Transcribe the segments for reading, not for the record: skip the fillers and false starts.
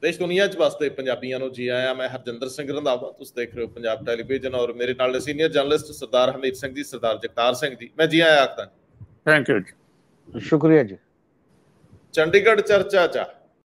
देश दुनिया च वसते पंजाबियों को जी आया। मैं हरजिंदर सिंह रंधावा, तुम देख रहे हो पंजाब टैलीविजन, और मेरे नाल सीनियर जर्नलिस्ट सरदार हरमीत सिंह जी, सरदार जगतार सिंह जी। मैं जी आया आखदा। थैंक यू जी, शुक्रिया जी। चंडीगढ़ चर्चा च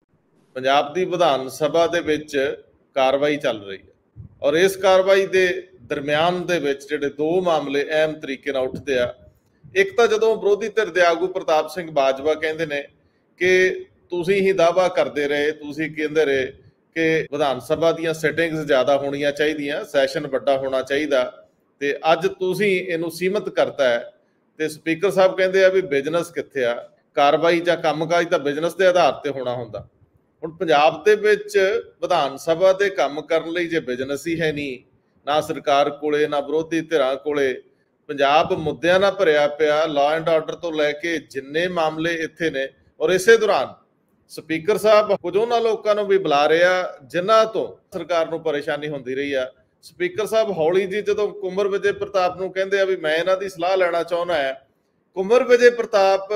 पंजाब दी विधान सभा दे विच कार्रवाई चल रही है, और इस कार्रवाई दे दरम्यान दे विच जिहड़े दो मामले अहम तरीके नाल उठदे आ। एक तां जदों विरोधी धिर दे आगू प्रताप सिंह बाजवा कहंदे ने कि तुसीं ही दावा करते रहे, तुसीं कहंदे रहे कि विधान सभा दीयां सिटिंग्स ज़्यादा होणीਆਂ ਚਾਹੀਦੀਆਂ, सैशन ਵੱਡਾ होना चाहिए, ते अज तुसीं इहनूं सीमित करता है। ते स्पीकर साहब कहंदे आ भी बिजनस कित्थे आ, कार्रवाई जां कंमकाज तां बिजनस के आधार ते होना हुंदा। हुण पंजाब दे विच विधान सभा दे काम करन लई जे बिजनस ही है नहीं, ना सरकार कोले ना विरोधी धिरां कोले, पंजाब मुद्दिआं नाल भरिआ पिआ, लॉ एंड आर्डर तो लैके जिन्ने मामले इत्थे ने, और इसे दौरान स्पीकर साहब कुछ उन्हां लोकां नूं भी बुला रहे आ जिन्हां तो सरकार नूं परेशानी हुंदी रही आ। स्पीकर साहब हौली जी जदों कुंवर विजय प्रताप नूं कहंदे आ भी मैं इन्हां दी सलाह लैणा चाहुंदा है, कुंवर विजय प्रताप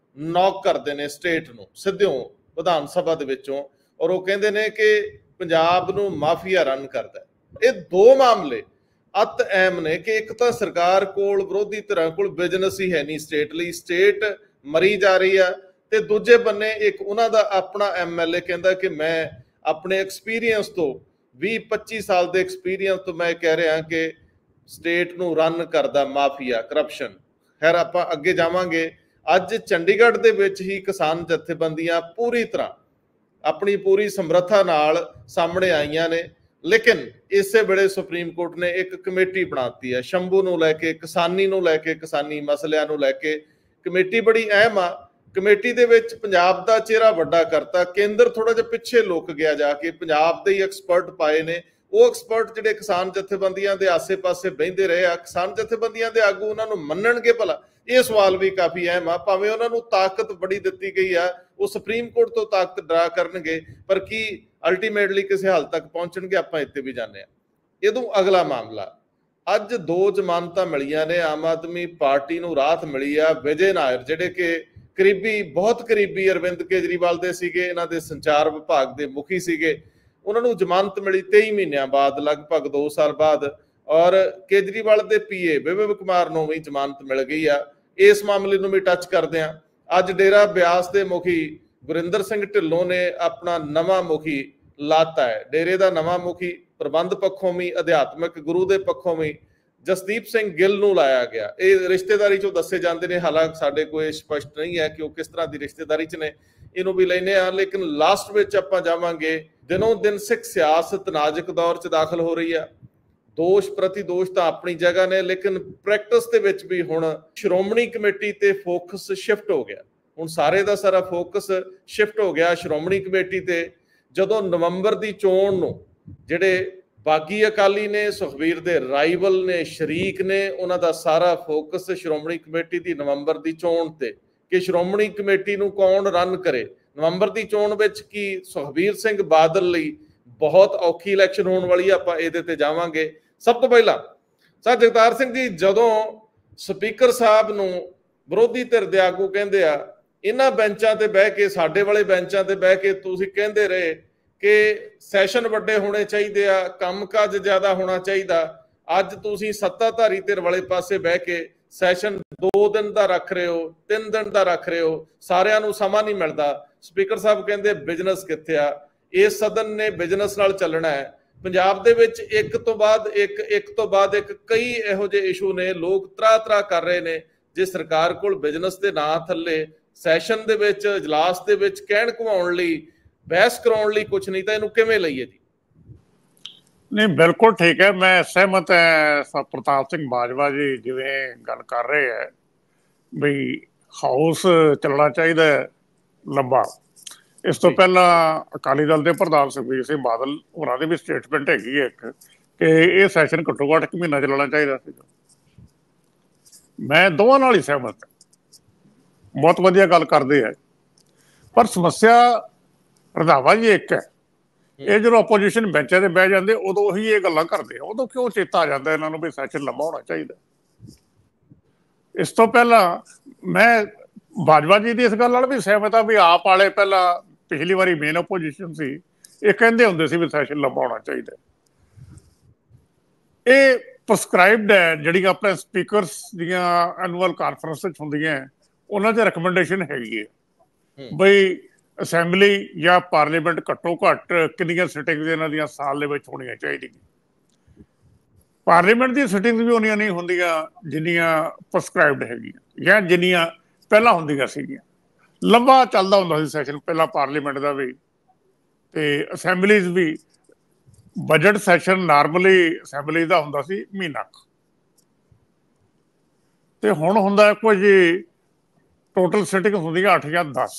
नॉक करदे ने स्टेट नूं सिद्धों विधान सभा दे विचों, और वो कहंदे ने कि पंजाब नूं माफिया रन करदा है। ये दो मामले अत अहम ने कि एक तो सरकार कोल विरोधी धिरां कोल बिजनस ही है नहीं स्टेट लई, स्टेट मरी जा रही है, ते दूजे बन्ने एक उन्हां दा अपना MLA कहंदा कि मैं अपने एक्सपीरियंस तो 20-25 साल के एक्सपीरियंस तो मैं कह रहा कि स्टेट नूं रन करदा माफिया, करप्शन। खैर आपां अगे जावांगे। अज चंडीगढ़ दे विच ही किसान जथेबंदियां पूरी तरह अपनी पूरी समर्था नाल सामने आईयां ने, लेकिन इसे वेले सुप्रीम कोर्ट ने एक कमेटी बनाती है शंभू नूं लैके, किसानी नूं लैके, किसानी मसलिਆਂ नूं लैके। कमेटी बड़ी अहम आ। कमेटी दे विच पंजाब दा चेहरा वड्डा करता, केंद्र थोड़ा जिहा पिछे लुक गया जाके, पंजाब दे ही एक्सपर्ट पाए ने। वो एक्सपर्ट जिहड़े किसान जथेबंदियां दे आसे पासे बहिंदे रहे आ, किसान जथेबंदियां दे आगू उन्हां नूं मन्नणगे भला? ये सवाल भी काफ़ी अहम आ। भावें उन्हां नूं ताकत बड़ी दित्ती गई आ, वो सुप्रीम कोर्ट तो ताकत ड्रा करनगे, पर की अल्टीमेटली किसी हल तक पहुंचणगे? आपां इत्थे भी जाने आ। इदों अगला मामला, अज दो जमानतां मिलियां ने, आम आदमी पार्टी नूं राहत मिली आ। विजय नायर जिहड़े कि करीबी, बहुत करीबी अरविंद केजरीवाल दे सीगे, इन्हां दे संचार विभाग दे मुखी सीगे, उन्हां नूं जमानत मिली 23 महीनों बाद, लगभग 2 साल बाद। और केजरीवाल दे PA विवेक कुमार नूं भी जमानत मिल गई आ। इस मामले नूं भी टच करदे आ। अज डेरा ब्यास दे मुखी गुरिंदर सिंह ढिल्लों ने अपना नवां मुखी लाता है। डेरे का नवा मुखी प्रबंध पक्षों भी, अध्यात्मिक गुरु के पक्षों भी जसदीप सिंह गिल नूं लाया गया। ये रिश्तेदारी चों दसे जाते हैं, हालांकि साडे कोई स्पष्ट नहीं है कि वो किस तरह की रिश्तेदारी च ने, इनू भी लेने आ। लेकिन लास्ट में आपां जावांगे, दिनों दिन सिख सियासत नाजुक दौर च दाखिल हो रही है। दोष प्रति दोष तो अपनी जगह ने, लेकिन प्रैक्टिस दे विच भी हुण श्रोमणी कमेटी ते फोकस शिफ्ट हो गया। हुण सारे दा सारा फोकस शिफ्ट हो गया श्रोमणी कमेटी ते। जदों नवंबर की चोण नूं जिहड़े बागी अकाली ने, सुखबीर दे राइवल ने, शरीक ने, उन्हां दा सारा फोकस श्रोमणी कमेटी की नवंबर की चोण ते कि श्रोमणी कमेटी नूं कौन रन करे। नवंबर की चोण विच की सुखबीर सिंह बादल लई बहुत औखी इलैक्शन होने वाली है। आपां इहदे ते जावांगे। सब तो पहला सर जगतार सिंह जी, जदों स्पीकर साहब नूं विरोधी धिर दे आगू कहंदे आ इन्हां बेंचां ते बह के, साडे वाले बेंचां ते बह के तुसीं कहंदे रहे कि सैशन वड्डे होने चाहिए आ, काम काज ज़्यादा होना चाहिए, अज तुसीं सत्ताधारी धिर वाले पासे बह के सैशन 2 दिन का रख रहे हो, 3 दिन का रख रहे हो, सारिਆਂ ਨੂੰ ਸਮਾਂ नहीं मिलता। स्पीकर साहब कहंदे बिजनस कित्थे आ? इस सदन ने बिजनस नाल चलना है। पंजाब दे विच एक तो बाद एक कई इहो जिहे इशू ने, लोग तराह कर रहे ने। जे सरकार कोल बिजनस दे नां थल्ले सैशन दे विच, इजलास दे विच कहण घुमाउण लई, बहस कराउण लई कुछ नहीं, तां इहनूं किवें लईए जी? नहीं, बिल्कुल ठीक है, मैं सहमत है प्रताप सिंह बाजवा जी जिवें गल कर रहे हैं बई हाउस चलना चाहिए लंबा। इस तो पहला अकाली दल के प्रधान सुखबीर सिंह बादल होरां दी भी स्टेटमेंट हैगी है एक कि यह सैशन घट्टो घट्ट 1 महीना चलना चाहिए। मैं दोवां नाल ही सहमत है, बहुत वधिया गल करदे है। पर समस्या रंधावा जी एक है, ये जो अपोजिशन बेंचां ते बह जाते उदों ही ये गल्लां करदे, उदों क्यों चेता आ जाता इन्हां नूं भी सैशन लंबा होना चाहिए। इस तो पहला मैं बाजवा जी की इस गल नाल भी सहमत हाँ भी आप वाले पहला पिछली बारी मेन अपोजिशन सी, ਇਹ ਕਹਿੰਦੇ ਹੁੰਦੇ ਸੀ ਵੀ ਸੈਸ਼ਨ ਲੰਬਾ ਹੋਣਾ ਚਾਹੀਦਾ। ਇਹ ਪ੍ਰਸਕ੍ਰਾਈਬਡ ਹੈ, ਜਿਹੜੀਆਂ ਆਪਣੇ ਸਪੀਕਰਸ ਦੀਆਂ ਐਨੂਅਲ ਕਾਨਫਰੰਸ ਵਿੱਚ ਹੁੰਦੀਆਂ, ਉਹਨਾਂ 'ਚ ਰਿਕਮੈਂਡੇਸ਼ਨ ਹੈਗੀ ਹੈ ਬਈ ਅਸੈਂਬਲੀ ਜਾਂ ਪਾਰਲੀਮੈਂਟ ਘੱਟੋ ਘੱਟ ਕਿੰਨੀਆਂ ਸਿਟਿੰਗਸ ਇਹਨਾਂ ਦੀਆਂ ਸਾਲ ਦੇ ਵਿੱਚ ਹੋਣੀਆਂ ਚਾਹੀਦੀਆਂ। ਪਾਰਲੀਮੈਂਟ ਦੀਆਂ ਸਿਟਿੰਗਸ ਵੀ ਉਨੀਆਂ ਨਹੀਂ ਹੁੰਦੀਆਂ ਜਿੰਨੀਆਂ ਪ੍ਰਸਕ੍ਰਾਈਬਡ ਹੈਗੀਆਂ ਜਾਂ ਜਿੰਨੀਆਂ ਪਹਿਲਾਂ ਹੁੰਦੀਆਂ ਸੀਗੀਆਂ। ਲੰਬਾ ਚੱਲਦਾ ਹੁੰਦਾ ਸੀ ਸੈਸ਼ਨ ਪਹਿਲਾਂ ਪਾਰਲੀਮੈਂਟ ਦਾ ਵੀ ਤੇ ਅਸੈਂਬਲੀਜ਼ ਵੀ। ਬਜਟ ਸੈਸ਼ਨ ਨਾਰਮਲੀ ਅਸੈਂਬਲੀ ਦਾ ਹੁੰਦਾ ਸੀ ਮਹੀਨਾ ਕੁ, ਤੇ ਹੁਣ ਹੁੰਦਾ ਕੁਝ ਟੋਟਲ ਸਿਟਿੰਗ ਹੁੰਦੀਆਂ 8 ਜਾਂ 10।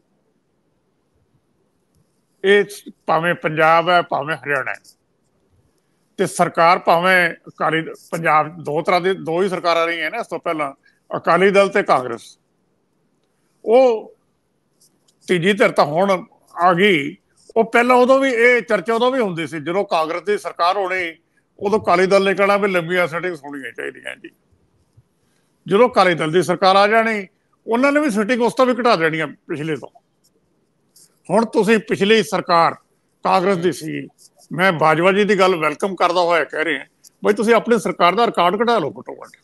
ਇਹ ਭਾਵੇਂ ਪੰਜਾਬ ਹੈ ਭਾਵੇਂ ਹਰਿਆਣਾ ਹੈ, ਤੇ ਸਰਕਾਰ ਭਾਵੇਂ ਅਕਾਲੀ, ਪੰਜਾਬ ਦੋ ਤਰ੍ਹਾਂ ਦੀ ਦੋ ਹੀ ਸਰਕਾਰਾਂ ਰਹੀਆਂ ਨੇ ਇਸ ਤੋਂ ਪਹਿਲਾਂ, ਅਕਾਲੀ ਦਲ ਤੇ ਕਾਂਗਰਸ। ਉਹ ਤੀਜੀ ਧਿਰ ਤਾਂ ਹੁਣ ਆ ਗਈ। ਉਹ ਪਹਿਲਾਂ ਉਦੋਂ ਵੀ ਇਹ ਚਰਚਾ ਉਦੋਂ ਵੀ ਹੁੰਦੀ ਸੀ ਜਦੋਂ ਕਾਂਗਰਸ ਦੀ ਸਰਕਾਰ ਹੋਣੀ, ਉਦੋਂ ਅਕਾਲੀ ਦਲ ਨੇ ਕਹਿਣਾ ਵੀ ਲੰਬੀਆਂ ਸਿਟਿੰਗਸ ਹੋਣੀਆਂ ਚਾਹੀਦੀਆਂ ਜੀ। ਜਦੋਂ ਅਕਾਲੀ ਦਲ ਦੀ ਸਰਕਾਰ ਆ ਜਾਣੀ, ਉਹਨਾਂ ਨੇ ਵੀ ਸਿਟਿੰਗ ਉਸ ਤੋਂ ਵੀ ਘਟਾ ਦੇਣੀਆਂ ਪਿਛਲੇ ਤੋਂ। ਹੁਣ ਤੁਸੀਂ ਪਿਛਲੀ ਸਰਕਾਰ ਕਾਂਗਰਸ ਦੀ ਸੀ, ਮੈਂ ਬਾਜਵਾ ਜੀ ਦੀ ਗੱਲ ਵੈਲਕਮ ਕਰਦਾ ਹੋਇਆ ਕਹਿ ਰਿਹਾ ਬਈ ਤੁਸੀਂ ਆਪਣੀ ਸਰਕਾਰ ਦਾ ਰਿਕਾਰਡ ਘਟਾ ਲਓ ਘੱਟੋ ਘੱਟ।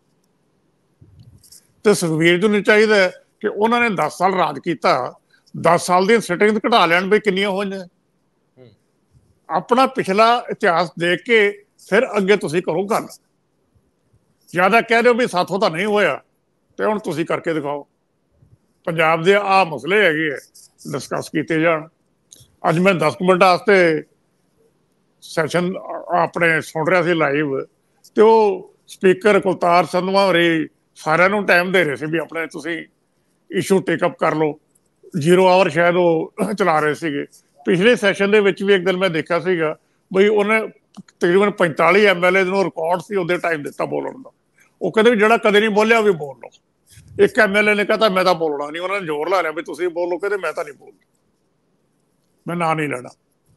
ਤੇ ਸੁਖਬੀਰ ਜੀ ਨੂੰ ਚਾਹੀਦਾ ਕਿ ਉਹਨਾਂ ਨੇ 10 ਸਾਲ ਰਾਜ ਕੀਤਾ, 10 ਸਾਲ ਦੀਆਂ ਸਿਟਿੰਗਸ ਘਟਾ ਲੈਣ ਬਈ ਕਿੰਨੀਆਂ ਹੋਈਆਂ। ਆਪਣਾ ਪਿਛਲਾ ਇਤਿਹਾਸ ਦੇਖ ਕੇ ਫਿਰ ਅੱਗੇ ਤੁਸੀਂ ਕਰੋ ਗੱਲ। ਜ਼ਿਆਦਾ ਕਹਿ ਦਿਓ ਵੀ ਸਾਥੋਂ ਤਾਂ ਨਹੀਂ ਹੋਇਆ, ਤੇ ਹੁਣ ਤੁਸੀਂ ਕਰਕੇ ਦਿਖਾਓ। ਪੰਜਾਬ ਦੇ ਆਹ ਮਸਲੇ ਹੈਗੇ ਹੈ, ਡਿਸਕਸ ਕੀਤੇ ਜਾਣ। ਅੱਜ ਮੈਂ 10 ਮਿੰਟ ਵਾਸਤੇ ਸੈਸ਼ਨ ਆਪਣੇ ਸੁਣ ਰਿਹਾ ਸੀ ਲਾਈਵ, ਤੇ ਉਹ ਸਪੀਕਰ ਕੁਲਤਾਰ ਸੰਧਵਾ ਹੋਰੀ ਸਾਰਿਆਂ ਨੂੰ ਟਾਈਮ ਦੇ ਰਹੇ ਸੀ ਵੀ ਆਪਣੇ ਤੁਸੀਂ ਇਸ਼ੂ ਟੇਕਅਪ ਕਰ ਲਓ। 0 ਆਵਰ ਸ਼ਾਇਦ ਉਹ ਚਲਾ ਰਹੇ ਸੀਗੇ। ਪਿਛਲੇ ਸੈਸ਼ਨ ਦੇ ਵਿੱਚ ਵੀ ਇੱਕ ਦਿਨ ਮੈਂ ਦੇਖਿਆ ਸੀਗਾ ਬਈ ਉਹਨੇ ਤਕਰੀਬਨ 45 MLA ਨੂੰ ਰਿਕਾਰਡ ਸੀ ਉਹਦੇ ਟਾਈਮ ਦਿੱਤਾ ਬੋਲਣ ਦਾ। ਉਹ ਕਹਿੰਦੇ ਵੀ ਜਿਹੜਾ ਕਦੇ ਨਹੀਂ ਬੋਲਿਆ ਵੀ ਬੋਲ ਲਓ। ਇੱਕ MLA ਨੇ ਕਹਤਾ ਮੈਂ ਤਾਂ ਬੋਲਣਾ ਨਹੀਂ, ਉਹਨਾਂ ਨੇ ਜ਼ੋਰ ਲਾ ਲਿਆ ਵੀ ਤੁਸੀਂ ਬੋਲੋ, ਕਹਿੰਦੇ ਮੈਂ ਤਾਂ ਨਹੀਂ ਬੋਲਦਾ, ਮੈਂ ਨਾਂ ਨਹੀਂ ਲੈਣਾ।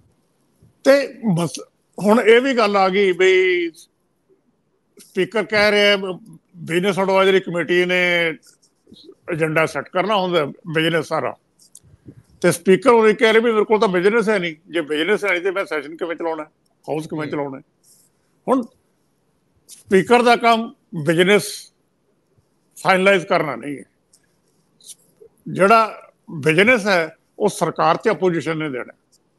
ਤੇ ਬਸ ਹੁਣ ਇਹ ਵੀ ਗੱਲ ਆ ਗਈ ਬਈ ਸਪੀਕਰ ਕਹਿ ਰਿਹਾ ਬਿਜ਼ਨਸ ਐਡਵਾਈਜ਼ਰੀ ਕਮੇਟੀ ਨੇ ਏਜੰਡਾ ਸੈੱਟ ਕਰਨਾ ਹੁੰਦਾ ਬਿਜ਼ਨਸ ਸਾਰਾ, ਤੇ ਸਪੀਕਰ ਉਹ ਕਹਿ ਰਹੇ ਵੀ ਮੇਰੇ ਕੋਲ ਤਾਂ ਬਿਜ਼ਨਸ ਹੈ ਨਹੀਂ। ਜੇ ਬਿਜ਼ਨਸ ਹੈ ਨਹੀਂ ਤੇ ਮੈਂ ਸੈਸ਼ਨ ਕਿਵੇਂ ਚਲਾਉਣਾ, ਹਾਊਸ ਕਿਵੇਂ ਚਲਾਉਣਾ। ਹੁਣ ਸਪੀਕਰ ਦਾ ਕੰਮ ਬਿਜ਼ਨਸ ਫਾਈਨਲਾਈਜ਼ ਕਰਨਾ ਨਹੀਂ ਹੈ। ਜਿਹੜਾ ਬਿਜ਼ਨਸ ਹੈ ਉਹ ਸਰਕਾਰ ਤੇ ਅਪੋਜੀਸ਼ਨ ਨੇ ਦੇਣਾ।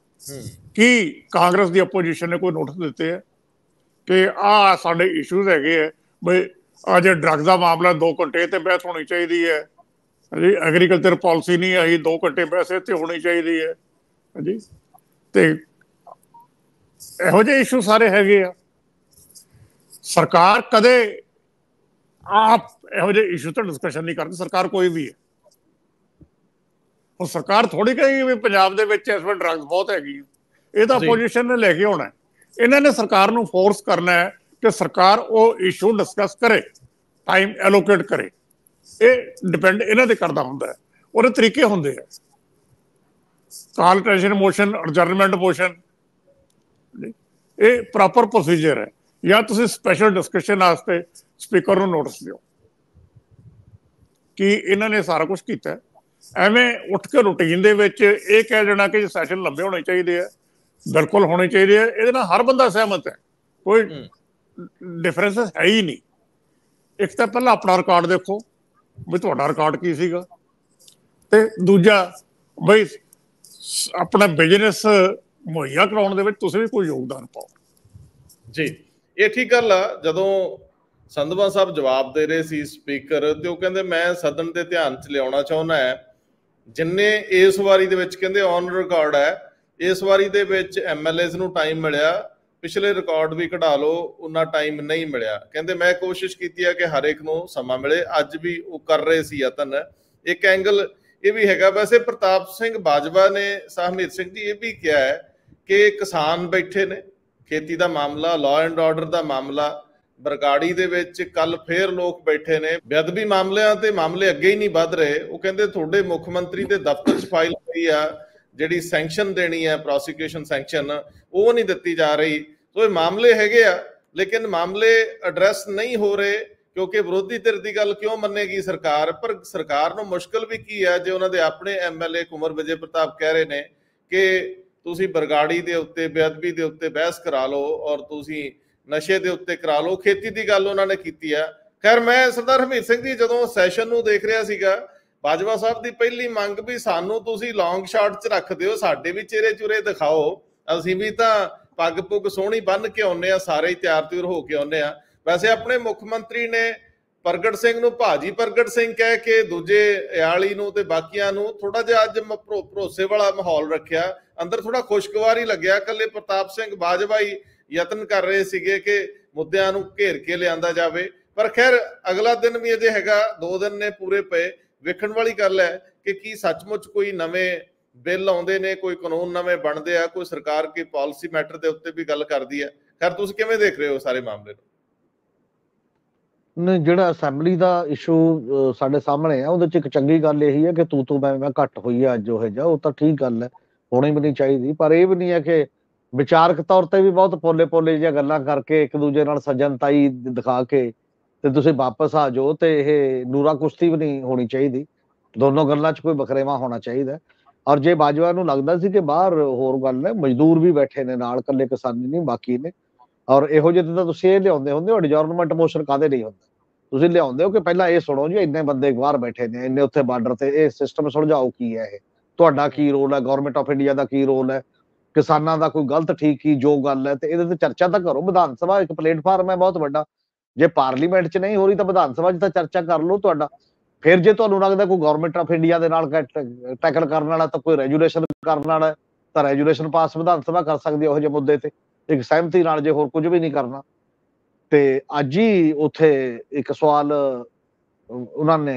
ਕੀ ਕਾਂਗਰਸ ਦੀ ਅਪੋਜੀਸ਼ਨ ਨੇ ਕੋਈ ਨੋਟਿਸ ਦਿੱਤੇ ਹੈ ਕਿ ਆਹ ਸਾਡੇ ਇਸ਼ੂਜ਼ ਹੈਗੇ ਹੈ ਬਈ ਆ ਜੇ ਡਰੱਗ ਦਾ ਮਾਮਲਾ 2 ਘੰਟੇ ਤੇ ਬਹਿਸ ਹੋਣੀ ਚਾਹੀਦੀ ਹੈ ਜੀ, ਐਗਰੀਕਲਚਰ ਪਾਲਿਸੀ ਨਹੀਂ ਆਈ 2 ਘੰਟੇ ਬਹਿਸ ਇੱਥੇ ਹੋਣੀ ਚਾਹੀਦੀ ਹੈ ਜੀ, ਤੇ ਇਹੋ ਜਿਹੇ ਇਸ਼ੂ ਸਾਰੇ ਹੈਗੇ ਆ। ਸਰਕਾਰ ਕਦੇ ਆਪ ਇਹੋ ਜਿਹੇ ਇਸ਼ੂ ਤੇ ਡਿਸਕਸ਼ਨ ਨਹੀਂ ਕਰਦੀ, ਸਰਕਾਰ ਕੋਈ ਵੀ ਹੈ। ਹੁਣ ਸਰਕਾਰ ਥੋੜੀ ਕਹੇਗੀ ਵੀ ਪੰਜਾਬ ਦੇ ਵਿੱਚ ਇਸ ਵੇਲੇ ਡਰੱਗਸ ਬਹੁਤ ਹੈਗੀ, ਇਹ ਤਾਂ ਅਪੋਜੀਸ਼ਨ ਨੇ ਲੈ ਕੇ ਆਉਣਾ। ਇਹਨਾਂ ਨੇ ਸਰਕਾਰ ਨੂੰ ਫੋਰਸ ਕਰਨਾ ਹੈ ਕਿ ਸਰਕਾਰ ਉਹ ਇਸ਼ੂ ਡਿਸਕਸ ਕਰੇ, ਟਾਈਮ ਐਲੋਕੇਟ ਕਰੇ। ਇਹ ਡਿਪੈਂਡ ਇਹਨਾਂ ਤੇ ਕਰਦਾ ਹੁੰਦਾ ਹੈ, ਉਹਦੇ ਤਰੀਕੇ ਹੁੰਦੇ ਆ। Call attention motion, adjournment motion, ਇਹ ਪ੍ਰੋਪਰ ਪ੍ਰੋਸੀਜਰ ਹੈ। ਜਾਂ ਤੁਸੀਂ ਸਪੈਸ਼ਲ ਡਿਸਕਸ਼ਨ ਵਾਸਤੇ ਸਪੀਕਰ ਨੂੰ ਨੋਟਿਸ ਦਿਓ ਕਿ ਇਹਨਾਂ ਨੇ ਸਾਰਾ ਕੁਛ ਕੀਤਾ। ਐਵੇਂ ਉੱਠ ਕੇ ਰੂਟੀਨ ਦੇ ਵਿੱਚ ਇਹ ਕਹਿ ਦੇਣਾ ਕਿ ਸੈਸ਼ਨ ਲੰਬੇ ਹੋਣੇ ਚਾਹੀਦੇ ਆ, ਬਿਲਕੁਲ ਹੋਣੇ ਚਾਹੀਦੇ ਆ, ਇਹਦੇ ਨਾਲ ਹਰ ਬੰਦਾ ਸਹਿਮਤ ਹੈ, ਕੋਈ ਡਿਫਰੈਂਸ ਹੈ ਹੀ ਨਹੀਂ। ਇੱਕ ਤਾਂ ਪਹਿਲਾਂ ਆਪਣਾ ਰਿਕਾਰਡ ਦੇਖੋ ਵੀ ਤੁਹਾਡਾ ਰਿਕਾਰਡ ਕੀ ਸੀਗਾ, ਤੇ ਦੂਜਾ ਬਈ ਆਪਣਾ ਬਿਜ਼ਨਸ ਮੁਹੱਈਆ ਕਰਾਉਣ ਦੇ ਵਿੱਚ ਤੁਸੀਂ ਵੀ ਕੋਈ ਯੋਗਦਾਨ ਪਾਓ ਜੀ। ਇਹ ਠੀਕ ਗੱਲ ਆ। ਜਦੋਂ ਸੰਧਵਾ ਸਾਹਿਬ ਜਵਾਬ ਦੇ ਰਹੇ ਸੀ ਸਪੀਕਰ, ਤੇ ਉਹ ਕਹਿੰਦੇ ਮੈਂ ਸਦਨ ਦੇ ਧਿਆਨ 'ਚ ਲਿਆਉਣਾ ਚਾਹੁੰਦਾ ਹੈ ਜਿੰਨੇ ਇਸ ਵਾਰੀ ਦੇ ਵਿੱਚ ਕਹਿੰਦੇ ਔਨ ਰਿਕਾਰਡ ਹੈ, ਇਸ ਵਾਰੀ ਦੇ ਵਿੱਚ MLAs ਨੂੰ ਟਾਈਮ ਮਿਲਿਆ, ਪਿਛਲੇ ਰਿਕਾਰਡ ਵੀ ਕਢਾ ਲਓ, ਉਹਨਾਂ ਟਾਈਮ ਨਹੀਂ ਮਿਲਿਆ। ਕਹਿੰਦੇ ਮੈਂ ਕੋਸ਼ਿਸ਼ ਕੀਤੀ ਹੈ ਕਿ ਹਰ ਇੱਕ ਨੂੰ ਸਮਾਂ ਮਿਲੇ, ਅੱਜ ਵੀ ਉਹ ਕਰ ਰਹੇ ਸੀ ਯਤਨ। ਇੱਕ ਐਂਗਲ ਇਹ ਵੀ ਹੈਗਾ। ਵੈਸੇ ਪ੍ਰਤਾਪ ਸਿੰਘ ਬਾਜਵਾ ਨੇ, ਸਾਹਿਬਮੀਰ ਸਿੰਘ ਜੀ, ਇਹ ਵੀ ਕਿਹਾ ਹੈ ਕਿ ਕਿਸਾਨ ਬੈਠੇ ਨੇ, ਖੇਤੀ ਦਾ ਮਾਮਲਾ, ਲਾਅ ਐਂਡ ਆਰਡਰ ਦਾ ਮਾਮਲਾ, ਬਰਗਾੜੀ ਦੇ ਵਿੱਚ ਕੱਲ ਫੇਰ ਲੋਕ ਬੈਠੇ ਨੇ, ਬੇਅਦਬੀ ਮਾਮਲਿਆਂ ਤੇ ਮਾਮਲੇ ਅੱਗੇ ਹੀ ਨਹੀਂ ਵੱਧ ਰਹੇ। ਉਹ ਕਹਿੰਦੇ ਤੁਹਾਡੇ ਮੁੱਖ ਮੰਤਰੀ ਦੇ ਦਫ਼ਤਰ 'ਚ ਫਾਈਲ ਪਈ ਆ, ਜਿਹੜੀ ਸੈਂਕਸ਼ਨ ਦੇਣੀ ਹੈ, ਪ੍ਰੋਸੀਕਿਊਸ਼ਨ ਸੈਂਕਸ਼ਨ, ਉਹ ਨਹੀਂ ਦਿੱਤੀ ਜਾ ਰਹੀ। ਸੋ ਇਹ ਮਾਮਲੇ ਹੈਗੇ ਆ, ਲੇਕਿਨ ਮਾਮਲੇ ਐਡਰੈਸ ਨਹੀਂ ਹੋ ਰਹੇ ਕਿਉਂਕਿ ਵਿਰੋਧੀ ਧਿਰ ਦੀ ਗੱਲ ਕਿਉਂ ਮੰਨੇਗੀ ਸਰਕਾਰ। ਪਰ ਸਰਕਾਰ ਨੂੰ ਮੁਸ਼ਕਲ ਵੀ ਕੀ ਹੈ ਜੇ ਉਹਨਾਂ ਦੇ ਆਪਣੇ MLA ਕੁੰਵਰ ਵਿਜੇ ਪ੍ਰਤਾਪ ਕਹਿ ਰਹੇ ਨੇ ਕਿ ਤੁਸੀਂ ਬਰਗਾੜੀ ਦੇ ਉੱਤੇ, ਬੇਅਦਬੀ ਦੇ ਉੱਤੇ ਬਹਿਸ ਕਰਾ ਲਓ ਔਰ ਤੁਸੀਂ ਨਸ਼ੇ ਦੇ ਉੱਤੇ ਕਰਾ ਲਓ, ਖੇਤੀ ਦੀ ਗੱਲ ਉਹਨਾਂ ਨੇ ਕੀਤੀ ਆ। ਖੈਰ ਮੈਂ ਸਰਦਾਰ ਹਰਮੀਤ ਸਿੰਘ ਜੀ ਜਦੋਂ ਸੈਸ਼ਨ ਨੂੰ ਦੇਖ ਰਿਹਾ ਸੀਗਾ, ਬਾਜਵਾ ਸਾਹਿਬ ਦੀ ਪਹਿਲੀ ਮੰਗ ਵੀ ਸਾਨੂੰ ਤੁਸੀਂ ਲੌਂਗ ਸ਼ਾਟ 'ਚ ਰੱਖ ਦਿਓ, ਸਾਡੇ ਵੀ ਚਿਹਰੇ ਚੁਰੇ ਦਿਖਾਓ, ਅਸੀਂ ਵੀ ਤਾਂ ਪੱਗ ਪੁੱਗ ਸੋਹਣੀ ਬੰਨ ਕੇ ਆਉਂਦੇ ਆ, ਸਾਰੇ ਹੀ ਤਿਆਰ ਤਿਉਰ ਹੋ ਕੇ ਆਉਂਦੇ ਆ। ਵੈਸੇ ਆਪਣੇ ਮੁੱਖ ਮੰਤਰੀ ਨੇ ਪ੍ਰਗਟ ਸਿੰਘ ਨੂੰ ਭਾਜੀ ਪ੍ਰਗਟ ਸਿੰਘ ਕਹਿ ਕੇ ਦੂਜੇ ਇਆਲੀ ਨੂੰ ਤੇ ਬਾਕੀਆਂ ਨੂੰ ਥੋੜਾ ਜਿਹਾ ਅੱਜ ਭਰੋਸੇ ਵਾਲਾ ਮਾਹੌਲ ਰੱਖਿਆ, ਅੰਦਰ ਥੋੜਾ ਖੁਸ਼ਗਵਾਰ ਲੱਗਿਆ। ਇਕੱਲੇ ਪ੍ਰਤਾਪ ਸਿੰਘ ਬਾਜਵਾ ਹੀ ਯਤਨ ਕਰ ਰਹੇ ਸੀਗੇ ਕਿ ਮੁੱਦਿਆਂ ਨੂੰ ਘੇਰ ਕੇ ਲਿਆਂਦਾ ਜਾਵੇ, ਪਰ ਖੈਰ ਅਗਲਾ ਦਿਨ ਵੀ ਅਜੇ ਹੈਗਾ, 2 ਦਿਨ ਨੇ ਪੂਰੇ ਪਏ। ਵੇਖਣ ਵਾਲੀ ਗੱਲ ਹੈ ਕਿ ਕੀ ਸੱਚਮੁੱਚ ਕੋਈ ਨਵੇਂ ਬਿੱਲ ਆਉਂਦੇ ਨੇ, ਕੋਈ ਕਾਨੂੰਨ ਨਵੇਂ ਬਣਦੇ ਆ, ਕੋਈ ਸਰਕਾਰ ਕੀ ਪਾਲਿਸੀ ਮੈਟਰ ਦੇ ਉੱਤੇ ਵੀ ਗੱਲ ਕਰਦੀ ਹੈ। ਖੈਰ ਤੁਸੀਂ ਕਿਵੇਂ ਦੇਖ ਰਹੇ ਹੋ ਸਾਰੇ ਮਾਮਲੇ ਨੂੰ? ਨਹੀਂ, ਜਿਹੜਾ ਅਸੈਂਬਲੀ ਦਾ ਇਸ਼ੂ ਸਾਡੇ ਸਾਹਮਣੇ ਆ, ਉਹਦੇ ਚ ਇੱਕ ਚੰਗੀ ਗੱਲ ਇਹੀ ਹੈ ਕਿ ਤੂੰ ਮੈਂ ਘੱਟ ਹੋਈ ਆ ਅੱਜ, ਉਹ ਜਿਹਾ ਉਹ ਤਾਂ ਠੀਕ ਗੱਲ ਹੈ, ਹੋਣੀ ਵੀ ਨਹੀਂ ਚਾਹੀਦੀ। ਪਰ ਇਹ ਵੀ ਨਹੀਂ ਹੈ ਕਿ ਵਿਚਾਰਕ ਤੌਰ ਤੇ ਵੀ ਬਹੁਤ ਪੋਲੇ ਜਿਹੀਆਂ ਗੱਲਾਂ ਕਰਕੇ ਇੱਕ ਦੂਜੇ ਨਾਲ ਸੱਜਣਤਾਈ ਦਿਖਾ ਕੇ ਤੇ ਤੁਸੀਂ ਵਾਪਸ ਆ ਜਾਓ, ਤੇ ਇਹ ਨੂਰਾ ਕੁਸ਼ਤੀ ਵੀ ਨਹੀਂ ਹੋਣੀ ਚਾਹੀਦੀ। ਦੋਨੋਂ ਗੱਲਾਂ 'ਚ ਕੋਈ ਵਖਰੇਵਾ ਹੋਣਾ ਚਾਹੀਦਾ। ਔਰ ਜੇ ਬਾਜਵਾ ਨੂੰ ਲੱਗਦਾ ਸੀ ਕਿ ਬਾਹਰ ਹੋਰ ਗੱਲ ਹੈ, ਮਜ਼ਦੂਰ ਵੀ ਬੈਠੇ ਨੇ ਨਾਲ, ਇਕੱਲੇ ਕਿਸਾਨੀ ਨਹੀਂ ਬਾਕੀ ਨੇ, ਔਰ ਇਹੋ ਜਿਹੇ ਤਾਂ ਤੁਸੀਂ ਇਹ ਲਿਆਉਂਦੇ ਹੁੰਦੇ ਹੋ, ਐਡਜੋਰਨਮੈਂਟ ਮੋਸ਼ਨ ਕਾਹਦੇ ਨਹੀਂ ਹੁੰਦਾ? ਤੁਸੀਂ ਲਿਆਉਂਦੇ ਹੋ ਕਿ ਪਹਿਲਾਂ ਇਹ ਸੁਣੋ ਜੀ, ਇੰਨੇ ਬੰਦੇ ਬਾਹਰ ਬੈਠੇ ਨੇ, ਇੰਨੇ ਉੱਥੇ ਬਾਰਡਰ ਤੇ, ਇਹ ਸਿਸਟਮ ਸੁਲਝਾਓ ਕੀ ਹੈ, ਇਹ ਤੁਹਾਡਾ ਕੀ ਰੋਲ ਹੈ, ਗਵਰਨਮੈਂਟ ਆਫ ਇੰਡੀਆ ਦਾ ਕੀ ਰੋਲ ਹੈ, ਕਿਸਾਨਾਂ ਦਾ ਕੋਈ ਗਲਤ ਠੀਕ ਕੀ ਜੋ ਗੱਲ ਹੈ, ਤੇ ਇਹਦੇ ਤੇ ਚਰਚਾ ਤਾਂ ਕਰੋ। ਵਿਧਾਨ ਸਭਾ ਇੱਕ ਪਲੇਟਫਾਰਮ ਹੈ ਬਹੁਤ ਵੱਡਾ, ਜੇ ਪਾਰਲੀਮੈਂਟ 'ਚ ਨਹੀਂ ਹੋ ਰਹੀ ਤਾਂ ਵਿਧਾਨ ਸਭਾ 'ਚ ਤਾਂ ਚਰਚਾ ਕਰ ਲਓ ਤੁਹਾਡਾ। ਫਿਰ ਜੇ ਤੁਹਾਨੂੰ ਲੱਗਦਾ ਕੋਈ ਗਵਰਨਮੈਂਟ ਆਫ ਇੰਡੀਆ ਦੇ ਨਾਲ ਟੈਕਲ ਕਰਨ ਵਾਲਾ, ਤਾਂ ਕੋਈ ਰੈਜੂਲੇਸ਼ਨ ਕਰਨ ਵਾਲਾ, ਤਾਂ ਰੈਜੂਲੇਸ਼ਨ ਪਾਸ ਵਿਧਾਨ ਸਭਾ ਕਰ ਸਕਦੀ ਹੈ ਉਹੋ ਜਿਹੇ ਮੁੱਦੇ ਤੇ, ਇੱਕ ਸਹਿਮਤੀ ਨਾਲ, ਜੇ ਹੋਰ ਕੁਝ ਵੀ ਨਹੀਂ ਕਰਨਾ। ਤੇ ਅੱਜ ਹੀ ਉੱਥੇ ਇੱਕ ਸਵਾਲ ਉਹਨਾਂ ਨੇ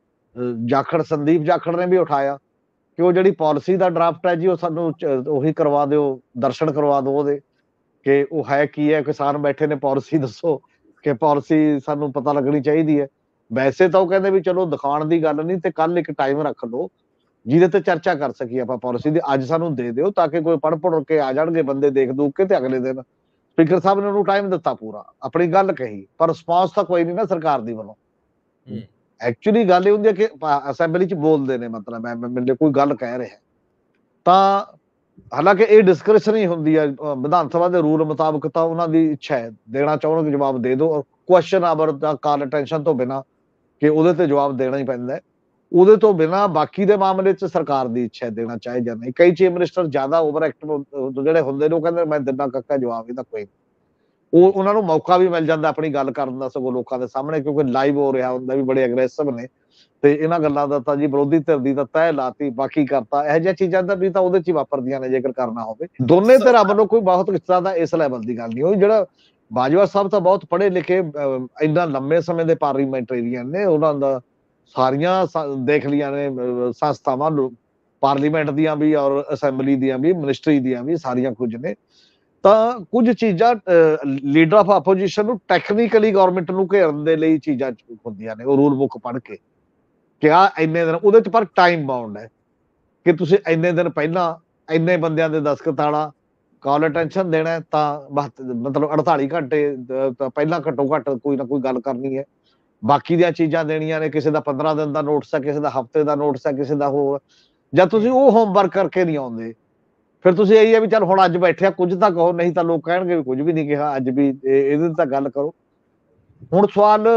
ਸੰਦੀਪ ਜਾਖੜ ਨੇ ਵੀ ਉਠਾਇਆ ਕਿ ਉਹ ਜਿਹੜੀ ਪਾਲਿਸੀ ਦਾ ਡਰਾਫਟ ਹੈ ਜੀ, ਉਹ ਸਾਨੂੰ ਉਹੀ ਕਰਵਾ ਦਿਓ, ਦਰਸ਼ਨ ਕਰਵਾ ਦਿਓ ਉਹਦੇ, ਕਿ ਉਹ ਹੈ ਕੀ ਹੈ, ਕਿਸਾਨ ਬੈਠੇ ਨੇ, ਪਾਲਿਸੀ ਦੱਸੋ, ਕਿ ਪਾਲਿਸੀ ਸਾਨੂੰ ਪਤਾ ਲੱਗਣੀ ਚਾਹੀਦੀ ਹੈ। ਵੈਸੇ ਤਾਂ ਉਹ ਕਹਿੰਦੇ ਵੀ ਚਲੋ ਦਿਖਾਉਣ ਦੀ ਗੱਲ ਨਹੀਂ, ਤੇ ਕੱਲ ਇੱਕ ਟਾਈਮ ਰੱਖ ਲਓ ਜਿਹਦੇ ਤੇ ਚਰਚਾ ਕਰ ਸਕੀਏ ਆਪਾਂ ਪਾਲਿਸੀ ਦੀ, ਅੱਜ ਸਾਨੂੰ ਦੇ ਦਿਓ ਤਾਂ ਕਿ ਕੋਈ ਪੜ੍ਹ ਕੇ ਆ ਜਾਣਗੇ ਬੰਦੇ, ਦੇਖ ਦੂਖ ਕੇ, ਤੇ ਅਗਲੇ ਦਿਨ ਸਪੀਕਰ ਸਾਹਿਬ ਨੇ ਉਹਨੂੰ ਟਾਈਮ ਦਿੱਤਾ ਪੂਰਾ, ਆਪਣੀ ਗੱਲ ਕਹੀ, ਪਰ ਰਿਸਪਾਂਸ ਤਾਂ ਕੋਈ ਨਹੀਂ ਨਾ ਸਰਕਾਰ ਦੀ ਵੱਲੋਂ। ਐਕਚੁਅਲੀ ਗੱਲ ਇਹ ਹੁੰਦੀ ਹੈ ਕਿ ਅਸੈਂਬਲੀ 'ਚ ਬੋਲਦੇ ਨੇ, ਮਤਲਬ ਮੈਨੂੰ ਕੋਈ ਗੱਲ ਕਹਿ ਰਿਹਾ, ਤਾਂ ਹਾਲਾਂਕਿ ਇਹ ਡਿਸਕਸ਼ਨ ਹੀ ਹੁੰਦੀ ਹੈ ਵਿਧਾਨ ਸਭਾ ਦੇ ਰੂਲ ਮੁਤਾਬਕ, ਤਾਂ ਉਹਨਾਂ ਦੀ ਇੱਛਾ ਹੈ, ਦੇਣਾ ਚਾਹੋਗੇ ਜਵਾਬ ਦੇ ਦਿਓ, ਕੁਐਸਚਨ ਆਵਰ ਦਾ ਕਾਲ ਅਟੈਂਸ਼ਨ ਤੋਂ ਬਿਨਾਂ, ਕਿ ਉਹਦੇ ਤੇ ਜਵਾਬ ਦੇਣਾ ਹੀ ਪੈਂਦਾ। ਉਹਦੇ ਤੋਂ ਬਿਨਾਂ ਬਾਕੀ ਦੇ ਮਾਮਲੇ 'ਚ ਸਰਕਾਰ ਦੀ ਇੱਛਾ ਦੇਣਾ ਚਾਹੇ ਜਾਂ ਨਹੀਂ। ਕਈ ਚੀਫ ਮਿਨਿਸਟਰ ਜ਼ਿਆਦਾ ਓਵਰ ਐਕਟਿਵ ਜਿਹੜੇ ਹੁੰਦੇ ਨੇ, ਉਹ ਕਹਿੰਦੇ ਮੈਂ ਦਿਨਾ ਕੱਕਾ ਜਵਾਬ, ਇਹਦਾ ਕੋਈ, ਉਹ ਉਹਨਾਂ ਨੂੰ ਮੌਕਾ ਵੀ ਮਿਲ ਜਾਂਦਾ ਆਪਣੀ ਗੱਲ ਕਰਨ ਦਾ, ਸਗੋਂ ਲੋਕਾਂ ਦੇ ਸਾਹਮਣੇ, ਕਿਉਂਕਿ ਲਾਈਵ ਹੋ ਰਿਹਾ ਹੁੰਦਾ, ਵੀ ਬੜੇ ਅਗਰੈਸਿਵ ਨੇ, ਤੇ ਇਹਨਾਂ ਗੱਲਾਂ ਦਾ ਤਾਂ ਜੀ ਵਿਰੋਧੀ ਧਿਰ ਦੀ ਤਾਂ ਤਹਿ ਲਾਤੀ, ਬਾਕੀ ਕਰਤਾ, ਇਹੋ ਜਿਹੀਆਂ ਚੀਜ਼ਾਂ ਦਾ ਵੀ ਤਾਂ ਉਹਦੇ 'ਚ ਹੀ ਵਾਪਰਦੀਆਂ ਨੇ ਜੇਕਰ ਕਰਨਾ ਹੋਵੇ। ਦੋਨੇ ਧਿਰਾਂ ਵੱਲੋਂ ਕੋਈ ਬਹੁਤ ਇਸ ਤਰ੍ਹਾਂ ਦਾ ਇਸ ਲੈਵਲ ਦੀ ਗੱਲ ਨਹੀਂ ਹੋਈ। ਜਿਹੜਾ ਬਾਜਵਾ ਸਾਹਿਬ ਤਾਂ ਬਹੁਤ ਪੜ੍ਹੇ ਲਿਖੇ, ਇੰਨਾ ਲੰਮੇ ਸਮੇਂ ਦੇ ਪਾਰਲੀਮੈਂਟੇਰੀਅਨ ਨੇ, ਉਹਨਾਂ ਦਾ ਸਾਰੀਆਂ ਦੇਖ ਲੀਆਂ ਨੇ ਸੰਸਥਾਵਾਂ, ਪਾਰਲੀਮੈਂਟ ਦੀਆਂ ਵੀ ਔਰ ਅਸੈਂਬਲੀ ਦੀਆਂ ਵੀ, ਮਿਨਿਸਟਰੀ ਦੀਆਂ ਵੀ, ਸਾਰੀਆਂ ਕੁਝ ਨੇ। ਤਾਂ ਕੁਝ ਚੀਜ਼ਾਂ ਲੀਡਰ ਆਫ ਆਪੋਜੀਸ਼ਨ ਨੂੰ ਟੈਕਨੀਕਲੀ ਗਵਰਨਮੈਂਟ ਨੂੰ ਘੇਰਨ ਦੇ ਲਈ ਚੀਜ਼ਾਂ ਹੁੰਦੀਆਂ ਨੇ, ਉਹ ਰੂਲ ਬੁੱਕ ਪੜ੍ਹ ਕੇ ਕਿ ਆ ਇੰਨੇ ਦਿਨ, ਉਹਦੇ 'ਚ ਪਰ ਟਾਈਮ ਬਾਉਂਡ ਹੈ ਕਿ ਤੁਸੀਂ ਇੰਨੇ ਦਿਨ ਪਹਿਲਾਂ ਇੰਨੇ ਬੰਦਿਆਂ ਦੇ ਦਸਤਖਤ ਵਾਲਾ ਕਾਲ ਅਟੈਂਸ਼ਨ ਦੇਣਾ, ਤਾਂ ਮਤਲਬ 48 ਘੰਟੇ ਪਹਿਲਾਂ ਘੱਟੋ ਘੱਟ ਕੋਈ ਨਾ ਕੋਈ ਗੱਲ ਕਰਨੀ ਹੈ। ਬਾਕੀ ਦੀਆਂ ਚੀਜ਼ਾਂ ਦੇਣੀਆਂ ਨੇ, ਕਿਸੇ ਦਾ 15 ਦਿਨ ਦਾ ਨੋਟਿਸ ਹੈ, ਕਿਸੇ ਦਾ ਹਫ਼ਤੇ ਦਾ ਨੋਟਿਸ ਹੈ, ਕਿਸੇ ਦਾ ਹੋਰ, ਜਦ ਤੁਸੀਂ ਉਹ ਹੋਮਵਰਕ ਕਰਕੇ ਨਹੀਂ ਆਉਂਦੇ, ਫਿਰ ਤੁਸੀਂ ਇਹੀ ਹੈ ਵੀ ਚੱਲ ਹੁਣ ਅੱਜ ਬੈਠਿਆ ਕੁਝ ਤਾਂ ਕਹੋ, ਨਹੀਂ ਤਾਂ ਲੋਕ ਕਹਿਣਗੇ ਵੀ ਕੁਝ ਵੀ ਨਹੀਂ ਕਿਹਾ, ਅੱਜ ਵੀ ਇਹਦੇ ਤਾਂ ਗੱਲ ਕਰੋ। ਹੁਣ ਸਵਾਲ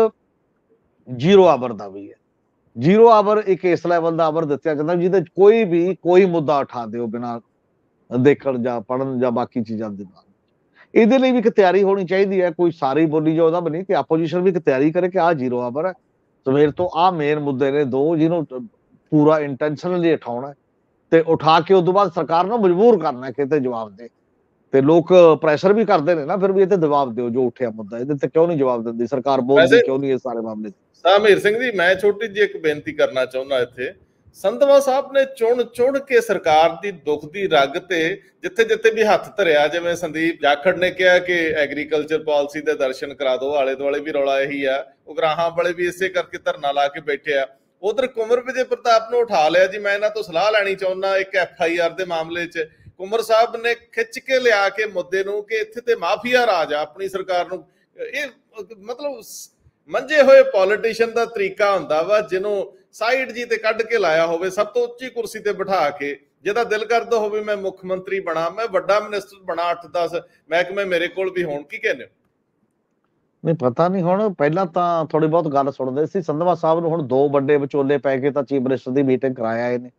0 ਆਵਰ ਦਾ ਵੀ ਹੈ। 0 ਆਵਰ ਇੱਕ ਇਸ ਲੈਵਲ ਦਾ ਆਵਰ ਦਿੱਤਾ ਜਾਂਦਾ ਜਿਹਦੇ ਕੋਈ ਵੀ ਕੋਈ ਮੁੱਦਾ ਉਠਾ ਦਿਓ ਬਿਨਾਂ ਦੇਖਣ ਜਾਂ ਪੜ੍ਹਨ ਜਾਂ ਬਾਕੀ ਚੀਜ਼ਾਂ ਦੇ ਨਾਲ। ਇਹਦੇ ਲਈ ਵੀ ਇੱਕ ਤਿਆਰੀ ਹੋਣੀ ਚਾਹੀਦੀ ਹੈ, ਕੋਈ ਸਾਰੀ ਬੋਲੀ ਜੋ ਉਹਦਾ ਬਣੀ, ਕਿ ਆਪੋਜੀਸ਼ਨ ਵੀ ਇੱਕ ਤਿਆਰੀ ਕਰੇ ਕਿ ਆਹ 0 ਆਵਰ ਹੈ, ਸਵੇਰ ਤੋਂ ਆਹ ਮੇਨ ਮੁੱਦੇ ਨੇ 2, ਜਿਹਨੂੰ ਪੂਰਾ ਇੰਟੈਂਸ਼ਨਲੀ ਉਠਾਉਣਾ, ਤੇ ਉਠਾ ਕੇ ਉਦੋਂ ਬਾਅਦ ਸਰਕਾਰ ਨੂੰ ਮਜਬੂਰ ਕਰਨਾ ਕਿ ਤੇ ਜਵਾਬ ਦੇ। ਤੇ ਲੋਕ ਪ੍ਰੈਸ਼ਰ ਵੀ ਕਰਦੇ ਨੇ ਨਾ ਫਿਰ ਵੀ ਇਹ ਤੇ ਜਵਾਬ ਦਿਓ, ਜੋ ਉੱਠਿਆ ਮੁੱਦਾ ਇਹਦੇ ਤੇ ਕਿਉਂ ਨਹੀਂ ਜਵਾਬ ਦਿੰਦੀ ਸਰਕਾਰ, ਬੋਲਦੀ ਕਿਉਂ ਨਹੀਂ ਇਹ ਸਾਰੇ ਮਾਮਲੇ। ਸਾਮੀਰ ਸਿੰਘ ਜੀ, ਮੈਂ ਛੋਟੀ ਜਿਹੀ ਇੱਕ ਬੇਨਤੀ ਕਰਨਾ ਚਾਹੁੰਦਾ ਇੱਥੇ। ਸੰਧਵਾ ਸਾਹਿਬ ਨੇ ਚੁਣ ਕੇ ਸਰਕਾਰ ਦੀ ਦੁੱਖ ਦੀ ਰਗ ਤੇ ਜਿੱਥੇ ਜਿੱਥੇ ਵੀ ਹੱਥ ਧਰਿਆ, ਜਿਵੇਂ ਸੰਦੀਪ ਜਾਖੜ ਨੇ ਕਿਹਾ ਕਿ ਐਗਰੀਕਲਚਰ ਪਾਲਿਸੀ ਦੇ ਦਰਸ਼ਨ ਕਰਾ ਦਿਓ, ਆਲੇ ਦੁਆਲੇ ਵੀ ਰੌਲਾ ਇਹੀ ਆ, ਉਗਰਾਹਾਂ ਵਾਲੇ ਵੀ ਇਸੇ ਕਰਕੇ ਧਰਨਾ ਲਾ ਕੇ ਬੈਠੇ ਆ। ਉਧਰ ਕੁੰਵਰ ਵਿਜੇ ਪ੍ਰਤਾਪ ਨੂੰ ਉਠਾ ਲਿਆ ਜੀ, ਮੈਂ ਇਹਨਾਂ ਤੋਂ ਸਲਾਹ ਲੈਣੀ ਚਾਹੁੰਦਾ ਇੱਕ FIR ਦੇ ਮਾਮਲੇ 'ਚ। ਕੁੰਵਰ ਸਾਹਿਬ ਨੇ ਖਿੱਚ ਕੇ ਲਿਆ ਕੇ ਮੁੱਦੇ ਨੂੰ ਕਿ ਇੱਥੇ ਤੇ ਮਾਫੀਆ ਰਾਜ ਆ, ਆਪਣੀ ਸਰਕਾਰ ਨੂੰ, ਇਹ ਮਤਲਬ ਮੰਝੇ ਹੋਏ ਪੋਲੀਟੀਸ਼ੀਅਨ ਦਾ ਤਰੀਕਾ ਹੁੰਦਾ ਵਾ, ਜਿਹਨੂੰ ਸਾਈਡ ਜੀ ਤੇ ਕੱਢ ਕੇ ਲਾਇਆ ਹੋਵੇ, ਸਭ ਤੋਂ ਉੱਚੀ ਕੁਰਸੀ ਤੇ ਬਿਠਾ ਕੇ ਜਿਹਦਾ ਦਿਲ ਕਰਦਾ ਹੋਵੇ ਮੈਂ ਮੁੱਖ ਮੰਤਰੀ ਬਣਾ, ਮੈਂ ਵੱਡਾ ਮਿਨਿਸਟਰ ਬਣਾ, 8-10 ਮਹਿਕਮੇ ਮੇਰੇ ਕੋਲ ਵੀ ਹੋਣ, ਕੀ ਕਹਿੰਦੇ ਹੋ? ਨਹੀਂ ਪਤਾ ਨਹੀਂ, ਹੁਣ ਪਹਿਲਾਂ ਤਾਂ ਥੋੜੀ ਬਹੁਤ ਗੱਲ ਸੁਣਦੇ ਸੀ ਸੰਧਵਾ ਸਾਹਿਬ ਨੂੰ, ਹੁਣ 2 ਵੱਡੇ ਵਿਚੋਲੇ ਪੈ ਕੇ ਤਾਂ ਚੀਫ ਮਿਨਿਸਟਰ ਦੀ ਮੀਟਿੰਗ ਕਰਾਇਆ ਇਹਨੇ,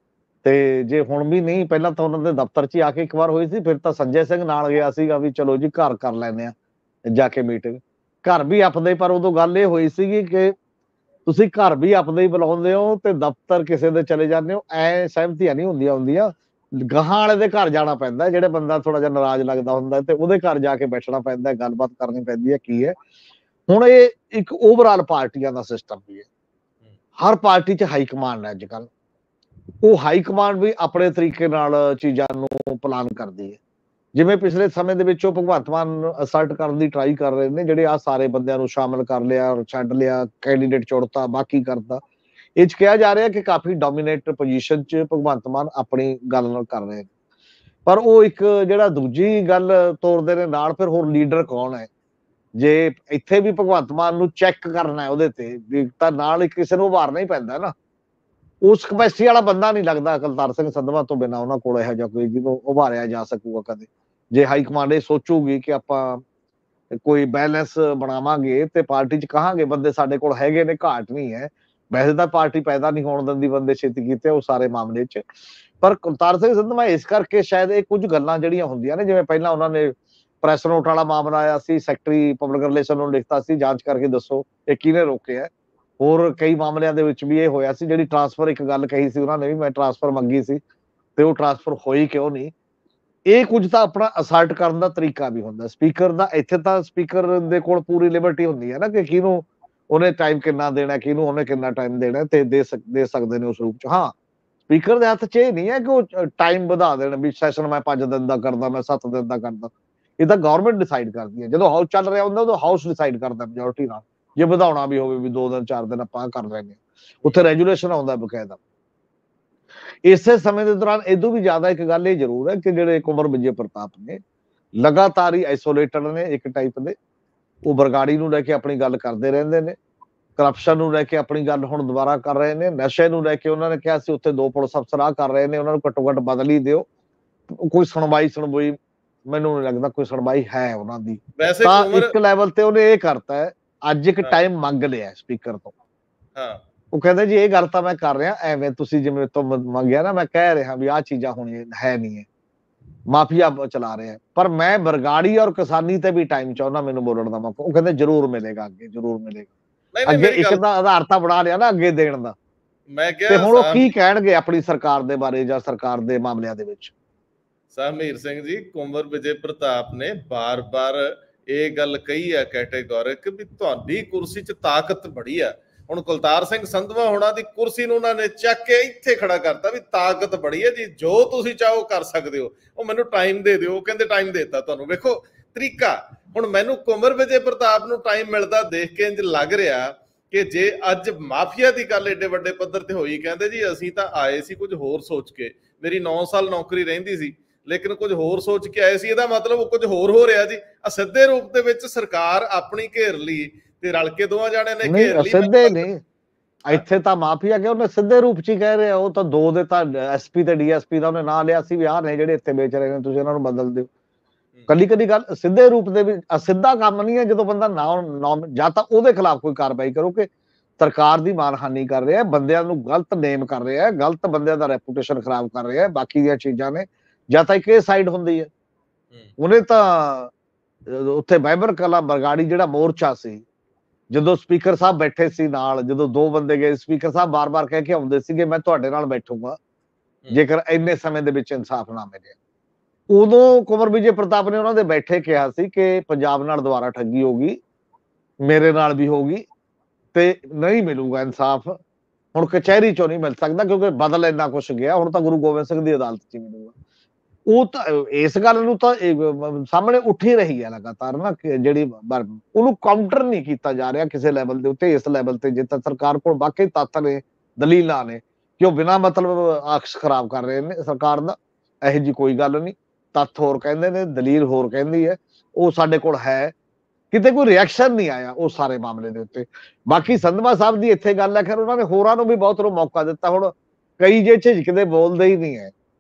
ਤੇ ਜੇ ਹੁਣ ਵੀ ਨਹੀਂ, ਪਹਿਲਾਂ ਤਾਂ ਉਹਨਾਂ ਦੇ ਦਫ਼ਤਰ 'ਚ ਹੀ ਆ ਕੇ ਇੱਕ ਵਾਰ ਹੋਈ ਸੀ, ਫਿਰ ਤਾਂ ਸੰਜੇ ਸਿੰਘ ਨਾਲ ਗਿਆ ਸੀਗਾ ਵੀ ਚਲੋ ਜੀ ਘਰ ਕਰ ਲੈਂਦੇ ਆ ਜਾ ਕੇ ਮੀਟਿੰਗ। ਘਰ ਵੀ ਆਪਦੇ, ਪਰ ਉਦੋਂ ਗੱਲ ਇਹ ਹੋਈ ਸੀਗੀ ਕਿ ਤੁਸੀਂ ਘਰ ਵੀ ਆਪਦੇ ਹੀ ਬੁਲਾਉਂਦੇ ਹੋ ਤੇ ਦਫ਼ਤਰ ਕਿਸੇ ਦੇ ਚਲੇ ਜਾਂਦੇ ਹੋ, ਐ ਸਹਿਮਤੀਆਂ ਨਹੀਂ ਹੁੰਦੀਆਂ। ਗਾਹਾਂ ਵਾਲੇ ਦੇ ਘਰ ਜਾਣਾ ਪੈਂਦਾ, ਜਿਹੜੇ ਬੰਦਾ ਥੋੜਾ ਜਿਹਾ ਨਾਰਾਜ਼ ਲੱਗਦਾ ਹੁੰਦਾ ਤੇ ਉਹਦੇ ਘਰ ਜਾ ਕੇ ਬੈਠਣਾ ਪੈਂਦਾ, ਗੱਲਬਾਤ ਕਰਨੀ ਪੈਂਦੀ ਹੈ ਕੀ ਹੈ। ਹੁਣ ਇਹ ਇੱਕ ਓਵਰਆਲ ਪਾਰਟੀਆਂ ਦਾ ਸਿਸਟਮ ਵੀ ਹੈ, ਹਰ ਪਾਰਟੀ 'ਚ ਹਾਈ ਕਮਾਂਡ ਹੈ ਅੱਜ ਕੱਲ੍ਹ, ਉਹ ਹਾਈ ਕਮਾਂਡ ਵੀ ਆਪਣੇ ਤਰੀਕੇ ਨਾਲ ਚੀਜ਼ਾਂ ਨੂੰ ਪਲਾਨ ਕਰਦੀ ਹੈ। ਜਿਵੇਂ ਪਿਛਲੇ ਸਮੇਂ ਦੇ ਵਿੱਚ ਉਹ ਭਗਵੰਤ ਮਾਨ ਅਸਰਟ ਕਰਨ ਦੀ ਟਰਾਈ ਕਰ ਰਹੇ ਨੇ, ਜਿਹੜੇ ਆ ਸਾਰੇ ਬੰਦਿਆਂ ਨੂੰ ਸ਼ਾਮਿਲ ਕਰ ਲਿਆ, ਛੱਡ ਲਿਆ, ਕੈਂਡੀਡੇਟ ਚੁਣਤਾ, ਬਾਕੀ ਕਰਤਾ। ਇਹ 'ਚ ਕਿਹਾ ਜਾ ਰਿਹਾ ਕਿ ਕਾਫੀ ਡੋਮੀਨੇਟ ਪੋਜੀਸ਼ਨ 'ਚ ਭਗਵੰਤ ਮਾਨ ਆਪਣੀ ਗੱਲ ਨਾਲ ਕਰ ਰਹੇ ਨੇ, ਪਰ ਉਹ ਇੱਕ ਜਿਹੜਾ ਦੂਜੀ ਗੱਲ ਤੋਰਦੇ ਨੇ ਨਾਲ, ਫਿਰ ਹੋਰ ਲੀਡਰ ਕੌਣ ਹੈ? ਜੇ ਇੱਥੇ ਵੀ ਭਗਵੰਤ ਮਾਨ ਨੂੰ ਚੈੱਕ ਕਰਨਾ ਹੈ ਉਹਦੇ ਤੇ, ਤਾਂ ਨਾਲ ਕਿਸੇ ਨੂੰ ਉਭਾਰਨਾ ਹੀ ਪੈਂਦਾ ਨਾ। ਉਸ ਕਪੈਸਿਟੀ ਵਾਲਾ ਬੰਦਾ ਨਹੀਂ ਲੱਗਦਾ ਕੁਲਤਾਰ ਸਿੰਘ ਸੰਧਵਾ ਤੋਂ ਬਿਨਾਂ ਉਹਨਾਂ ਕੋਲ ਇਹੋ ਜਿਹਾ ਕੋਈ ਜਿਹਨੂੰ ਉਭਾਰਿਆ ਜਾ ਸਕੂਗਾ ਕਦੇ। ਜੇ ਹਾਈ ਕਮਾਂਡ ਇਹ ਸੋਚੂਗੀ ਕਿ ਆਪਾਂ ਕੋਈ ਬੈਲੈਂਸ ਬਣਾਵਾਂਗੇ ਤੇ ਪਾਰਟੀ 'ਚ ਕਹਾਂਗੇ ਬੰਦੇ ਸਾਡੇ ਕੋਲ ਹੈਗੇ ਨੇ, ਘਾਟ ਨਹੀਂ ਹੈ। ਵੈਸੇ ਤਾਂ ਪਾਰਟੀ ਪੈਦਾ ਨਹੀਂ ਹੋਣ ਦਿੰਦੀ ਬੰਦੇ ਛੇਤੀ ਕੀਤੇ ਉਹ ਸਾਰੇ ਮਾਮਲੇ 'ਚ, ਪਰ ਕੁਲਤਾਰ ਸਿੰਘ ਸੰਧਵਾ ਇਸ ਕਰਕੇ ਸ਼ਾਇਦ ਇਹ ਕੁਝ ਗੱਲਾਂ ਜਿਹੜੀਆਂ ਹੁੰਦੀਆਂ ਨੇ, ਜਿਵੇਂ ਪਹਿਲਾਂ ਉਹਨਾਂ ਨੇ ਪ੍ਰੈਸ ਨੋਟ ਵਾਲਾ ਮਾਮਲਾ ਆਇਆ ਸੀ, ਸੈਕਟਰੀ ਪਬਲਿਕ ਰਿਲੇਸ਼ਨ ਨੂੰ ਲਿਖਤਾ ਸੀ ਜਾਂਚ ਕਰਕੇ ਦੱਸੋ ਇਹ ਕਿਹਨੇ ਰੋਕਿਆ। ਹੋਰ ਕਈ ਮਾਮਲਿਆਂ ਦੇ ਵਿੱਚ ਵੀ ਇਹ ਹੋਇਆ ਸੀ, ਜਿਹੜੀ ਟਰਾਂਸਫਰ ਇੱਕ ਗੱਲ ਕਹੀ ਸੀ ਉਹਨਾਂ ਨੇ ਵੀ, ਮੈਂ ਟਰਾਂਸਫਰ ਮੰਗੀ ਸੀ ਤੇ ਉਹ ਟਰਾਂਸਫਰ ਹੋਈ ਕਿਉਂ ਨਹੀਂ। ਇਹ ਕੁਝ ਤਾਂ ਆਪਣਾ ਅਸਰਟ ਕਰਨ ਦਾ ਤਰੀਕਾ ਵੀ ਹੁੰਦਾ ਸਪੀਕਰ ਦਾ। ਇੱਥੇ ਤਾਂ ਸਪੀਕਰ ਦੇ ਕੋਲ ਪੂਰੀ ਲਿਬਰਟੀ ਹੁੰਦੀ ਹੈ ਨਾ ਕਿ ਕਿਹਨੂੰ ਉਹਨੇ ਟਾਈਮ ਕਿੰਨਾ ਦੇਣਾ, ਕਿਹਨੂੰ ਉਹਨੇ ਕਿੰਨਾ ਟਾਈਮ ਦੇਣਾ, ਤੇ ਦੇ ਸਕਦੇ ਨੇ ਉਸ ਰੂਪ 'ਚ। ਹਾਂ, ਸਪੀਕਰ ਦੇ ਹੱਥ 'ਚ ਇਹ ਨਹੀਂ ਹੈ ਕਿ ਉਹ ਟਾਈਮ ਵਧਾ ਦੇਣ ਵੀ ਸੈਸ਼ਨ ਮੈਂ 5 ਦਿਨ ਦਾ ਕਰਦਾ, ਮੈਂ 7 ਦਿਨ ਦਾ ਕਰਦਾ। ਇਹ ਤਾਂ ਗਵਰਨਮੈਂਟ ਡਿਸਾਈਡ ਕਰਦੀ ਹੈ। ਜਦੋਂ ਹਾਊਸ ਚੱਲ ਰਿਹਾ ਹੁੰਦਾ ਉਦੋਂ ਹਾਊਸ ਡਿਸਾਈਡ ਕਰਦਾ ਮੈਜੋਰਟੀ ਨਾਲ, ਜੇ ਵਧਾਉਣਾ ਵੀ ਹੋਵੇ ਵੀ 2 ਦਿਨ 4 ਦਿਨ ਆਪਾਂ ਕਰ ਰਹੇ ਨੇ, ਉੱਥੇ ਰੈਜੂਲੇਸ਼ਨ ਆਉਂਦਾ ਬਕਾਇਦਾ। ਇਸੇ ਸਮੇਂ ਦੇ ਦੌਰਾਨ ਇਦੋਂ ਵੀ ਜ਼ਿਆਦਾ ਇੱਕ ਗੱਲ ਇਹ ਜ਼ਰੂਰ ਹੈ ਕਿ ਜਿਹੜੇ ਕੁੰਵਰ ਵਿਜੇ ਪ੍ਰਤਾਪ ਨੇ ਲਗਾਤਾਰ ਹੀ ਆਈਸੋਲੇਟਡ ਨੇ ਇੱਕ ਟਾਈਪ ਦੇ, ਉਹ ਬਰਗਾੜੀ ਨੂੰ ਲੈ ਕੇ ਆਪਣੀ ਗੱਲ ਕਰਦੇ ਰਹਿੰਦੇ ਨੇ, ਕਰਪਸ਼ਨ ਨੂੰ ਲੈ ਕੇ ਆਪਣੀ ਗੱਲ ਹੁਣ ਦੁਬਾਰਾ ਕਰ ਰਹੇ ਨੇ, ਨਸ਼ੇ ਨੂੰ ਲੈ ਕੇ ਉਹਨਾਂ ਨੇ ਕਿਹਾ ਸੀ ਉੱਥੇ 2 ਪੁਲਿਸ ਅਫਸਰ ਆ ਕਰ ਰਹੇ ਨੇ, ਉਹਨਾਂ ਨੂੰ ਘੱਟੋ ਘੱਟ ਬਦਲ ਹੀ ਦਿਓ। ਕੋਈ ਸੁਣਵਾਈ ਮੈਨੂੰ ਨਹੀਂ ਲੱਗਦਾ ਕੋਈ ਸੁਣਵਾਈ ਹੈ ਉਹਨਾਂ ਦੀ। ਤਾਂ ਇੱਕ ਲੈਵਲ ਤੇ ਉਹਨੇ ਇਹ ਕਰਤਾ ਹੈ, ਅੱਜ ਇੱਕ ਟਾਈਮ ਮੰਗ ਲਿਆ ਸਪੀਕਰ ਤੋਂ। ਉਹ ਕਹਿੰਦੇ ਜੀ ਇਹ ਗੱਲ ਤਾਂ ਮੈਂ ਕਰ ਰਿਹਾ, ਐਵੇਂ ਤੁਸੀਂ ਜਿਵੇਂ ਤੋਂ ਮੰਗਿਆ ਨਾ, ਮੈਂ ਕਹਿ ਰਿਹਾ ਵੀ ਆਹ ਚੀਜ਼ਾਂ ਹੋਣੀਆਂ ਹੈ ਨਹੀਂ ਹੈ, ਮਾਫੀਆ ਚਲਾ ਰਿਹਾ, ਪਰ ਮੈਂ ਬਰਗਾੜੀ ਔਰ ਕਿਸਾਨੀ ਤੇ ਵੀ ਟਾਈਮ ਚਾਹੁੰਦਾ, ਮੈਨੂੰ ਬੋਲਣ ਦਾ ਮੌਕਾ। ਉਹ ਕਹਿੰਦੇ ਜ਼ਰੂਰ ਮਿਲੇਗਾ, ਅੱਗੇ ਜ਼ਰੂਰ ਮਿਲੇਗਾ। ਅੱਗੇ ਇੱਕ ਦਾ ਆਧਾਰ ਤਾਂ ਬਣਾ ਲਿਆ ਨਾ ਅੱਗੇ ਦੇਣ ਦਾ, ਤੇ ਹੁਣ ਉਹ ਕੀ ਕਹਿਣਗੇ ਆਪਣੀ ਸਰਕਾਰ ਦੇ ਬਾਰੇ ਜਾਂ ਸਰਕਾਰ ਦੇ ਮਾਮਲਿਆਂ ਦੇ ਵਿੱਚ। ਸਾਹਿਬਮੀਰ ਸਿੰਘ ਜੀ, ਕੁੰਵਰ ਵਿਜੇ ਪ੍ਰਤਾਪ ਨੇ ਬਾਰ-ਬਾਰ ਇਹ ਗੱਲ ਕਹੀ ਹੈ ਕੈਟੇਗੋਰਿਕ ਵੀ ਤੁਹਾਡੀ ਕੁਰਸੀ 'ਚ ਤਾਕਤ ਬੜੀ ਆ। ਹੁਣ ਕੁਲਤਾਰ ਸਿੰਘ ਸੰਧਵਾ ਹੋਣਾ ਦੀ ਕੁਰਸੀ ਨੂੰ ਉਹਨਾਂ ਨੇ ਚੱਕ ਕੇ ਇੱਥੇ ਖੜਾ ਕਰਤਾ ਵੀ ਤਾਕਤ ਬੜੀ ਹੈ ਜੀ, ਜੋ ਤੁਸੀਂ ਚਾਹੋ ਕਰ ਸਕਦੇ ਹੋ, ਉਹ ਮੈਨੂੰ ਟਾਈਮ ਦੇ ਦਿਓ। ਕਹਿੰਦੇ ਟਾਈਮ ਦੇਤਾ ਤੁਹਾਨੂੰ। ਵੇਖੋ ਤਰੀਕਾ। ਹੁਣ ਮੈਨੂੰ ਕੁੰਵਰ ਵਿਜੇ ਪ੍ਰਤਾਪ ਨੂੰ ਟਾਈਮ ਮਿਲਦਾ ਦੇਖ ਕੇ ਇੰਜ ਲੱਗ ਰਿਹਾ ਕਿ ਜੇ ਅੱਜ ਮਾਫੀਆ ਦੀ ਗੱਲ ਏਡੇ ਵੱਡੇ ਪੱਧਰ ਤੇ ਹੋਈ, ਕਹਿੰਦੇ ਜੀ ਅਸੀਂ ਤਾਂ ਆਏ ਸੀ ਕੁਝ ਹੋਰ ਸੋਚ ਕੇ, ਮੇਰੀ 9 ਸਾਲ ਨੌਕਰੀ ਰਹਿੰਦੀ ਸੀ ਲੇਕਿਨ ਕੁਝ ਹੋਰ ਸੋਚ ਕੇ ਆਏ ਸੀ, ਇਹਦਾ ਮਤਲਬ ਕੁਝ ਹੋਰ ਹੋ ਰਿਹਾ ਜੀ। ਸਿੱਧੇ ਰੂਪ ਦੇ ਵਿੱਚ ਸਰਕਾਰ ਆਪਣੀ ਘੇਰ ਲਈ ਤੇ ਰਲ ਕੇ ਦੋਵਾਂ ਜਾਣਿਆਂ ਨੇ ਘੇਰ ਲਈ। ਸਿੱਧੇ ਨਹੀਂ, ਇੱਥੇ ਤਾਂ ਮਾਫੀਆ ਕਿ ਉਹਨੇ ਸਿੱਧੇ ਰੂਪ 'ਚ ਹੀ ਕਹਿ ਰਿਹਾ। ਉਹ ਤਾਂ 2 ਦੇ ਤਾਂ ਐਸਪੀ ਤੇ ਡੀਐਸਪੀ ਦਾ ਉਹਨੇ ਨਾਂ ਲਿਆ ਸੀ ਵੀ ਆਹ ਨੇ ਜਿਹੜੇ ਇੱਥੇ ਵੇਚ ਰਹੇ ਨੇ, ਤੁਸੀਂ ਇਹਨਾਂ ਨੂੰ ਬਦਲ ਦਿਓ। ਕਦੀ ਗੱਲ ਸਿੱਧੇ ਰੂਪ ਦੇ ਵਿੱਚ ਸਿੱਧਾ ਕੰਮ ਨਹੀਂ ਹੈ। ਜਦੋਂ ਬੰਦਾ ਜਾਂ ਤਾਂ ਉਹਦੇ ਖਿਲਾਫ ਕੋਈ ਕਾਰਵਾਈ ਕਰੋ ਕਿ ਸਰਕਾਰ ਦੀ ਮਾਨਹਾਨੀ ਕਰ ਰਿਹਾ, ਬੰਦਿਆਂ ਨੂੰ ਗਲਤ ਨੇਮ ਕਰ ਰਿਹਾ, ਗਲਤ ਬੰਦਿਆਂ ਦਾ ਰੈਪੂਟੇਸ਼ਨ ਖਰਾਬ ਕਰ ਰਿਹਾ, ਬਾਕੀ ਦੀਆਂ ਚੀਜ਼ਾਂ ਨੇ। ਜਾਂ ਤਾਂ ਇੱਕ ਇਹ ਸਾਈਡ ਹੁੰਦੀ ਹੈ। ਉਹਨੇ ਤਾਂ ਉੱਥੇ ਬਾਈਬਰ ਕਲਾ ਬਰਗਾੜੀ ਜਿਹੜਾ ਮੋਰਚਾ ਸੀ, ਜਦੋਂ ਸਪੀਕਰ ਸਾਹਿਬ ਬੈਠੇ ਸੀ ਨਾਲ, ਜਦੋਂ 2 ਬੰਦੇ ਗਏ, ਸਪੀਕਰ ਸਾਹਿਬ ਬਾਰ-ਬਾਰ ਕਹਿ ਕੇ ਆਉਂਦੇ ਸੀਗੇ ਮੈਂ ਤੁਹਾਡੇ ਨਾਲ ਬੈਠੂਗਾ ਜੇਕਰ ਇੰਨੇ ਸਮੇਂ ਦੇ ਵਿੱਚ ਇਨਸਾਫ ਨਾ ਮਿਲਿਆ। ਉਦੋਂ ਕੁੰਵਰ ਵਿਜੇ ਪ੍ਰਤਾਪ ਨੇ ਉਹਨਾਂ ਦੇ ਬੈਠੇ ਕਿਹਾ ਸੀ ਕਿ ਪੰਜਾਬ ਨਾਲ ਦੁਬਾਰਾ ਠੱਗੀ ਹੋਗੀ, ਮੇਰੇ ਨਾਲ ਵੀ ਹੋਗੀ ਤੇ ਨਹੀਂ ਮਿਲੂਗਾ ਇਨਸਾਫ। ਹੁਣ ਕਚਹਿਰੀ ਚੋਂ ਨਹੀਂ ਮਿਲ ਸਕਦਾ ਕਿਉਂਕਿ ਬਦਲ ਇੰਨਾ ਕੁਛ ਗਿਆ, ਹੁਣ ਤਾਂ ਗੁਰੂ ਗੋਬਿੰਦ ਸਿੰਘ ਦੀ ਅਦਾਲਤ 'ਚ ਮਿਲੂਗਾ। ਉਹ ਤਾਂ ਇਸ ਗੱਲ ਨੂੰ ਤਾਂ ਸਾਹਮਣੇ ਉੱਠ ਹੀ ਰਹੀ ਹੈ ਲਗਾਤਾਰ ਨਾ, ਜਿਹੜੀ ਉਹਨੂੰ ਕਾਊਂਟਰ ਨਹੀਂ ਕੀਤਾ ਜਾ ਰਿਹਾ ਕਿਸੇ ਲੈਵਲ ਦੇ ਉੱਤੇ। ਇਸ ਲੈਵਲ ਤੇ ਜੇ ਤਾਂ ਸਰਕਾਰ ਕੋਲ ਵਾਕਈ ਤੱਥ ਨੇ, ਦਲੀਲਾਂ ਨੇ ਕਿ ਉਹ ਬਿਨਾਂ ਮਤਲਬ ਅਕਸ ਖਰਾਬ ਕਰ ਰਹੇ ਨੇ ਸਰਕਾਰ ਦਾ, ਇਹੋ ਜਿਹੀ ਕੋਈ ਗੱਲ ਨਹੀਂ। ਤੱਥ ਹੋਰ ਕਹਿੰਦੇ ਨੇ, ਦਲੀਲ ਹੋਰ ਕਹਿੰਦੀ ਹੈ, ਉਹ ਸਾਡੇ ਕੋਲ ਹੈ। ਕਿਤੇ ਕੋਈ ਰਿਐਕਸ਼ਨ ਨਹੀਂ ਆਇਆ ਉਸ ਸਾਰੇ ਮਾਮਲੇ ਦੇ ਉੱਤੇ। ਬਾਕੀ ਸੰਧਵਾ ਸਾਹਿਬ ਦੀ ਇੱਥੇ ਗੱਲ ਹੈ, ਖੈਰ ਉਹਨਾਂ ਨੇ ਹੋਰਾਂ ਨੂੰ ਵੀ ਬਹੁਤ ਨੂੰ ਮੌਕਾ ਦਿੱਤਾ। ਹੁਣ ਕਈ ਜੇ ਝਿਜਕਦੇ ਬੋਲਦੇ ਹੀ ਨਹੀਂ ਹੈ,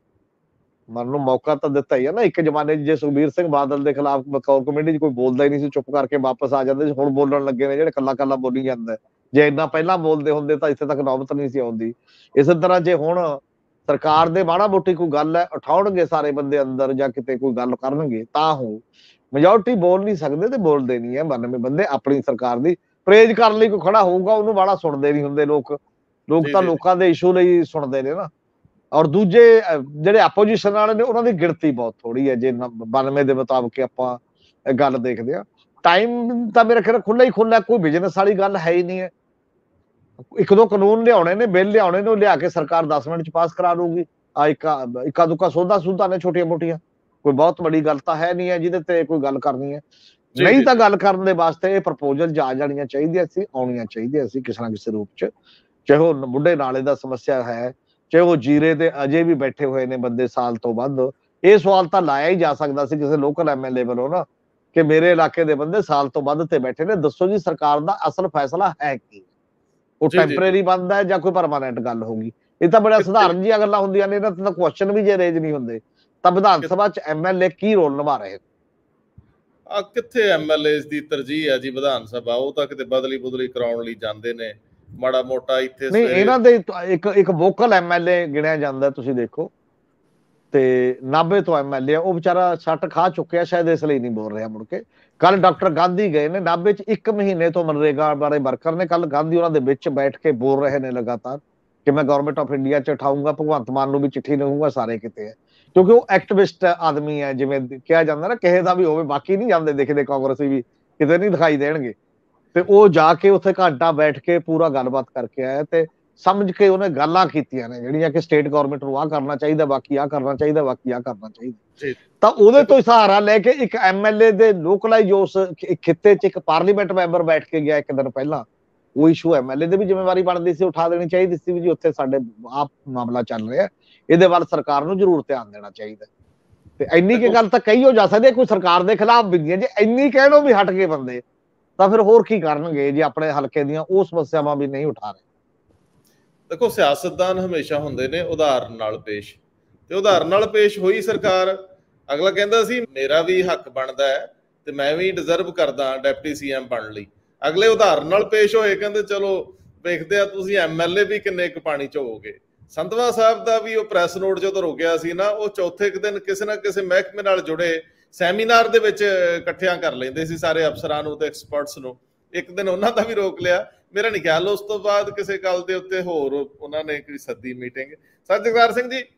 ਮਨ ਨੂੰ ਮੌਕਾ ਤਾਂ ਦਿੱਤਾ ਹੀ ਆ ਨਾ। ਇੱਕ ਜ਼ਮਾਨੇ 'ਚ ਜੇ ਸੁਖਬੀਰ ਸਿੰਘ ਬਾਦਲ ਦੇ ਖਿਲਾਫ ਕੋਰ ਕਮੇਟੀ 'ਚ ਕੋਈ ਬੋਲਦਾ ਹੀ ਨਹੀਂ ਸੀ, ਚੁੱਪ ਕਰਕੇ ਵਾਪਸ ਆ ਜਾਂਦੇ ਸੀ। ਹੁਣ ਬੋਲਣ ਲੱਗੇ ਨੇ ਜਿਹੜੇ ਕੱਲਾ ਬੋਲੀ ਜਾਂਦਾ। ਜੇ ਇੰਨਾ ਪਹਿਲਾਂ ਬੋਲਦੇ ਹੁੰਦੇ ਤਾਂ ਇੱਥੇ ਤੱਕ ਨੌਬਤ ਨਹੀਂ ਸੀ ਆਉਂਦੀ। ਇਸੇ ਤਰ੍ਹਾਂ ਜੇ ਹੁਣ ਸਰਕਾਰ ਦੇ ਮਾੜਾ ਮੋਟੀ ਕੋਈ ਗੱਲ ਹੈ ਉਠਾਉਣਗੇ ਸਾਰੇ ਬੰਦੇ ਅੰਦਰ, ਜਾਂ ਕਿਤੇ ਕੋਈ ਗੱਲ ਕਰਨਗੇ ਤਾਂ ਹੋ। ਮੈਜੋਰਟੀ ਬੋਲ ਨਹੀਂ ਸਕਦੇ ਤੇ ਬੋਲਦੇ ਨਹੀਂ ਹੈ। 92 ਬੰਦੇ ਆਪਣੀ ਸਰਕਾਰ ਦੀ ਪ੍ਰੇਜ ਕਰਨ ਲਈ ਕੋਈ ਖੜਾ ਹੋਊਗਾ, ਉਹਨੂੰ ਮਾੜਾ ਸੁਣਦੇ ਨਹੀਂ ਹੁੰਦੇ ਲੋਕ ਤਾਂ ਲੋਕਾਂ ਦੇ ਇਸ਼ੂ ਲਈ ਸੁਣਦੇ ਨੇ ਨਾ। ਔਰ ਦੂਜੇ ਜਿਹੜੇ ਆਪੋਜੀਸ਼ਨ ਵਾਲੇ ਨੇ ਉਹਨਾਂ ਦੀ ਗਿਣਤੀ ਬਹੁਤ ਥੋੜੀ ਹੈ। ਜੇ 92 ਦੇ ਮੁਤਾਬਕ ਆਪਾਂ ਗੱਲ ਦੇਖਦੇ ਹਾਂ, ਟਾਈਮ ਤਾਂ ਮੇਰੇ ਖਿਆਲ ਖੁੱਲਾ ਹੀ ਖੁੱਲਾ, ਕੋਈ ਬਿਜ਼ਨਸ ਵਾਲੀ ਗੱਲ ਹੈ ਹੀ ਨਹੀਂ ਹੈ। ਇੱਕ ਦੋ ਕਾਨੂੰਨ ਲਿਆਉਣੇ ਨੇ, ਬਿੱਲ ਲਿਆਉਣੇ ਨੇ, ਉਹ ਲਿਆ ਕੇ ਸਰਕਾਰ 10 ਮਿੰਟ 'ਚ ਪਾਸ ਕਰਾ ਦੂਗੀ। ਇੱਕਾ ਦੁੱਕਾ ਸੋਧਾ ਨੇ ਛੋਟੀਆਂ ਮੋਟੀਆਂ, ਕੋਈ ਬਹੁਤ ਬੜੀ ਗੱਲ ਤਾਂ ਹੈ ਨਹੀਂ ਹੈ ਜਿਹਦੇ ਤੇ ਕੋਈ ਗੱਲ ਕਰਨੀ ਹੈ। ਨਹੀਂ ਤਾਂ ਗੱਲ ਕਰਨ ਦੇ ਵਾਸਤੇ ਇਹ ਪ੍ਰਪੋਜ਼ਲ ਜਾ ਜਾਣੀਆਂ ਚਾਹੀਦੀਆਂ ਸੀ, ਆਉਣੀਆਂ ਚਾਹੀਦੀਆਂ ਸੀ ਕਿਸੇ ਨਾ ਕਿਸੇ ਰੂਪ 'ਚ। ਚਾਹੇ ਉਹ ਬੁੱਢੇ ਨਾਲੇ ਦਾ ਸਮੱਸਿਆ ਹੈ, ਚਾਹੇ ਉਹ ਜੀਰੇ ਤੇ ਅਜੇ ਵੀ ਬੈਠੇ ਹੋਏ ਨੇ ਬੰਦੇ ਸਾਲ ਤੋਂ ਵੱਧ। ਇਹ ਸਵਾਲ ਤਾਂ ਲਾਇਆ ਹੀ ਜਾ ਸਕਦਾ ਸੀ ਕਿਸੇ ਲੋਕਲ MLA ਵੱਲੋਂ ਨਾ, ਕਿ ਮੇਰੇ ਇਲਾਕੇ ਦੇ ਬੰਦੇ ਸਾਲ ਤੋਂ ਵੱਧ ਤੇ ਬੈਠੇ ਨੇ, ਦੱਸੋ ਜੀ ਸਰਕਾਰ ਦਾ ਅਸਲ ਫੈਸਲਾ ਹੈ ਕੀ? ਉਹ ਟੈਂਪਰੇਰੀ ਬਣਦਾ ਹੈ ਜਾਂ ਕੋਈ ਪਰਮਾਨੈਂਟ ਗੱਲ ਹੋਗੀ? ਇਹ ਤਾਂ ਬੜਾ ਸਧਾਰਨ ਜਿਹੀਆਂ ਗੱਲਾਂ ਹੁੰਦੀਆਂ ਨੇ, ਇਹਨਾਂ ਤੇ ਤਾਂ ਕੁਐਸਚਨ ਵੀ ਜੇ ਰੇਜ ਨਹੀਂ ਹੁੰਦੇ। ਤਾਂ ਵਿਧਾਨ ਸਭਾ 'ਚ MLA ਕੀ ਰੋਲ ਨਿਭਾ ਰਹੇ? ਕਿੱਥੇ MLAs ਦੀ ਤਰਜੀਹ ਹੈ ਜੀ ਵਿਧਾਨ ਸਭਾ? ਉਹ ਤਾਂ ਕਿਤੇ ਬਦਲੀ ਕਰਾਉਣ ਲਈ ਜਾਂਦੇ ਨੇ ਮਾੜਾ ਮੋਟਾ ਇੱਥੇ। ਨਹੀਂ, ਇਹਨਾਂ ਦੇ ਇੱਕ ਵੋਕਲ MLA ਗਿਣਿਆ ਜਾਂਦਾ, ਤੁਸੀਂ ਦੇਖੋ। ਤੇ 90 ਤੋਂ MLA ਉਹ ਵਿਚਾਰਾ ਸੱਟ ਖਾ ਚੁੱਕਿਆ, ਸ਼ਾਇਦ ਇਸ ਲਈ ਨਹੀਂ ਬੋਲ ਰਿਹਾ ਮੁੜ ਕੇ। ਕੱਲ ਡਾਕਟਰ ਗਾਂਧੀ ਗਏ ਨੇ 90 'ਚ, 1 ਮਹੀਨੇ ਤੋਂ ਮਨਰੇਗਾ ਬਾਰੇ ਵਰਕਰ ਨੇ। ਕੱਲ ਗਾਂਧੀ ਉਹਨਾਂ ਦੇ ਵਿੱਚ ਬੈਠ ਕੇ ਬੋਲ ਰਹੇ ਨੇ ਲਗਾਤਾਰ ਕਿ ਮੈਂ ਗਵਰਨਮੈਂਟ ਆਫ ਇੰਡੀਆ 'ਚ ਉਠਾਊਂਗਾ, ਭਗਵੰਤ ਮਾਨ ਨੂੰ ਵੀ ਚਿੱਠੀ ਲਿਖੂੰਗਾ, ਸਾਰੇ ਕਿਤੇ ਹੈ। ਕਿਉਂਕਿ ਉਹ ਐਕਟਿਵਿਸਟ ਆਦਮੀ ਹੈ, ਜਿਵੇਂ ਕਿਹਾ ਜਾਂਦਾ ਨਾ, ਕਿਸੇ ਦਾ ਵੀ ਹੋਵੇ, ਬਾਕੀ ਨਹੀਂ ਜਾਂਦੇ ਦਿਖਦੇ, ਕਾਂਗਰਸੀ ਵੀ ਕਿਤੇ ਨਹੀਂ ਦਿਖਾਈ ਦੇਣਗੇ। ਤੇ ਉਹ ਜਾ ਕੇ ਉੱਥੇ ਘੰਟਾ ਬੈਠ ਕੇ ਪੂਰਾ ਗੱਲਬਾਤ ਕਰਕੇ ਆਇਆ ਤੇ ਸਮਝ ਕੇ ਉਹਨੇ ਗੱਲਾਂ ਕੀਤੀਆਂ ਨੇ ਜਿਹੜੀਆਂ ਕਿ ਸਟੇਟ ਗਵਰਨਮੈਂਟ ਨੂੰ ਆਹ ਕਰਨਾ ਚਾਹੀਦਾ, ਬਾਕੀ ਆਹ ਕਰਨਾ ਚਾਹੀਦਾ, ਬਾਕੀ ਆਹ ਕਰਨਾ ਚਾਹੀਦਾ। ਤਾਂ ਉਹਦੇ ਤੋਂ ਸਹਾਰਾ ਲੈ ਕੇ ਇੱਕ MLA ਦੇ ਲੋਕਲਾਈਜ਼ ਉਸ ਖਿੱਤੇ 'ਚ ਇੱਕ ਪਾਰਲੀਮੈਂਟ ਮੈਂਬਰ ਬੈਠ ਕੇ ਗਿਆ ਇੱਕ ਦਿਨ ਪਹਿਲਾਂ, ਉਹ ਇਸ਼ੂ MLA ਦੇ ਵੀ ਜ਼ਿੰਮੇਵਾਰੀ ਬਣਦੀ ਸੀ, ਉਠਾ ਦੇਣੀ ਚਾਹੀਦੀ ਸੀ ਵੀ ਜੀ ਉੱਥੇ ਸਾਡੇ ਆਹ ਮਾਮਲਾ ਚੱਲ ਰਿਹਾ, ਇਹਦੇ ਵੱਲ ਸਰਕਾਰ ਨੂੰ ਜ਼ਰੂਰ ਧਿਆਨ ਦੇਣਾ ਚਾਹੀਦਾ। ਤੇ ਇੰਨੀ ਕੀ ਗੱਲ ਤਾਂ ਕਹੀ ਹੋ ਜਾ ਸਕਦੀ, ਕੋਈ ਸਰਕਾਰ ਦੇ ਖਿਲਾਫ ਵੀ ਨਹੀਂ ਹੈ। ਜੇ ਇੰਨੀ ਕਹਿਣੋਂ ਵੀ ਹਟ ਗਏ ਬੰਦੇ ਤਾਂ ਫਿਰ ਹੋਰ ਕੀ ਕਰਨਗੇ ਜੇ ਆਪਣੇ ਹਲਕੇ ਦੀਆਂ ਉਹ ਸਮੱਸਿਆਵਾਂ ਵੀ ਨਹੀਂ ਉਠਾ ਰਹੇ? ਦੇਖੋ, ਸਿਆਸਤਦਾਨ ਹਮੇਸ਼ਾ ਹੁੰਦੇ ਨੇ ਉਦਾਹਰਨ ਨਾਲ ਪੇਸ਼, ਤੇ ਉਦਾਹਰਨ ਨਾਲ ਪੇਸ਼ ਹੋਈ ਸਰਕਾਰ। ਅਗਲਾ ਕਹਿੰਦਾ ਸੀ ਮੇਰਾ ਵੀ ਹੱਕ ਬਣਦਾ ਹੈ ਤੇ ਮੈਂ ਵੀ ਡਿਜ਼ਰਵ ਕਰਦਾ ਡਿਪਟੀ CM ਬਣਨ ਲਈ। ਅਗਲੇ ਉਦਾਹਰਨ ਨਾਲ ਪੇਸ਼ ਹੋਏ, ਕਹਿੰਦੇ ਚਲੋ ਵੇਖਦੇ ਆ ਤੁਸੀਂ MLA ਵੀ ਕਿੰਨੇ ਕੁ ਪਾਣੀ 'ਚ ਹੋਵੋਗੇ। ਸੰਧਵਾ ਸਾਹਿਬ ਦਾ ਵੀ ਉਹ ਪ੍ਰੈਸ ਨੋਟ ਜਦੋਂ ਰੁਕਿਆ ਸੀ ਨਾ, ਉਹ ਚੌਥੇ ਦਿਨ ਕਿਸੇ ਨਾ ਕਿਸੇ ਮਹਿਕਮੇ ਨਾਲ ਜੁੜੇ ਸੈਮੀਨਾਰ ਦੇ ਵਿੱਚ ਇਕੱਠਿਆਂ ਕਰ ਲੈਂਦੇ ਸੀ ਸਾਰੇ ਅਫਸਰਾਂ ਨੂੰ ਤੇ ਐਕਸਪਰਟਸ ਨੂੰ। ਇੱਕ ਦਿਨ ਉਹਨਾਂ ਦਾ ਵੀ ਰੋਕ ਲਿਆ, ਮੇਰਾ ਨਹੀਂ ਖਿਆਲ ਉਸ ਤੋਂ ਬਾਅਦ ਕਿਸੇ ਗੱਲ ਦੇ ਉੱਤੇ ਹੋਰ ਉਹਨਾਂ ਨੇ ਕੋਈ ਸੱਦੀ ਮੀਟਿੰਗ। ਜਗਤਾਰ ਸਿੰਘ ਜੀ,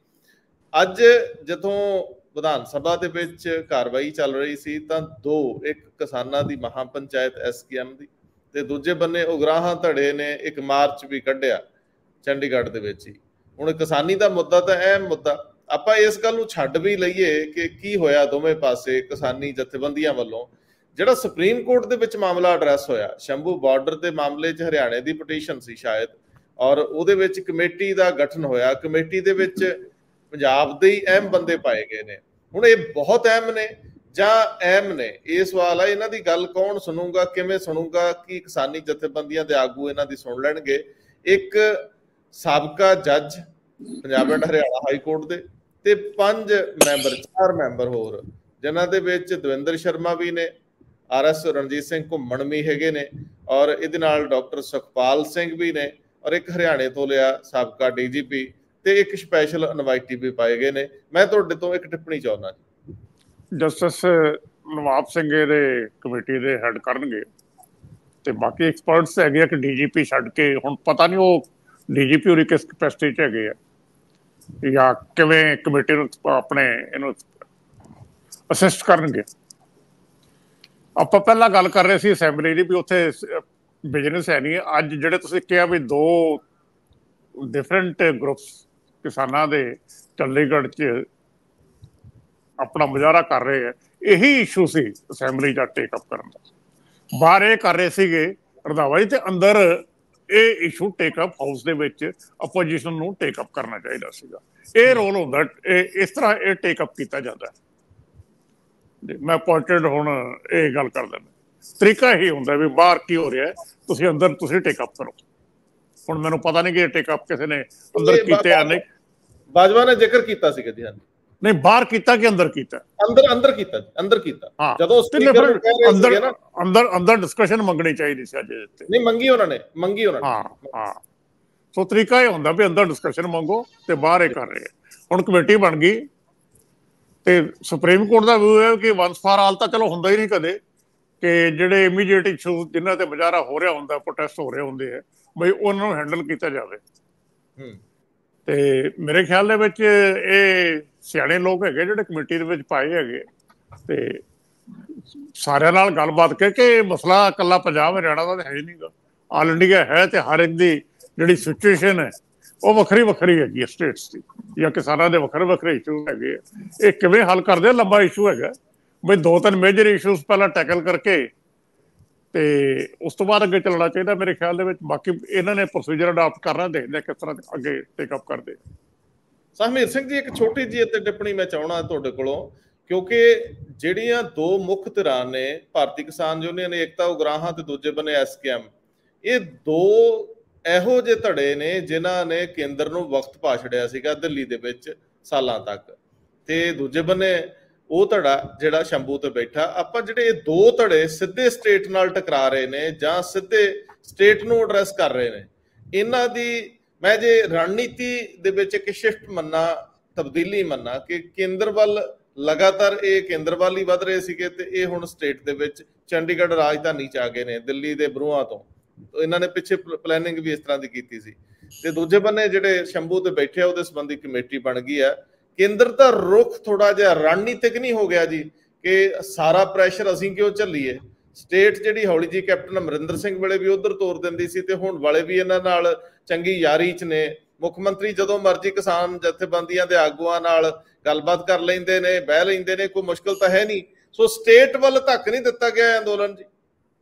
ਅੱਜ ਜਦੋਂ ਵਿਧਾਨ ਸਭਾ ਦੇ ਵਿੱਚ ਕਾਰਵਾਈ ਚੱਲ ਰਹੀ ਸੀ ਤਾਂ ਇੱਕ ਕਿਸਾਨਾਂ ਦੀ ਮਹਾਂ ਪੰਚਾਇਤ SKM ਦੀ, ਤੇ ਦੂਜੇ ਬੰਨੇ ਉਗਰਾਹਾਂ ਧੜੇ ਨੇ ਇੱਕ ਮਾਰਚ ਵੀ ਕੱਢਿਆ ਚੰਡੀਗੜ੍ਹ ਦੇ ਵਿੱਚ ਹੀ। ਹੁਣ ਕਿਸਾਨੀ ਦਾ ਮੁੱਦਾ ਤਾਂ ਅਹਿਮ ਮੁੱਦਾ, ਆਪਾਂ ਇਸ ਗੱਲ ਨੂੰ ਛੱਡ ਵੀ ਲਈਏ ਕਿ ਕੀ ਹੋਇਆ ਦੋਵੇਂ ਪਾਸੇ ਕਿਸਾਨੀ ਜਥੇਬੰਦੀਆਂ ਵੱਲੋਂ। ਜਿਹੜਾ ਸੁਪਰੀਮ ਕੋਰਟ ਦੇ ਵਿੱਚ ਮਾਮਲਾ ਐਡਰੈਸ ਹੋਇਆ, ਸ਼ੰਭੂ ਬਾਰਡਰ ਦੇ ਮਾਮਲੇ 'ਚ ਹਰਿਆਣੇ ਦੀ ਪਟੀਸ਼ਨ ਸੀ ਸ਼ਾਇਦ, ਔਰ ਉਹਦੇ ਵਿੱਚ ਕਮੇਟੀ ਦਾ ਗਠਨ ਹੋਇਆ। ਕਮੇਟੀ ਦੇ ਵਿੱਚ ਪੰਜਾਬ ਦੇ ਹੀ ਅਹਿਮ ਬੰਦੇ ਪਾਏ ਗਏ ਨੇ। ਹੁਣ ਇਹ ਬਹੁਤ ਅਹਿਮ ਨੇ ਜਾਂ ਅਹਿਮ ਨੇ, ਇਹ ਸਵਾਲ ਹੈ। ਇਹਨਾਂ ਦੀ ਗੱਲ ਕੌਣ ਸੁਣੂਗਾ, ਕਿਵੇਂ ਸੁਣੂਗਾ? ਕੀ ਕਿਸਾਨੀ ਜਥੇਬੰਦੀਆਂ ਦੇ ਆਗੂ ਇਹਨਾਂ ਦੀ ਸੁਣ ਲੈਣਗੇ? ਇੱਕ ਸਾਬਕਾ ਜੱਜ Punjab and Haryana high court ਦੇ ਤੇ 4 ਮੈਂਬਰ ਹੋਰ, ਜਿਨ੍ਹਾਂ ਦੇ ਵਿੱਚ ਦਵਿੰਦਰ ਸ਼ਰਮਾ ਵੀ ਨੇ, RS ਰਣਜੀਤ ਸਿੰਘ ਘੁੰਮਣ ਵੀ ਹੈਗੇ ਨੇ, ਔਰ ਇਹਦੇ ਨਾਲ ਡਾਕਟਰ ਸੁਖਪਾਲ ਸਿੰਘ ਵੀ ਨੇ, ਔਰ ਇੱਕ ਹਰਿਆਣੇ ਤੋਂ ਲਿਆ ਸਾਬਕਾ DGP, ਤੇ ਇੱਕ ਸਪੈਸ਼ਲ ਇਨਵਾਈਟੀ ਵੀ ਪਾਏ ਗਏ ਨੇ। ਮੈਂ ਤੁਹਾਡੇ ਤੋਂ ਇੱਕ ਟਿੱਪਣੀ ਚਾਹੁੰਦਾ ਜੀ। ਜਸਟਿਸ ਨਵਾਬ ਸਿੰਘ ਦੇ ਕਮੇਟੀ ਦੇ ਹੈਡ ਕਰਨਗੇ ਤੇ ਬਾਕੀ ਐਕਸਪਰਟਸ ਹੈਗੇ ਆ ਕਿ DGP ਛੱਡ ਕੇ ਹੁਣ ਪਤਾ ਨਹੀਂ ਉਹ DGP ਹੋਰੀ ਕਿਸ ਕਪੈਸਿਟੀ 'ਚ ਹੈਗੇ ਆ ਜਾਂ ਕਿਵੇਂ ਕਮੇਟੀ ਨੂੰ ਆਪਣੇ ਇਹਨੂੰ ਅਸਿਸਟ ਕਰਨਗੇ। ਆਪਾਂ ਪਹਿਲਾਂ ਗੱਲ ਕਰ ਰਹੇ ਸੀ ਅਸੈਂਬਲੀ ਦੀ ਵੀ ਉੱਥੇ ਬਿਜ਼ਨਸ ਹੈ ਨਹੀਂ। ਅੱਜ ਜਿਹੜੇ ਤੁਸੀਂ ਕਿਹਾ ਵੀ 2 ਡਿਫਰੈਂਟ ਗਰੁੱਪਸ ਕਿਸਾਨਾਂ ਦੇ ਚੰਡੀਗੜ੍ਹ 'ਚ ਆਪਣਾ ਮੁਜ਼ਾਹਰਾ ਕਰ ਰਹੇ ਆ, ਇਹੀ ਇਸ਼ੂ ਸੀ ਅਸੈਂਬਲੀ ਦਾ ਟੇਕ ਅਪ ਕਰਨ ਦਾ। ਬਾਹਰ ਇਹ ਕਰ ਰਹੇ ਸੀਗੇ ਰੰਧਾਵਾ ਜੀ, ਤੇ ਅੰਦਰ ਇਹ ਇਸ਼ੂ ਟੇਕ ਅਪ ਹਾਊਸ ਦੇ ਵਿੱਚ ਆਪੋਜੀਸ਼ਨ ਨੂੰ ਟੇਕ ਅਪ ਕਰਨਾ ਚਾਹੀਦਾ ਸੀਗਾ। ਇਹ ਰੋਲ ਹੁੰਦਾ, ਇਸ ਤਰ੍ਹਾਂ ਇਹ ਟੇਕ ਅਪ ਕੀਤਾ ਜਾਂਦਾ। ਮੈਂ ਪੁਆਇੰਟਡ ਹੁਣ ਇਹ ਗੱਲ ਕਰ ਦਿੰਦਾ, ਤਰੀਕਾ ਇਹੀ ਹੁੰਦਾ ਵੀ ਬਾਹਰ ਕੀ ਹੋ ਰਿਹਾ, ਤੁਸੀਂ ਅੰਦਰ ਤੁਸੀਂ ਟੇਕ ਅਪ ਕਰੋ। ਹੁਣ ਮੈਨੂੰ ਪਤਾ ਨਹੀਂ ਕਿ ਟੇਕ ਅਪ ਕਿਸੇ ਨੇ ਅੰਦਰ ਕੀਤੇ ਜਾਂ ਨਹੀਂ। ਬਾਜਵਾ ਨੇ ਜ਼ਿਕਰ ਕੀਤਾ ਸੀ ਕਦੀ? ਨਹੀਂ ਬਾਹਰ ਕੀਤਾ ਕਿ ਅੰਦਰ ਕੀਤਾ? ਅੰਦਰ ਕੀਤਾ, ਅੰਦਰ ਕੀਤਾ। ਹਾਂ, ਜਦੋਂ ਸਪੀਕਰ ਨੂੰ ਕਹਿ ਰਹੇ ਸੀਗੇ ਨਾ ਅੰਦਰ ਡਿਸਕਸ਼ਨ ਮੰਗਣੀ ਚਾਹੀਦੀ ਸੀ ਅੱਜ ਤੇ ਨਹੀਂ ਮੰਗੀ ਉਹਨਾਂ ਨੇ। ਹਾਂ ਸੋ ਤਰੀਕਾ ਇਹ ਹੁੰਦਾ ਵੀ ਅੰਦਰ ਡਿਸਕਸ਼ਨ ਮੰਗੋ ਤੇ ਬਾਹਰ ਇਹ ਕਰ ਰਹੇ। ਹੁਣ ਕਮੇਟੀ ਬਣ ਗਈ ਤੇ ਸੁਪਰੀਮ ਕੋਰਟ ਦਾ ਵਿਊ ਹੈ ਕਿ ਵਨਸ ਫਾਰ ਆਲ ਤਾਂ ਚਲੋ ਹੁੰਦਾ ਹੀ ਨਹੀਂ ਕਦੇ, ਕਿ ਜਿਹੜੇ ਇਮੀਡੀਏਟ ਇਸ਼ੂ ਜਿਨ੍ਹਾਂ ਤੇ ਮੁਜ਼ਾਹਰਾ ਹੋ ਰਿਹਾ ਹੁੰਦਾ, ਪ੍ਰੋਟੈਸਟ ਹੋ ਰਹੇ ਹੁੰਦੇ ਹੈ, ਬਈ ਉਹਨਾਂ ਨੂੰ ਹੈਂਡਲ ਕੀਤਾ ਜਾਵੇ। ਤੇ ਮੇਰੇ ਖਿਆਲ ਦੇ ਵਿੱਚ ਇਹ ਸਿਆਣੇ ਲੋਕ ਹੈਗੇ ਜਿਹੜੇ ਕਮੇਟੀ ਦੇ ਵਿੱਚ ਪਾਏ ਹੈਗੇ, ਤੇ ਸਾਰਿਆਂ ਨਾਲ ਗੱਲਬਾਤ ਕਰਕੇ ਮਸਲਾ ਇਕੱਲਾ ਪੰਜਾਬ ਹਰਿਆਣਾ ਦਾ ਹੈ ਹੀ ਨਹੀਂ ਗਾ, ਆਲ ਇੰਡੀਆ ਹੈ, ਤੇ ਹਰ ਇੱਕ ਦੀ ਜਿਹੜੀ ਸਿਚੁਏਸ਼ਨ ਹੈ ਉਹ ਵੱਖਰੀ ਵੱਖਰੀ ਹੈਗੀ ਹੈ ਸਟੇਟਸ ਦੀ, ਜਾਂ ਕਿਸਾਨਾਂ ਦੇ ਵੱਖਰੇ ਵੱਖਰੇ ਇਸ਼ੂ ਹੈਗੇ। ਇਹ ਕਿਵੇਂ ਹੱਲ ਕਰਦੇ? ਲੰਬਾ ਇਸ਼ੂ ਹੈਗਾ ਬਈ 2-3 ਮੇਜਰ ਇਸ਼ੂਜ਼ ਪਹਿਲਾਂ ਟੈਕਲ ਕਰਕੇ ਤੇ ਉਸ ਤੋਂ ਬਾਅਦ ਅੱਗੇ ਚੱਲਣਾ ਚਾਹੀਦਾ ਮੇਰੇ ਖਿਆਲ ਦੇ ਵਿੱਚ। ਬਾਕੀ ਇਹਨਾਂ ਨੇ ਪ੍ਰੋਸੀਜਰ ਅਡਾਪਟ ਕਰਨਾ, ਦੇਖਦੇ ਕਿਸ ਤਰ੍ਹਾਂ ਅੱਗੇ ਟੇਕ ਅਪ ਕਰਦੇ। ਸਾਹਿਬਮੀਰ ਸਿੰਘ ਜੀ, ਇੱਕ ਛੋਟੀ ਜਿਹੀ ਇੱਥੇ ਟਿੱਪਣੀ ਮੈਂ ਚਾਹਣਾ ਤੁਹਾਡੇ ਕੋਲੋਂ, ਕਿਉਂਕਿ ਜਿਹੜੀਆਂ ਦੋ ਮੁੱਖ ਧਿਰਾਂ ਨੇ, ਭਾਰਤੀ ਕਿਸਾਨ ਯੂਨੀਅਨ ਏਕਤਾ ਉਗਰਾਹਾਂ ਤੇ ਦੂਜੇ ਬੰਨੇ ਐਸਕੇਐਮ, ਇਹ ਦੋ ਇਹੋ ਜਿਹੇ ਧੜੇ ਨੇ ਜਿਨ੍ਹਾਂ ਨੇ ਕੇਂਦਰ ਨੂੰ ਵਕਤ ਪਾ ਛੜਿਆ ਸੀਗਾ ਦਿੱਲੀ ਦੇ ਵਿੱਚ ਸਾਲਾਂ ਤੱਕ, ਤੇ ਦੂਜੇ ਬੰਨੇ ਉਹ ਧੜਾ ਜਿਹੜਾ ਸ਼ੰਭੂ ਤੇ ਬੈਠਾ। ਆਪਾਂ ਜਿਹੜੇ ਇਹ ਦੋ ਧੜੇ ਸਿੱਧੇ ਸਟੇਟ ਨਾਲ ਟਕਰਾ ਰਹੇ ਨੇ ਜਾਂ ਸਿੱਧੇ ਸਟੇਟ ਨੂੰ ਐਡਰੈਸ ਕਰ ਰਹੇ ਨੇ, ਇਹਨਾਂ ਦੀ ਮੈਂ ਜੇ ਰਣਨੀਤੀ ਦੇ ਵਿੱਚ ਇੱਕ ਸ਼ਿਫਟ ਮੰਨਾ, ਤਬਦੀਲੀ ਮੰਨਾ, ਕਿ ਕੇਂਦਰ ਵੱਲ ਲਗਾਤਾਰ ਇਹ ਕੇਂਦਰ ਵੱਲ ਹੀ ਵੱਧ ਰਹੇ ਸੀਗੇ ਤੇ ਇਹ ਹੁਣ ਸਟੇਟ ਦੇ ਵਿੱਚ ਚੰਡੀਗੜ੍ਹ ਰਾਜਧਾਨੀ 'ਚ ਆ ਗਏ ਨੇ ਦਿੱਲੀ ਦੇ ਬਰੂਹਾਂ ਤੋਂ। ਇਹਨਾਂ ਨੇ ਪਿੱਛੇ ਪਲੈਨਿੰਗ ਵੀ ਇਸ ਤਰ੍ਹਾਂ ਦੀ ਕੀਤੀ ਸੀ। ਤੇ ਦੂਜੇ ਬੰਨੇ ਜਿਹੜੇ ਸ਼ੰਭੂ ਤੇ ਬੈਠੇ ਆ ਉਹਦੇ ਸੰਬੰਧੀ ਕਮੇਟੀ ਬਣ ਗਈ ਹੈ। ਕੇਂਦਰ ਦਾ ਰੁਖ ਥੋੜਾ ਜਿਹਾ ਰਣਨੀਤਿਕ ਨਹੀਂ ਹੋ ਗਿਆ ਜੀ, ਕਿ ਸਾਰਾ ਪ੍ਰੈਸ਼ਰ ਅਸੀਂ ਕਿਉਂ ਝੱਲੀਏ। ਸਟੇਟ ਜਿਹੜੀ ਹੌਲੀ ਜੀ ਕੈਪਟਨ ਅਮਰਿੰਦਰ ਸਿੰਘ ਵੇਲੇ ਵੀ ਉਧਰ ਤੋਰ ਦਿੰਦੀ ਸੀ, ਤੇ ਹੁਣ ਵਾਲੇ ਵੀ ਇਹਨਾਂ ਨਾਲ ਚੰਗੀ ਯਾਰੀ 'ਚ ਨੇ। ਮੁੱਖ ਮੰਤਰੀ ਜਦੋਂ ਮਰਜ਼ੀ ਕਿਸਾਨ ਜਥੇਬੰਦੀਆਂ ਦੇ ਆਗੂਆਂ ਨਾਲ ਗੱਲਬਾਤ ਕਰ ਲੈਂਦੇ ਨੇ, ਬਹਿ ਲੈਂਦੇ ਨੇ, ਕੋਈ ਮੁਸ਼ਕਲ ਤਾਂ ਹੈ ਨਹੀਂ। ਸੋ ਸਟੇਟ ਵੱਲ ਧੱਕ ਨਹੀਂ ਦਿੱਤਾ ਗਿਆ ਅੰਦੋਲਨ ਜੀ।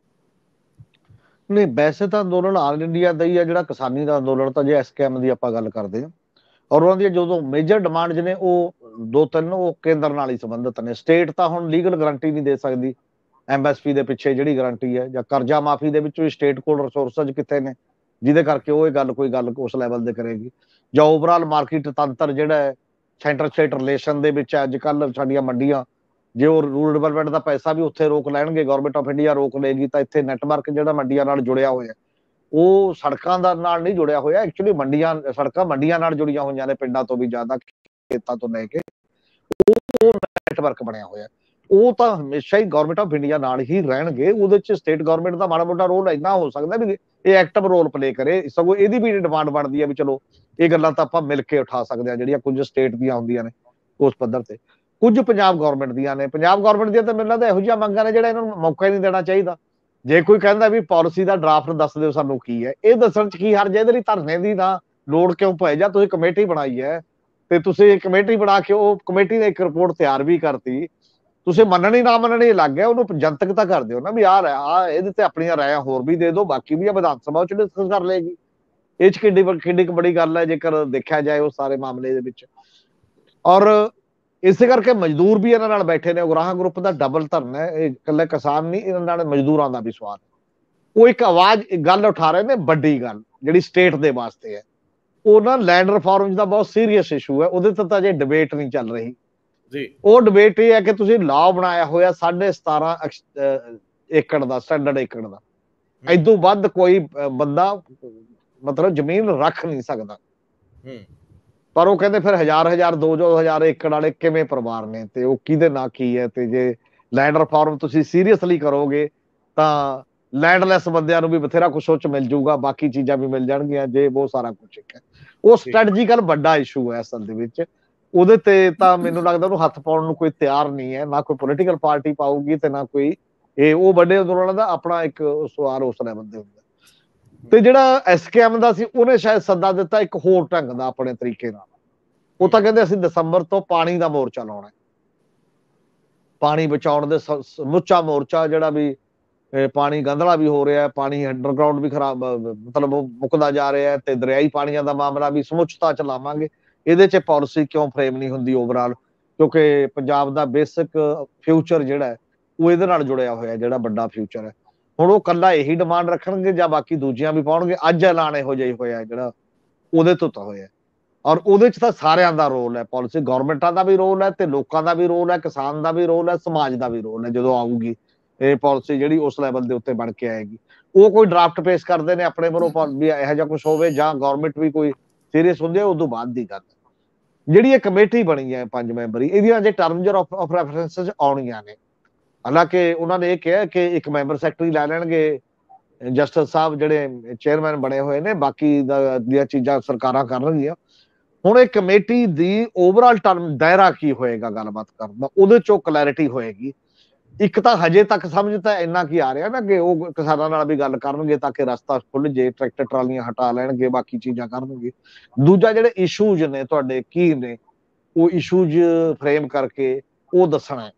ਨਹੀਂ, ਵੈਸੇ ਤਾਂ ਅੰਦੋਲਨ ਆਲ ਇੰਡੀਆ ਦਾ ਹੀ ਆ, ਜਿਹੜਾ ਕਿਸਾਨੀ ਦਾ ਅੰਦੋਲਨ ਤਾਂ ਜੇ ਐਸਕੇਐਮ ਦੀ ਆਪਾਂ ਗੱਲ ਕਰਦੇ ਹਾਂ, ਔਰ ਉਹਨਾਂ ਦੀਆਂ ਜਦੋਂ ਮੇਜਰ ਡਿਮਾਂਡਸ ਨੇ ਉਹ 2-3 ਉਹ ਕੇਂਦਰ ਨਾਲ ਹੀ ਸੰਬੰਧਿਤ ਨੇ। ਸਟੇਟ ਤਾਂ ਹੁਣ ਲੀਗਲ ਗਰੰਟੀ ਨਹੀਂ ਦੇ ਸਕਦੀ, ਐਮਐਸਪੀ ਦੇ ਪਿੱਛੇ ਜਿਹੜੀ ਗਰੰਟੀ ਹੈ, ਜਾਂ ਕਰਜ਼ਾ ਮਾਫੀ ਦੇ ਵਿੱਚ ਵੀ ਸਟੇਟ ਕੋਲ ਰਿਸੋਰਸਸ ਕਿੱਥੇ ਨੇ ਜਿਹਦੇ ਕਰਕੇ ਉਹ ਇਹ ਕੋਈ ਗੱਲ ਉਸ ਲੈਵਲ ਤੇ ਕਰੇਗੀ, ਜਾਂ ਓਵਰਆਲ ਮਾਰਕੀਟ ਤੰਤਰ ਜਿਹੜਾ ਹੈ ਸੈਂਟਰ ਸਟੇਟ ਰਿਲੇਸ਼ਨ ਦੇ ਵਿੱਚ ਅੱਜ ਕੱਲ੍ਹ ਸਾਡੀਆਂ ਮੰਡੀਆਂ, ਜੇ ਉਹ ਰੂਰਲ ਡਿਵੈਲਪਮੈਂਟ ਦਾ ਪੈਸਾ ਵੀ ਉੱਥੇ ਰੋਕ ਲੈਣਗੇ, ਗਵਰਨਮੈਂਟ ਆਫ ਇੰਡੀਆ ਰੋਕ ਲਏਗੀ, ਤਾਂ ਇੱਥੇ ਨੈਟਵਰਕ ਜਿਹੜਾ ਮੰਡੀਆਂ ਨਾਲ ਜੁੜਿਆ ਹੋਇਆ ਉਹ ਸੜਕਾਂ ਦਾ ਨਾਲ ਨਹੀਂ ਜੁੜਿਆ ਹੋਇਆ। ਐਕਚੁਅਲੀ ਸੜਕਾਂ ਮੰਡੀਆਂ ਨਾਲ ਜੁੜੀਆਂ ਹੋਈਆਂ ਨੇ, ਪਿੰਡਾਂ ਤੋਂ ਵੀ ਜ਼ਿਆਦਾ, ਖੇਤਾਂ ਤੋਂ ਲੈ ਕੇ ਉਹ ਨੈਟਵਰਕ ਬਣਿਆ ਹੋਇਆ। ਉਹ ਤਾਂ ਹਮੇਸ਼ਾ ਹੀ ਗਵਰਨਮੈਂਟ ਆਫ ਇੰਡੀਆ ਨਾਲ ਹੀ ਰਹਿਣਗੇ। ਉਹਦੇ ਚ ਸਟੇਟ ਗਵਰਨਮੈਂਟ ਦਾ ਮਾੜਾ ਮੋਟਾ ਰੋਲ ਇੰਨਾ ਹੋ ਸਕਦਾ ਵੀ ਇਹ ਐਕਟਿਵ ਰੋਲ ਪਲੇ ਕਰੇ। ਸਗੋਂ ਇਹਦੀ ਵੀ ਡਿਮਾਂਡ ਬਣਦੀ ਹੈ ਵੀ ਚਲੋ ਇਹ ਗੱਲਾਂ ਤਾਂ ਆਪਾਂ ਮਿਲ ਕੇ ਉਠਾ ਸਕਦੇ ਹਾਂ, ਜਿਹੜੀਆਂ ਕੁਝ ਸਟੇਟ ਦੀਆਂ ਹੁੰਦੀਆਂ ਨੇ ਉਸ ਪੱਧਰ ਤੇ, ਕੁਝ ਪੰਜਾਬ ਗਵਰਨਮੈਂਟ ਦੀਆਂ ਨੇ। ਪੰਜਾਬ ਗਵਰਨਮੈਂਟ ਦੀਆਂ ਤਾਂ ਮੈਨੂੰ ਲੱਗਦਾ ਇਹੋ ਜਿਹੀਆਂ ਮੰਗਾਂ ਨੇ ਜਿਹੜਾ ਇਹਨਾਂ ਨੂੰ ਮੌਕਾ ਹੀ ਨਹੀਂ ਦੇਣਾ ਚਾਹੀਦਾ। ਜੇ ਕੋਈ ਕਹਿੰਦਾ ਵੀ ਪਾਲਿਸੀ ਦਾ ਡਰਾਫਟ ਦੱਸ ਦਿਓ ਸਾਨੂੰ ਕੀ ਹੈ, ਇਹ ਦੱਸਣ ਚ ਕੀ ਹਰਜ ਹੈ? ਇਹਦੇ ਲਈ ਧਰਨੇ ਦੀ ਨਾ ਲੋੜ ਕਿਉਂ ਪਏ? ਜਾਂ ਤੁਸੀਂ ਕਮੇਟੀ ਬਣਾਈ ਹੈ ਤੇ ਤੁਸੀਂ ਕਮੇਟੀ ਬਣਾ ਕੇ ਉਹ ਕਮੇਟੀ ਨੇ ਇੱਕ ਰਿਪੋਰਟ ਤਿਆਰ ਵੀ ਕਰਤੀ, ਤੁਸੀਂ ਮੰਨਣੀ ਨਾ ਮੰਨਣੀ ਲੱਗ ਗਿਆ, ਉਹਨੂੰ ਜਨਤਕ ਤਾਂ ਕਰ ਦਿਓ ਨਾ ਵੀ ਆਹ ਇਹਦੇ ਤੇ ਆਪਣੀਆਂ ਰਾਇਆਂ ਹੋਰ ਵੀ ਦੇ ਦਿਓ, ਬਾਕੀ ਵੀ ਵਿਧਾਨ ਸਭਾ ਚ ਡਿਸਕਸ ਕਰ ਲਏਗੀ। ਇਹ ਚ ਕਿੱਡੀ ਬੜੀ ਗੱਲ ਹੈ ਜੇਕਰ ਦੇਖਿਆ ਜਾਏ ਉਸ ਸਾਰੇ ਮਾਮਲੇ ਦੇ ਵਿੱਚ। ਔਰ ਇਸੇ ਕਰਕੇ ਮਜ਼ਦੂਰ ਵੀ ਇਹਨਾਂ ਨਾਲ ਬੈਠੇ ਨੇ। ਉਗਰਾਹਾਂ ਗਰੁੱਪ ਦਾ ਡਬਲ ਧਰਨਾ ਹੈ, ਇਹ ਇਕੱਲੇ ਕਿਸਾਨ ਨਹੀਂ, ਇਹਨਾਂ ਨਾਲ ਮਜ਼ਦੂਰਾਂ ਦਾ ਵੀ ਸਵਾਲ। ਉਹ ਇੱਕ ਆਵਾਜ਼ ਗੱਲ ਉਠਾ ਰਹੇ ਨੇ, ਵੱਡੀ ਗੱਲ ਜਿਹੜੀ ਸਟੇਟ ਦੇ ਵਾਸਤੇ ਹੈ। ਉਹ ਨਾ ਲੈਂਡ ਰਿਫਾਰਮਸ ਦਾ ਬਹੁਤ ਸੀਰੀਅਸ ਇਸ਼ੂ ਹੈ, ਉਹਦੇ ਤੇ ਤਾਂ ਜੇ ਡਿਬੇਟ ਨਹੀਂ ਚੱਲ ਰਹੀ ਜੀ। ਉਹ ਡਿਬੇਟ ਇਹ ਹੈ ਕਿ ਤੁਸੀਂ ਲਾਅ ਬਣਾਇਆ ਹੋਇਆ 17.5 ਏਕੜ ਦਾ, ਸਟੈਂਡਰਡ ਏਕੜ ਦਾ, ਏਦੂ ਵੱਧ ਕੋਈ ਬੰਦਾ ਮਤਲਬ ਜ਼ਮੀਨ ਰੱਖ ਨਹੀਂ ਸਕਦਾ। ਪਰ ਉਹ ਕਹਿੰਦੇ ਫਿਰ 1000 2,000 ਏਕੜ ਵਾਲੇ ਕਿਵੇਂ ਪਰਿਵਾਰ ਨੇ, ਤੇ ਉਹ ਕਿਹਦੇ ਨਾਂ ਕੀ ਹੈ? ਤੇ ਜੇ ਲੈਂਡ ਰਿਫਾਰਮ ਤੁਸੀਂ ਸੀਰੀਅਸਲੀ ਕਰੋਗੇ ਤਾਂ ਲੈਂਡਲੈਸ ਬੰਦਿਆਂ ਨੂੰ ਵੀ ਬਥੇਰਾ ਕੁਛ ਉਹ ਚ ਮਿਲ ਜਾਊਗਾ, ਬਾਕੀ ਚੀਜ਼ਾਂ ਵੀ ਮਿਲ ਜਾਣਗੀਆਂ, ਜੇ ਬਹੁਤ ਸਾਰਾ ਕੁਛ ਇੱਕ ਹੈ। ਉਹ ਸਟ੍ਰੈਟਜੀਕਲ ਵੱਡਾ ਇਸ਼ੂ ਹੈ ਅਸਲ ਦੇ ਵਿੱਚ। ਉਹਦੇ ਤੇ ਤਾਂ ਮੈਨੂੰ ਲੱਗਦਾ ਉਹਨੂੰ ਹੱਥ ਪਾਉਣ ਨੂੰ ਕੋਈ ਤਿਆਰ ਨਹੀਂ ਹੈ, ਨਾ ਕੋਈ ਪੋਲੀਟੀਕਲ ਪਾਰਟੀ ਪਾਊਗੀ ਤੇ ਨਾ ਕੋਈ ਇਹ। ਉਹ ਵੱਡੇ ਅੰਦੋਲਨਾਂ ਦਾ ਆਪਣਾ ਇੱਕ ਸਵਾਰ ਉਸ ਲੈਵਲ ਤੇ ਹੁੰਦਾ। ਤੇ ਜਿਹੜਾ ਐਸਕੇਐਮ ਦਾ ਸੀ ਉਹਨੇ ਸ਼ਾਇਦ ਸੱਦਾ ਦਿੱਤਾ ਇੱਕ ਹੋਰ ਢੰਗ ਦਾ, ਆਪਣੇ ਤਰੀਕੇ ਨਾਲ। ਉਹ ਤਾਂ ਕਹਿੰਦੇ ਅਸੀਂ ਦਸੰਬਰ ਤੋਂ ਪਾਣੀ ਦਾ ਮੋਰਚਾ ਲਾਉਣਾ, ਪਾਣੀ ਬਚਾਉਣ ਦੇ ਸਮੁੱਚਾ ਮੋਰਚਾ, ਜਿਹੜਾ ਵੀ ਪਾਣੀ ਗੰਧਲਾ ਵੀ ਹੋ ਰਿਹਾ, ਪਾਣੀ ਅੰਡਰਗਰਾਊਂਡ ਵੀ ਖਰਾਬ ਮਤਲਬ ਮੁੱਕਦਾ ਜਾ ਰਿਹਾ, ਤੇ ਦਰਿਆਈ ਪਾਣੀਆਂ ਦਾ ਮਾਮਲਾ ਵੀ ਸਮੁੱਚਤਾ ਚ ਲਾਵਾਂਗੇ। ਇਹਦੇ ਚ ਪਾਲਿਸੀ ਕਿਉਂ ਫਰੇਮ ਨਹੀਂ ਹੁੰਦੀ ਓਵਰਆਲ? ਕਿਉਂਕਿ ਪੰਜਾਬ ਦਾ ਬੇਸਿਕ ਫਿਊਚਰ ਜਿਹੜਾ ਹੈ ਉਹ ਇਹਦੇ ਨਾਲ ਜੁੜਿਆ ਹੋਇਆ, ਜਿਹੜਾ ਵੱਡਾ ਫਿਊਚਰ ਹੈ। ਹੁਣ ਉਹ ਕੱਲਾ ਇਹੀ ਡਿਮਾਂਡ ਰੱਖਣਗੇ ਜਾਂ ਬਾਕੀ ਦੂਜੀਆਂ ਵੀ ਪਾਉਣਗੇ? ਅੱਜ ਐਲਾਨ ਇਹੋ ਜਿਹਾ ਹੀ ਹੋਇਆ ਜਿਹੜਾ ਉਹਦੇ ਤੋਂ ਤਾਂ ਹੋਇਆ। ਔਰ ਉਹਦੇ 'ਚ ਤਾਂ ਸਾਰਿਆਂ ਦਾ ਰੋਲ ਹੈ, ਪਾਲਿਸੀ ਗਵਰਨਮੈਂਟਾਂ ਦਾ ਵੀ ਰੋਲ ਹੈ ਤੇ ਲੋਕਾਂ ਦਾ ਵੀ ਰੋਲ ਹੈ, ਕਿਸਾਨ ਦਾ ਵੀ ਰੋਲ ਹੈ, ਸਮਾਜ ਦਾ ਵੀ ਰੋਲ ਹੈ। ਜਦੋਂ ਆਊਗੀ ਇਹ ਪਾਲਿਸੀ ਜਿਹੜੀ ਉਸ ਲੈਵਲ ਦੇ ਉੱਤੇ ਬਣ ਕੇ ਆਏਗੀ, ਉਹ ਕੋਈ ਡਰਾਫਟ ਪੇਸ਼ ਕਰਦੇ ਨੇ ਆਪਣੇ ਵੱਲੋਂ ਵੀ ਇਹੋ ਜਿਹਾ ਕੁਝ ਹੋਵੇ, ਜਾਂ ਗਵਰਨਮੈਂਟ ਵੀ ਕੋਈ ਸੀਰੀਅਸ ਹੁੰਦੀ ਹੈ, ਉਦੋਂ ਬਾਅਦ ਦੀ ਗੱਲ ਹੈ। ਜਿਹੜੀ ਇਹ ਕਮੇਟੀ ਬਣੀ ਹੈ 5 ਮੈਂਬਰੀ, ਇਹਦੀਆਂ ਜੇ ਟਰਮਸ ਆਫ ਰੈਫਰੈਂਸਸ ਆਉਣੀਆਂ ਨੇ। ਹਾਲਾਂਕਿ ਉਹਨਾਂ ਨੇ ਇਹ ਕਿਹਾ ਕਿ ਇੱਕ ਮੈਂਬਰ ਸੈਕਟਰੀ ਲੈ ਲੈਣਗੇ ਜਸਟਿਸ ਸਾਹਿਬ ਜਿਹੜੇ ਚੇਅਰਮੈਨ ਬਣੇ ਹੋਏ ਨੇ, ਬਾਕੀ ਦੀਆਂ ਚੀਜ਼ਾਂ ਸਰਕਾਰਾਂ ਕਰਨਗੀਆਂ। ਹੁਣ ਇਹ ਕਮੇਟੀ ਦੀ ਓਵਰਆਲ ਟਰਮ ਦਾਇਰਾ ਕੀ ਹੋਏਗਾ ਗੱਲਬਾਤ ਕਰਨ ਦਾ, ਉਹਦੇ ਚੋਂ ਕਲੈਰਿਟੀ ਹੋਏਗੀ। ਇੱਕ ਤਾਂ ਹਜੇ ਤੱਕ ਸਮਝ ਤਾਂ ਇੰਨਾ ਕੀ ਆ ਰਿਹਾ ਨਾ ਕਿ ਉਹ ਕਿਸਾਨਾਂ ਨਾਲ ਵੀ ਗੱਲ ਕਰਨਗੇ ਤਾਂ ਕਿ ਰਸਤਾ ਖੁੱਲ ਜੇ, ਟਰੈਕਟਰ ਟਰਾਲੀਆਂ ਹਟਾ ਲੈਣਗੇ, ਬਾਕੀ ਚੀਜ਼ਾਂ ਕਰਨਗੇ। ਦੂਜਾ ਜਿਹੜੇ ਇਸ਼ੂਜ਼ ਨੇ ਤੁਹਾਡੇ ਕੀ ਨੇ, ਉਹ ਇਸ਼ੂਜ਼ ਫਰੇਮ ਕਰਕੇ ਉਹ ਦੱਸਣਾ,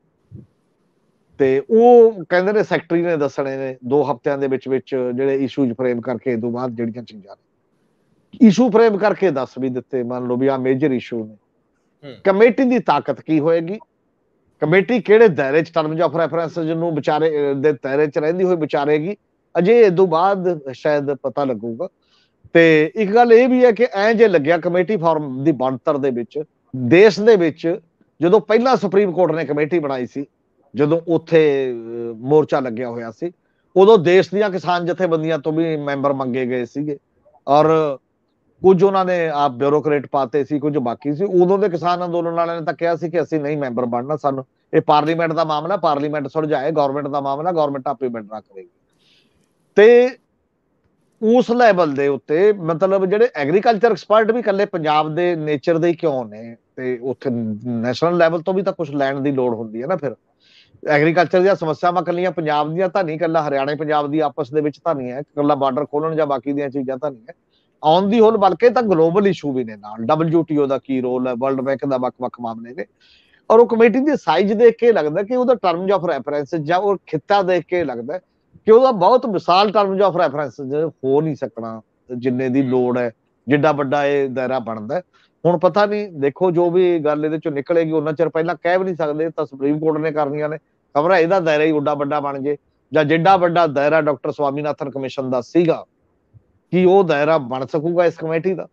ਤੇ ਉਹ ਕਹਿੰਦੇ ਨੇ ਸੈਕਟਰੀ ਨੇ ਦੱਸਣੇ ਨੇ 2 ਹਫ਼ਤਿਆਂ ਦੇ ਵਿੱਚ ਜਿਹੜੇ ਇਸ਼ੂਜ਼ ਫਰੇਮ ਕਰਕੇ। ਇਸ ਤੋਂ ਬਾਅਦ ਜਿਹੜੀਆਂ ਚੀਜ਼ਾਂ ਨੇ ਇਸ਼ੂ ਫਰੇਮ ਕਰਕੇ ਦੱਸ ਵੀ ਦਿੱਤੇ, ਮੰਨ ਲਓ ਵੀ ਆਹ ਮੇਜਰ ਇਸ਼ੂ ਨੇ। ਕਮੇਟੀ ਦੀ ਤਾਕਤ ਕੀ ਹੋਏਗੀ, ਕਮੇਟੀ ਕਿਹੜੇ ਦਾਇਰੇ 'ਚ ਟਰਮਸ ਆਫ ਰੈਫਰੈਂਸ ਨੂੰ ਵਿਚਾਰੇ ਦੇ ਦਾਇਰੇ 'ਚ ਰਹਿੰਦੀ ਹੋਈ ਵਿਚਾਰੇਗੀ, ਅਜੇ ਇਸ ਤੋਂ ਬਾਅਦ ਸ਼ਾਇਦ ਪਤਾ ਲੱਗੂਗਾ। ਤੇ ਇੱਕ ਗੱਲ ਇਹ ਵੀ ਹੈ ਕਿ ਐਂ ਜੇ ਲੱਗਿਆ ਕਮੇਟੀ ਫਾਰਮ ਦੀ ਬਣਤਰ ਦੇ ਵਿੱਚ, ਦੇਸ਼ ਦੇ ਵਿੱਚ ਜਦੋਂ ਪਹਿਲਾਂ ਸੁਪਰੀਮ ਕੋਰਟ ਨੇ ਕਮੇਟੀ ਬਣਾਈ ਸੀ, ਜਦੋਂ ਉੱਥੇ ਮੋਰਚਾ ਲੱਗਿਆ ਹੋਇਆ ਸੀ, ਉਦੋਂ ਦੇਸ਼ ਦੀਆਂ ਕਿਸਾਨ ਜਥੇਬੰਦੀਆਂ ਤੋਂ ਵੀ ਮੈਂਬਰ ਮੰਗੇ ਗਏ ਸੀਗੇ, ਔਰ ਕੁਝ ਉਹਨਾਂ ਨੇ ਆਪ ਬਿਊਰੋਕਰੇਟ ਪਾਤੇ ਸੀ, ਕੁਝ ਬਾਕੀ ਸੀ। ਉਦੋਂ ਦੇ ਕਿਸਾਨ ਅੰਦੋਲਨ ਵਾਲਿਆਂ ਨੇ ਤਾਂ ਕਿਹਾ ਸੀ ਕਿ ਅਸੀਂ ਨਹੀਂ ਮੈਂਬਰ ਬਣਨਾ, ਸਾਨੂੰ ਇਹ ਪਾਰਲੀਮੈਂਟ ਦਾ ਮਾਮਲਾ, ਪਾਰਲੀਮੈਂਟ ਸੁਲਝਾਏ, ਗਵਰਨਮੈਂਟ ਦਾ ਮਾਮਲਾ, ਗਵਰਨਮੈਂਟ ਆਪੇ ਮੈਂਬਰਾਂ ਕਰੇਗੀ। ਤੇ ਉਸ ਲੈਵਲ ਦੇ ਉੱਤੇ ਮਤਲਬ ਜਿਹੜੇ ਐਗਰੀਕਲਚਰ ਐਕਸਪਰਟ ਵੀ ਇਕੱਲੇ ਪੰਜਾਬ ਦੇ ਨੇਚਰ ਦੇ ਕਿਉਂ ਨੇ, ਤੇ ਉੱਥੇ ਨੈਸ਼ਨਲ ਲੈਵਲ ਤੋਂ ਵੀ ਤਾਂ ਕੁਝ ਲੈਣ ਦੀ ਲੋੜ ਹੁੰਦੀ ਹੈ ਨਾ। ਫਿਰ ਐਗਰੀਕਲਚਰ ਦੀਆਂ ਸਮੱਸਿਆਵਾਂ ਇਕੱਲੀਆਂ ਪੰਜਾਬ ਦੀਆਂ ਤਾਂ ਨਹੀਂ, ਇਕੱਲਾ ਹਰਿਆਣਾ ਪੰਜਾਬ ਦੀ ਆਪਸ ਦੇ ਵਿੱਚ ਤਾਂ ਨਹੀਂ ਹੈ, ਇਕੱਲਾ ਬਾਰਡਰ ਖੋਲਣ ਜਾਂ ਬਾਕੀ ਦੀਆਂ ਚੀਜ਼ਾਂ ਤਾਂ ਨਹੀਂ ਹੈ ਆਉਣ ਦੀ ਹੋਲ, ਬਲਕਿ ਤਾਂ ਗਲੋਬਲ ਇਸ਼ੂ ਵੀ ਨੇ ਨਾਲ। WTO ਦਾ ਕੀ ਰੋਲ ਹੈ, ਵਰਲਡ ਬੈਂਕ ਦਾ ਵੱਖ-ਵੱਖ ਮਾਮਲੇ ਨੇ। ਔਰ ਉਹ ਕਮੇਟੀ ਦੀ ਸਾਈਜ਼ ਦੇਖ ਕੇ ਲੱਗਦਾ ਕਿ ਉਹਦਾ ਟਰਮਸ ਆਫ ਰੈਫਰੈਂਸ ਜਾਂ ਉਹ ਖਿੱਤਾ ਦੇਖ ਕੇ ਲੱਗਦਾ ਕਿ ਉਹਦਾ ਬਹੁਤ ਵਿਸ਼ਾਲ ਟਰਮਸ ਆਫ ਰੈਫਰੈਂਸ ਹੋ ਨਹੀਂ ਸਕਣਾ ਜਿੰਨੇ ਦੀ ਲੋੜ ਹੈ, ਜਿੱਡਾ ਵੱਡਾ ਇਹ ਦਾਇਰਾ ਬਣਦਾ। ਹੁਣ ਪਤਾ ਨਹੀਂ, ਦੇਖੋ ਜੋ ਵੀ ਗੱਲ ਇਹਦੇ ਚੋਂ ਨਿਕਲੇਗੀ, ਉਹਨਾਂ ਚਿਰ ਪਹਿਲਾਂ ਕਹਿ ਵੀ ਨਹੀਂ ਸਕਦੇ, ਤਾਂ ਸੁਪਰੀਮ ਕੋਰਟ ਨੇ ਕਰਨੀਆਂ ਨੇ। ਖਬਰ ਹੈ ਇਹਦਾ ਦਾਇਰਾ ਹੀ ਓਡਾ ਵੱਡਾ ਬਣ ਜੇ, ਜਾਂ ਜਿੱਡਾ ਵੱਡਾ ਦਾਇਰਾ ਡਾਕਟਰ ਸਵਾਮੀਨਾਥਨ ਕਮਿਸ਼ਨ ਦਾ ਸੀਗਾ, ਕੀ ਉਹ ਦਾਇਰਾ ਬਣ ਸਕੂਗਾ ਇਸ ਕਮੇਟੀ ਦਾ।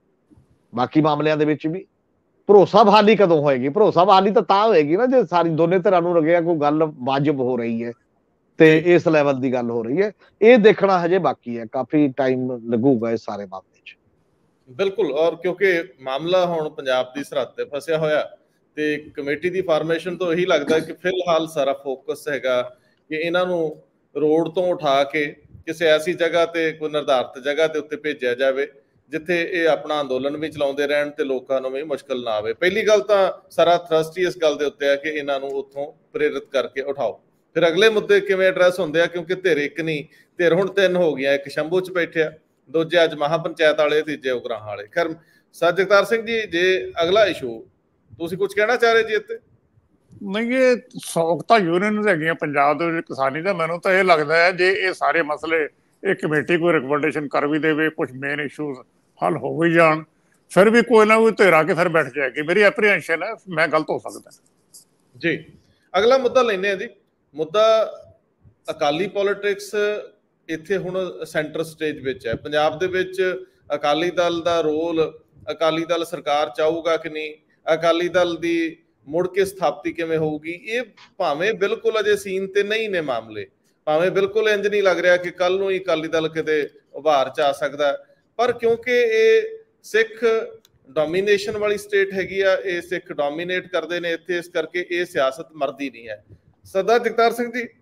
ਬਾਕੀ ਮਾਮਲਿਆਂ ਦੇ ਵਿੱਚ ਵੀ ਭਰੋਸਾ ਬਹਾਲੀ ਕਦੋਂ ਹੋਏਗੀ? ਭਰੋਸਾ ਬਹਾਲੀ ਤਾਂ ਹੋਏਗੀ ਨਾ ਜੇ ਸਾਰੀ ਦੋਨੇ ਧਿਰਾਂ ਨੂੰ ਲੱਗਿਆ ਕੋਈ ਗੱਲ ਵਾਜਬ ਹੋ ਰਹੀ ਹੈ ਤੇ ਇਸ ਲੈਵਲ ਦੀ ਗੱਲ ਹੋ ਰਹੀ ਹੈ। ਇਹ ਦੇਖਣਾ ਹਜੇ ਬਾਕੀ ਹੈ, ਕਾਫੀ ਟਾਈਮ ਲੱਗੂਗਾ ਇਸ ਸਾਰੇ ਮਾਮਲੇ 'ਚ। ਬਿਲਕੁਲ, ਔਰ ਕਿਉਂਕਿ ਮਾਮਲਾ ਹੁਣ ਪੰਜਾਬ ਦੀ ਸਰਹੱਦ ਤੇ ਫਸਿਆ ਹੋਇਆ, ਤੇ ਕਮੇਟੀ ਦੀ ਫਾਰਮੇਸ਼ਨ ਤੋਂ ਇਹੀ ਲੱਗਦਾ ਕਿ ਫਿਲਹਾਲ ਸਾਰਾ ਫੋਕਸ ਹੈਗਾ ਕਿ ਇਹਨਾਂ ਨੂੰ ਰੋਡ ਤੋਂ ਉਠਾ ਕੇ ਕਿਸੇ ਐਸੀ ਜਗ੍ਹਾ ਤੇ, ਕੋਈ ਨਿਰਧਾਰਿਤ ਜਗ੍ਹਾ ਦੇ ਉੱਤੇ ਭੇਜਿਆ ਜਾਵੇ ਜਿੱਥੇ ਇਹ ਆਪਣਾ ਅੰਦੋਲਨ ਵੀ ਚਲਾਉਂਦੇ ਰਹਿਣ ਤੇ ਲੋਕਾਂ ਨੂੰ ਵੀ ਮੁਸ਼ਕਲ ਨਾ ਆਵੇ। ਪਹਿਲੀ ਗੱਲ ਤਾਂ ਸਾਰਾ ਥਰਸਟ ਹੀ ਇਸ ਗੱਲ ਦੇ ਉੱਤੇ ਹੈ ਕਿ ਇਹਨਾਂ ਨੂੰ ਉੱਥੋਂ ਪ੍ਰੇਰਿਤ ਕਰਕੇ ਉਠਾਓ। ਫਿਰ ਅਗਲੇ ਮੁੱਦੇ ਕਿਵੇਂ ਐਡਰੈਸ ਹੁੰਦੇ ਆ, ਕਿਉਂਕਿ ਧਿਰ ਇੱਕ ਨਹੀਂ, ਧਿਰ ਹੁਣ 3 ਹੋ ਗਈਆਂ। ਇੱਕ ਸ਼ੰਭੂ 'ਚ ਬੈਠਿਆ, ਦੂਜੇ ਅੱਜ ਮਹਾਪੰਚਾਇਤ ਵਾਲੇ, ਤੀਜੇ ਉਗਰਾਹਾਂ ਵਾਲੇ। ਖੈਰ ਜਗਤਾਰ ਸਿੰਘ ਜੀ, ਜੇ ਅਗਲਾ ਇਸ਼ੂ ਤੁਸੀਂ ਕੁਝ ਕਹਿਣਾ ਚਾਹ ਰਹੇ ਜੀ ਇੱਥੇ? ਨਹੀਂ, ਇਹ ਸੌਖਤਾ ਯੂਨੀਅਨ ਹੈਗੀਆਂ ਪੰਜਾਬ ਦੇ ਵਿੱਚ ਕਿਸਾਨੀ ਦਾ। ਮੈਨੂੰ ਤਾਂ ਇਹ ਲੱਗਦਾ ਹੈ ਜੇ ਇਹ ਸਾਰੇ ਮਸਲੇ ਇਹ ਕਮੇਟੀ ਕੋਈ ਰਿਕਮੈਂਡੇਸ਼ਨ ਕਰ ਵੀ ਦੇਵੇ, ਕੁਝ ਮੇਨ ਇਸ਼ੂਜ਼ ਹੱਲ ਹੋ ਵੀ ਜਾਣ, ਫਿਰ ਵੀ ਕੋਈ ਨਾ ਕੋਈ ਧਿਰ ਆ ਕੇ ਫਿਰ ਬੈਠ ਜਾਏਗੀ। ਮੇਰੀ ਐਪਰੀਹੈਂਸ਼ਨ ਹੈ, ਮੈਂ ਗਲਤ ਹੋ ਸਕਦਾ ਜੀ। ਅਗਲਾ ਮੁੱਦਾ ਲੈਂਦੇ ਹਾਂ ਜੀ। ਮੁੱਦਾ ਅਕਾਲੀ ਪੋਲੀਟਿਕਸ ਇੱਥੇ ਹੁਣ ਸੈਂਟਰ ਸਟੇਜ ਵਿੱਚ ਹੈ। ਪੰਜਾਬ ਦੇ ਵਿੱਚ ਅਕਾਲੀ ਦਲ ਦਾ ਰੋਲ, ਅਕਾਲੀ ਦਲ ਸਰਕਾਰ ਚਾਹੂਗਾ ਕਿ ਨਹੀਂ, ਅਕਾਲੀ ਦਲ ਦੀ ਮੁੜ ਕੇ ਸਥਾਪਤੀ ਕਿਵੇਂ ਹੋਊਗੀ, ਇਹ ਭਾਵੇਂ ਬਿਲਕੁਲ ਅਜੇ ਸੀਨ ਤੇ ਨਹੀਂ ਨੇ ਮਾਮਲੇ, ਭਾਵੇਂ ਬਿਲਕੁਲ ਇੰਜ ਨਹੀਂ ਲੱਗ ਰਿਹਾ ਕਿ ਕੱਲ ਨੂੰ ਹੀ ਅਕਾਲੀ ਦਲ ਕਿਤੇ ਉਭਾਰ 'ਚ ਆ ਸਕਦਾ, ਪਰ ਕਿਉਂਕਿ ਇਹ ਸਿੱਖ ਡੋਮੀਨੇਸ਼ਨ ਵਾਲੀ ਸਟੇਟ ਹੈਗੀ ਆ, ਇਹ ਸਿੱਖ ਡੋਮੀਨੇਟ ਕਰਦੇ ਨੇ ਇੱਥੇ, ਇਸ ਕਰਕੇ ਇਹ ਸਿਆਸਤ ਮਰਦੀ ਨਹੀਂ ਹੈ। ਸਰਦਾਰ ਜਗਤਾਰ ਸਿੰਘ ਜੀ,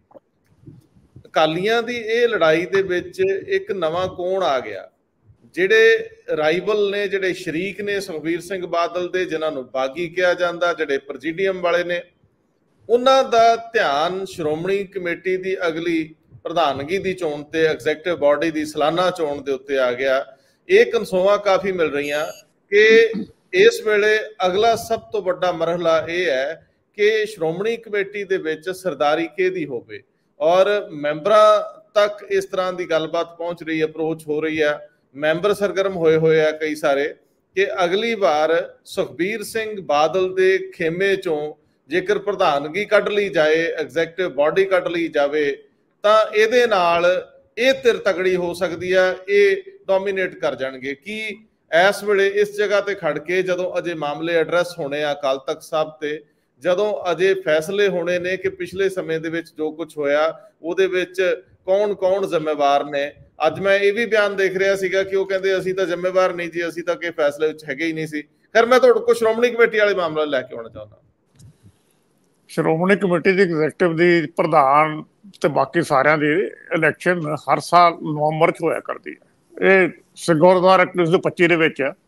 ਅਕਾਲੀਆਂ ਦੀ ਇਹ ਲੜਾਈ ਦੇ ਵਿੱਚ ਇੱਕ ਨਵਾਂ ਕੋਣ ਆ ਗਿਆ। ਜਿਹੜੇ ਰਾਈਵਲ ਨੇ, ਜਿਹੜੇ ਸ਼ਰੀਕ ਨੇ ਸੁਖਬੀਰ ਸਿੰਘ ਬਾਦਲ ਦੇ, ਜਿਨ੍ਹਾਂ ਨੂੰ ਬਾਗੀ ਕਿਹਾ ਜਾਂਦਾ, ਜਿਹੜੇ ਪ੍ਰੈਜ਼ੀਡੀਅਮ ਵਾਲੇ ਨੇ, ਉਹਨਾਂ ਦਾ ਧਿਆਨ ਸ਼੍ਰੋਮਣੀ ਕਮੇਟੀ ਦੀ ਅਗਲੀ ਪ੍ਰਧਾਨਗੀ ਦੀ ਚੋਣ ਤੇ, ਐਗਜ਼ੈਕਟਿਵ ਬਾਡੀ ਦੀ ਸਾਲਾਨਾ ਚੋਣ ਦੇ ਉੱਤੇ ਆ ਗਿਆ। ਇਹ ਕਨਸੋਆਂ ਕਾਫੀ ਮਿਲ ਰਹੀਆਂ ਕਿ ਇਸ ਵੇਲੇ ਅਗਲਾ ਸਭ ਤੋਂ ਵੱਡਾ ਮਰਹਲਾ ਇਹ ਹੈ ਕਿ ਸ਼੍ਰੋਮਣੀ ਕਮੇਟੀ ਦੇ ਵਿੱਚ ਸਰਦਾਰੀ ਕਿਹਦੀ ਹੋਵੇ, ਔਰ ਮੈਂਬਰਾਂ ਤੱਕ ਇਸ ਤਰ੍ਹਾਂ ਦੀ ਗੱਲਬਾਤ ਪਹੁੰਚ ਰਹੀ ਹੈ, ਅਪਰੋਚ ਹੋ ਰਹੀ ਹੈ, ਮੈਂਬਰ ਸਰਗਰਮ ਹੋਏ ਆ ਕਈ ਸਾਰੇ, ਕਿ ਅਗਲੀ ਵਾਰ ਸੁਖਬੀਰ ਸਿੰਘ ਬਾਦਲ ਦੇ ਖੇਮੇ ਚੋਂ ਜੇਕਰ ਪ੍ਰਧਾਨਗੀ ਕੱਢ ਲਈ ਜਾਏ, ਐਗਜ਼ੈਕਟਿਵ ਬਾਡੀ ਕੱਢ ਲਈ ਜਾਵੇ, ਤਾਂ ਇਹਦੇ ਨਾਲ ਇਹ ਧਿਰ ਤਗੜੀ ਹੋ ਸਕਦੀ ਆ, ਇਹ ਡੋਮੀਨੇਟ ਕਰ ਜਾਣਗੇ। ਕੀ ਇਸ ਵੇਲੇ ਇਸ ਜਗ੍ਹਾ ਤੇ ਖੜ ਕੇ ਜਦੋਂ ਅਜੇ ਮਾਮਲੇ ਐਡਰੈਸ ਹੋਣੇ ਆ ਅਕਾਲ ਤਖਤ ਸਾਹਿਬ ਤੇ, ਜਦੋਂ ਅਜੇ ਫੈਸਲੇ ਹੋਣੇ ਨੇ ਕਿ ਪਿਛਲੇ ਸਮੇਂ ਦੇ ਵਿੱਚ ਜੋ ਕੁਝ ਹੋਇਆ ਉਹਦੇ ਵਿੱਚ ਕੌਣ ਕੌਣ ਜ਼ਿੰਮੇਵਾਰ ਨੇ। ਅੱਜ ਮੈਂ ਇਹ ਵੀ ਬਿਆਨ ਦੇਖ ਰਿਹਾ ਸੀਗਾ ਕਿ ਉਹ ਕਹਿੰਦੇ ਅਸੀਂ ਤਾਂ ਜ਼ਿੰਮੇਵਾਰ ਨਹੀਂ ਜੀ, ਅਸੀਂ ਤਾਂ ਕਿ ਫੈਸਲੇ ਵਿੱਚ ਹੈਗੇ ਹੀ ਨਹੀਂ ਸੀ। ਖੈਰ ਮੈਂ ਤੁਹਾਡੇ ਕੋਲ ਸ਼੍ਰੋਮਣੀ ਕਮੇਟੀ ਵਾਲੇ ਮਾਮਲਾ ਲੈ ਕੇ ਆਉਣਾ ਚਾਹੁੰਦਾ। ਸ਼੍ਰੋਮਣੀ ਕਮੇਟੀ ਦੀ ਐਗਜ਼ੈਕਟਿਵ ਦੀ ਪ੍ਰਧਾਨ ਤੇ ਬਾਕੀ ਸਾਰਿਆਂ ਦੀ ਇਲੈਕਸ਼ਨ ਹਰ ਸਾਲ ਨਵੰਬਰ 'ਚ ਹੋਇਆ ਕਰਦੀ ਹੈ। ਇਹ ਗੁਰਦੁਆਰਾ ਐਕਟ 1925 ਦੇ ਵਿੱਚ ਹੈ।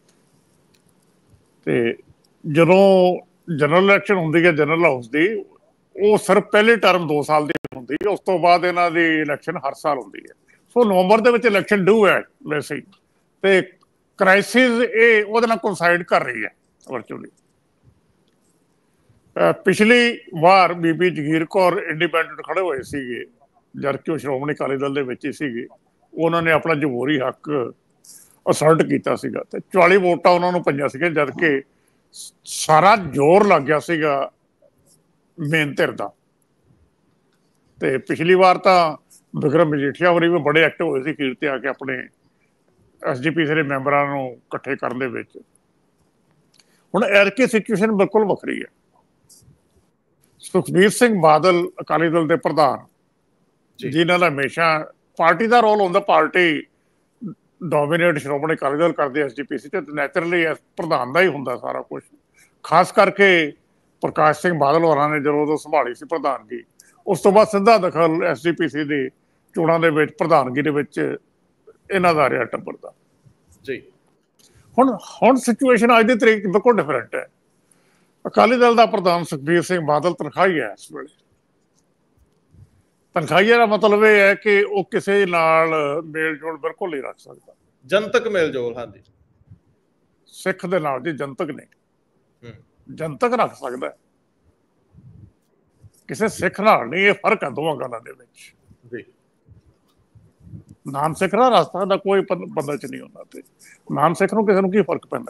ਤੇ ਜਦੋਂ ਜਨਰਲ ਇਲੈਕਸ਼ਨ ਹੁੰਦੀ ਹੈ ਜਨਰਲ ਹਾਊਸ ਦੀ, ਉਹ ਸਿਰਫ ਪਹਿਲੀ ਟਰਮ 2 ਸਾਲ ਦੀ ਹੁੰਦੀ ਹੈ, ਉਸ ਤੋਂ ਬਾਅਦ ਇਹਨਾਂ ਦੀ ਇਲੈਕਸ਼ਨ ਹਰ ਸਾਲ ਹੁੰਦੀ ਹੈ। ਸੋ ਨਵੰਬਰ ਦੇ ਵਿੱਚ ਇਲੈਕਸ਼ਨ ਡਿਊ ਹੈ ਵੈਸੇ, ਤੇ ਕ੍ਰਾਈਸਿਸ ਇਹ ਉਹਦੇ ਨਾਲ ਕੋਇਨਸਾਈਡ ਕਰ ਰਹੀ ਹੈ ਵਰਚੁਅਲੀ। ਪਿਛਲੀ ਵਾਰ ਬੀਬੀ ਜਗੀਰ ਕੌਰ ਇੰਡੀਪੈਂਡੈਂਟ ਖੜੇ ਹੋਏ ਸੀਗੇ, ਜਦ ਕਿ ਉਹ ਸ਼੍ਰੋਮਣੀ ਅਕਾਲੀ ਦਲ ਦੇ ਵਿੱਚ ਹੀ ਸੀਗੇ। ਉਹਨਾਂ ਨੇ ਆਪਣਾ ਜਮਹੂਰੀ ਹੱਕ ਅਸਰਟ ਕੀਤਾ ਸੀਗਾ ਤੇ 40 ਵੋਟਾਂ ਉਹਨਾਂ ਨੂੰ ਪਈਆਂ ਸੀਗੀਆਂ, ਜਦ ਕਿ ਸਾਰਾ ਜ਼ੋਰ ਲੱਗ ਗਿਆ ਸੀਗਾ ਮੇਨ ਧਿਰ ਦਾ। ਤੇ ਪਿਛਲੀ ਵਾਰ ਤਾਂ ਬਿਕਰਮ ਮਜੀਠੀਆ ਹੋਰੀ ਵੀ ਬੜੇ ਐਕਟਿਵ ਹੋਏ ਸੀ ਖੀਰ ਤੇ ਆ ਕੇ ਆਪਣੇ SGPC ਦੇ ਮੈਂਬਰਾਂ ਨੂੰ ਇਕੱਠੇ ਕਰਨ ਦੇ ਵਿੱਚ। ਹੁਣ ਐਰਕੀ ਸਿਚੁਏਸ਼ਨ ਬਿਲਕੁਲ ਵੱਖਰੀ ਹੈ। ਸੁਖਬੀਰ ਸਿੰਘ ਬਾਦਲ ਅਕਾਲੀ ਦਲ ਦੇ ਪ੍ਰਧਾਨ, ਜਿਨ੍ਹਾਂ ਦਾ ਹਮੇਸ਼ਾ ਪਾਰਟੀ ਦਾ ਰੋਲ ਹੁੰਦਾ, ਪਾਰਟੀ ਡੋਮੀਨੇਟ ਸ਼੍ਰੋਮਣੀ ਅਕਾਲੀ ਦਲ ਕਰਦੇ SGPC 'ਚ, ਨੈਚੁਰਲੀ ਪ੍ਰਧਾਨ ਦਾ ਹੀ ਹੁੰਦਾ ਸਾਰਾ ਕੁਛ। ਖਾਸ ਕਰਕੇ ਪ੍ਰਕਾਸ਼ ਸਿੰਘ ਬਾਦਲ ਹੋਰਾਂ ਨੇ ਜਦੋਂ ਉਦੋਂ ਸੰਭਾਲੀ ਸੀ ਪ੍ਰਧਾਨਗੀ, ਉਸ ਤੋਂ ਬਾਅਦ ਸਿੱਧਾ ਦਖਲ SGPC ਦੀ ਚੋਣਾਂ ਦੇ ਵਿੱਚ ਪ੍ਰਧਾਨਗੀ ਦੇ ਵਿੱਚ ਇਹਨਾਂ ਦਾ ਰਿਹਾ ਟੱਬਰ ਦਾ ਜੀ। ਹੁਣ ਸਿਚੁਏਸ਼ਨ ਅੱਜ ਦੀ ਤਰੀਕ 'ਚ ਬਿਲਕੁਲ ਡਿਫਰੈਂਟ ਹੈ। ਅਕਾਲੀ ਦਲ ਦਾ ਪ੍ਰਧਾਨ ਸੁਖਬੀਰ ਸਿੰਘ ਬਾਦਲ ਤਨਖਾਹੀ ਹੈ ਇਸ ਵੇਲੇ। ਤਨਖਾਹੀ ਦਾ ਮਤਲਬ ਇਹ ਹੈ ਕਿ ਉਹ ਕਿਸੇ ਨਾਲ ਮੇਲ ਜੋਲ ਬਿਲਕੁਲ ਨਹੀਂ ਰੱਖ ਸਕਦਾ। ਜਨਤਕ ਮੇਲ ਜੋਲ, ਹਾਂਜੀ, ਸਿੱਖ ਦੇ ਨਾਲ ਜੀ, ਜਨਤਕ ਨਹੀਂ। ਜਨਤਕ ਰੱਖ ਸਕਦਾ, ਕਿਸੇ ਸਿੱਖ ਨਾਲ ਨਹੀਂ। ਇਹ ਫਰਕ ਹੈ ਦੋਵਾਂ ਗੱਲਾਂ ਦੇ ਵਿੱਚ ਜੀ। ਨਾਮ ਸਿੱਖ ਦਾ ਰਸਤਾ ਦਾ ਕੋਈ ਬੰਦਾ ਚ ਨਹੀਂ ਹੁੰਦਾ, ਤੇ ਨਾਮ ਸਿੱਖ ਨੂੰ ਕਿਸੇ ਨੂੰ ਕੀ ਫਰਕ ਪੈਂਦਾ।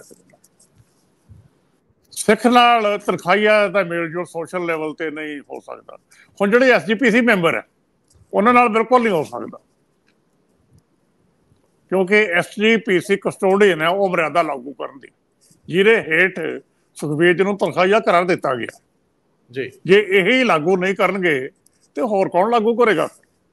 ਸਿੱਖ ਨਾਲ ਤਨਖਾਹੀਆ ਦਾ ਮੇਲ ਜੋਲ ਸੋਸ਼ਲ ਲੈਵਲ ਤੇ ਨਹੀਂ ਹੋ ਸਕਦਾ। ਹੁਣ ਜਿਹੜੇ SGPC ਮੈਂਬਰ ਹੈ ਉਹਨਾਂ ਨਾਲ ਬਿਲਕੁਲ ਨਹੀਂ ਹੋ ਸਕਦਾ, ਕਿਉਂਕਿ SGPC ਕਸਟੋਡੀਅਨ ਹੈ ਉਹ ਮਰਿਆਦਾ ਲਾਗੂ ਕਰਨ ਦੀ, ਜਿਹਦੇ ਹੇਠ ਸੁਖਬੀਰ ਨੂੰ ਤਨਖਾਹੀਆ ਕਰਾਰ ਦਿੱਤਾ ਗਿਆ ਜੀ। ਜੇ ਇਹੀ ਲਾਗੂ ਨਹੀਂ ਕਰਨਗੇ ਤੇ ਹੋਰ ਕੌਣ ਲਾਗੂ ਕਰੇਗਾ।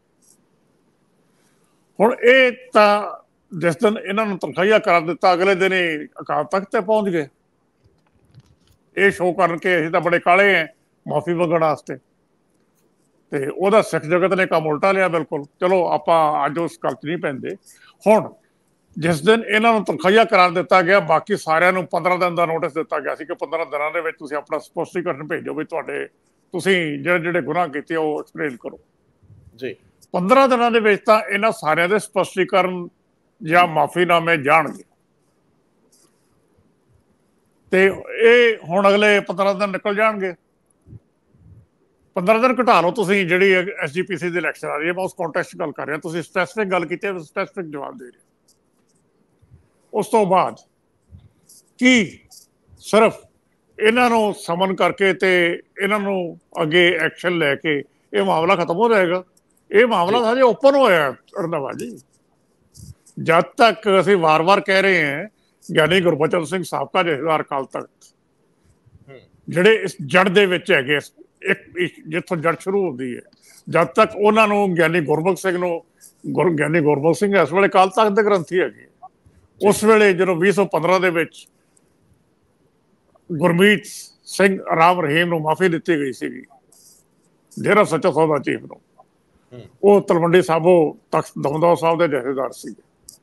ਹੁਣ ਇਹ ਤਾਂ ਜਿਸ ਦਿਨ ਇਹਨਾਂ ਨੂੰ ਤਨਖਾਹੀਆ ਕਰਾਰ ਦਿੱਤਾ, ਅਗਲੇ ਦਿਨ ਹੀ ਅਕਾਲ ਤਖਤ ਤੇ ਪਹੁੰਚ ਗਏ ਇਹ ਸ਼ੋਅ ਕਰਨ ਕੇ ਅਸੀਂ ਤਾਂ ਬੜੇ ਕਾਲੇ ਹੈ ਮਾਫੀ ਮੰਗਣ ਵਾਸਤੇ। ਤੇ ਉਹਦਾ ਸਿੱਖ ਜਗਤ ਨੇ ਕੰਮ ਉਲਟਾ ਲਿਆ ਬਿਲਕੁਲ। ਚਲੋ ਆਪਾਂ ਅੱਜ ਉਸ ਗੱਲ 'ਚ ਨਹੀਂ ਪੈਂਦੇ। ਹੁਣ ਜਿਸ ਦਿਨ ਇਹਨਾਂ ਨੂੰ ਤਨਖਾਹੀਆ ਕਰਾਰ ਦਿੱਤਾ ਗਿਆ, ਬਾਕੀ ਸਾਰਿਆਂ ਨੂੰ 15 ਦਿਨ ਦਾ ਨੋਟਿਸ ਦਿੱਤਾ ਗਿਆ ਸੀ ਕਿ 15 ਦਿਨਾਂ ਦੇ ਵਿੱਚ ਤੁਸੀਂ ਆਪਣਾ ਸਪਸ਼ਟੀਕਰਨ ਭੇਜੋ ਵੀ ਤੁਸੀਂ ਜਿਹੜੇ ਗੁਨਾਹ ਕੀਤੇ ਉਹ ਐਕਸਪਲੇਨ ਕਰੋ ਜੀ। 15 ਦਿਨਾਂ ਦੇ ਵਿੱਚ ਤਾਂ ਇਹਨਾਂ ਸਾਰਿਆਂ ਦੇ ਸਪਸ਼ਟੀਕਰਨ ਜਾਂ ਮਾਫੀਨਾਮੇ ਜਾਣਗੇ, ਤੇ ਇਹ ਹੁਣ ਅਗਲੇ 15 ਦਿਨ ਨਿਕਲ ਜਾਣਗੇ। 15 ਦਿਨ ਘਟਾ ਲਓ ਤੁਸੀਂ। ਜਿਹੜੀ SGPC ਦੀ ਇਲੈਕਸ਼ਨ ਆ ਰਹੀ ਹੈ, ਮੈਂ ਉਸ ਕੰਟੈਕਸਟ ਗੱਲ ਕਰ ਰਿਹਾ। ਤੁਸੀਂ ਸਪੈਸੀਫਿਕ ਗੱਲ ਕੀਤੀ ਹੈ, ਸਪੈਸੀਫਿਕ ਜਵਾਬ ਦੇ ਰਹੇ। ਉਸ ਤੋਂ ਬਾਅਦ ਕੀ ਸਿਰਫ ਇਹਨਾਂ ਨੂੰ ਸਮਨ ਕਰਕੇ ਤੇ ਇਹਨਾਂ ਨੂੰ ਅੱਗੇ ਐਕਸ਼ਨ ਲੈ ਕੇ ਇਹ ਮਾਮਲਾ ਖਤਮ ਹੋ ਜਾਏਗਾ? ਇਹ ਮਾਮਲਾ ਹਜੇ ਓਪਨ ਹੋਇਆ ਰੰਧਾਵਾ ਜੀ। ਜਦ ਤੱਕ ਅਸੀਂ ਵਾਰ-ਵਾਰ ਕਹਿ ਰਹੇ ਹਾਂ, ਗਿਆਨੀ ਗੁਰਬਚਨ ਸਿੰਘ ਸਾਬਕਾ ਜਥੇਦਾਰ ਅਕਾਲ ਤਖਤ, ਜਿਹੜੇ ਇਸ ਜੜ ਦੇ ਵਿੱਚ ਹੈਗੇ, ਜਿੱਥੋਂ ਜੜ ਸ਼ੁਰੂ ਹੁੰਦੀ ਹੈ, ਜਦ ਤੱਕ ਉਹਨਾਂ ਨੂੰ ਗਿਆਨੀ ਗੁਰਬਖਸ਼ ਸਿੰਘ ਨੂੰ ਗਿਆਨੀ ਗੁਰਬਖਸ਼ ਸਿੰਘ ਇਸ ਵੇਲੇ ਅਕਾਲ ਤਖਤ ਦੇ ਗ੍ਰੰਥੀ ਹੈਗੇ। ਉਸ ਵੇਲੇ ਜਦੋਂ 2015 ਦੇ ਵਿੱਚ ਗੁਰਮੀਤ ਸਿੰਘ ਰਾਮ ਰਹੀਮ ਨੂੰ ਮਾਫੀ ਦਿੱਤੀ ਗਈ ਸੀਗੀ, ਡੇਰਾ ਸੱਚਾ ਸੌਦਾ ਚੀਫ ਨੂੰ, ਉਹ ਤਲਵੰਡੀ ਸਾਬੋ ਤਖਤ ਦਮਦਮਾ ਸਾਹਿਬ ਦੇ ਜਥੇਦਾਰ ਸੀ।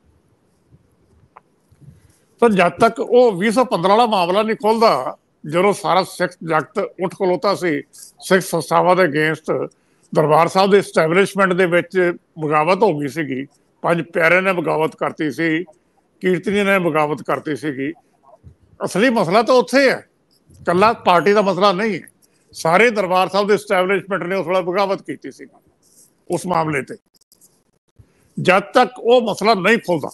ਤਾਂ ਜਦ ਤੱਕ ਉਹ 2015 ਵਾਲਾ ਮਾਮਲਾ ਨਹੀਂ ਖੁੱਲਦਾ, ਜਦੋਂ ਸਾਰਾ ਸਿੱਖ ਜਗਤ ਉੱਠ ਖਲੋਤਾ ਸੀ ਸਿੱਖ ਸੰਸਥਾਵਾਂ ਦੇ ਅਗੇਂਸਟ, ਦਰਬਾਰ ਸਾਹਿਬ ਦੇ ਇਸਟੈਬਲਿਸ਼ਮੈਂਟ ਦੇ ਵਿੱਚ ਬਗਾਵਤ ਹੋ ਗਈ ਸੀਗੀ, 5 ਪਿਆਰਿਆਂ ਨੇ ਬਗਾਵਤ ਕਰਤੀ ਸੀ, ਕੀਰਤਨੀਆਂ ਨੇ ਬਗਾਵਤ ਕਰਤੀ ਸੀਗੀ। ਅਸਲੀ ਮਸਲਾ ਤਾਂ ਉੱਥੇ ਹੈ, ਇਕੱਲਾ ਪਾਰਟੀ ਦਾ ਮਸਲਾ ਨਹੀਂ ਹੈ। ਸਾਰੇ ਦਰਬਾਰ ਸਾਹਿਬ ਦੇ ਇਸਟੈਬਲਿਸ਼ਮੈਂਟ ਨੇ ਉਸ ਵੇਲੇ ਬਗਾਵਤ ਕੀਤੀ ਸੀ ਉਸ ਮਾਮਲੇ ਤੇ। ਜਦ ਤੱਕ ਉਹ ਮਸਲਾ ਨਹੀਂ ਖੁੱਲਦਾ,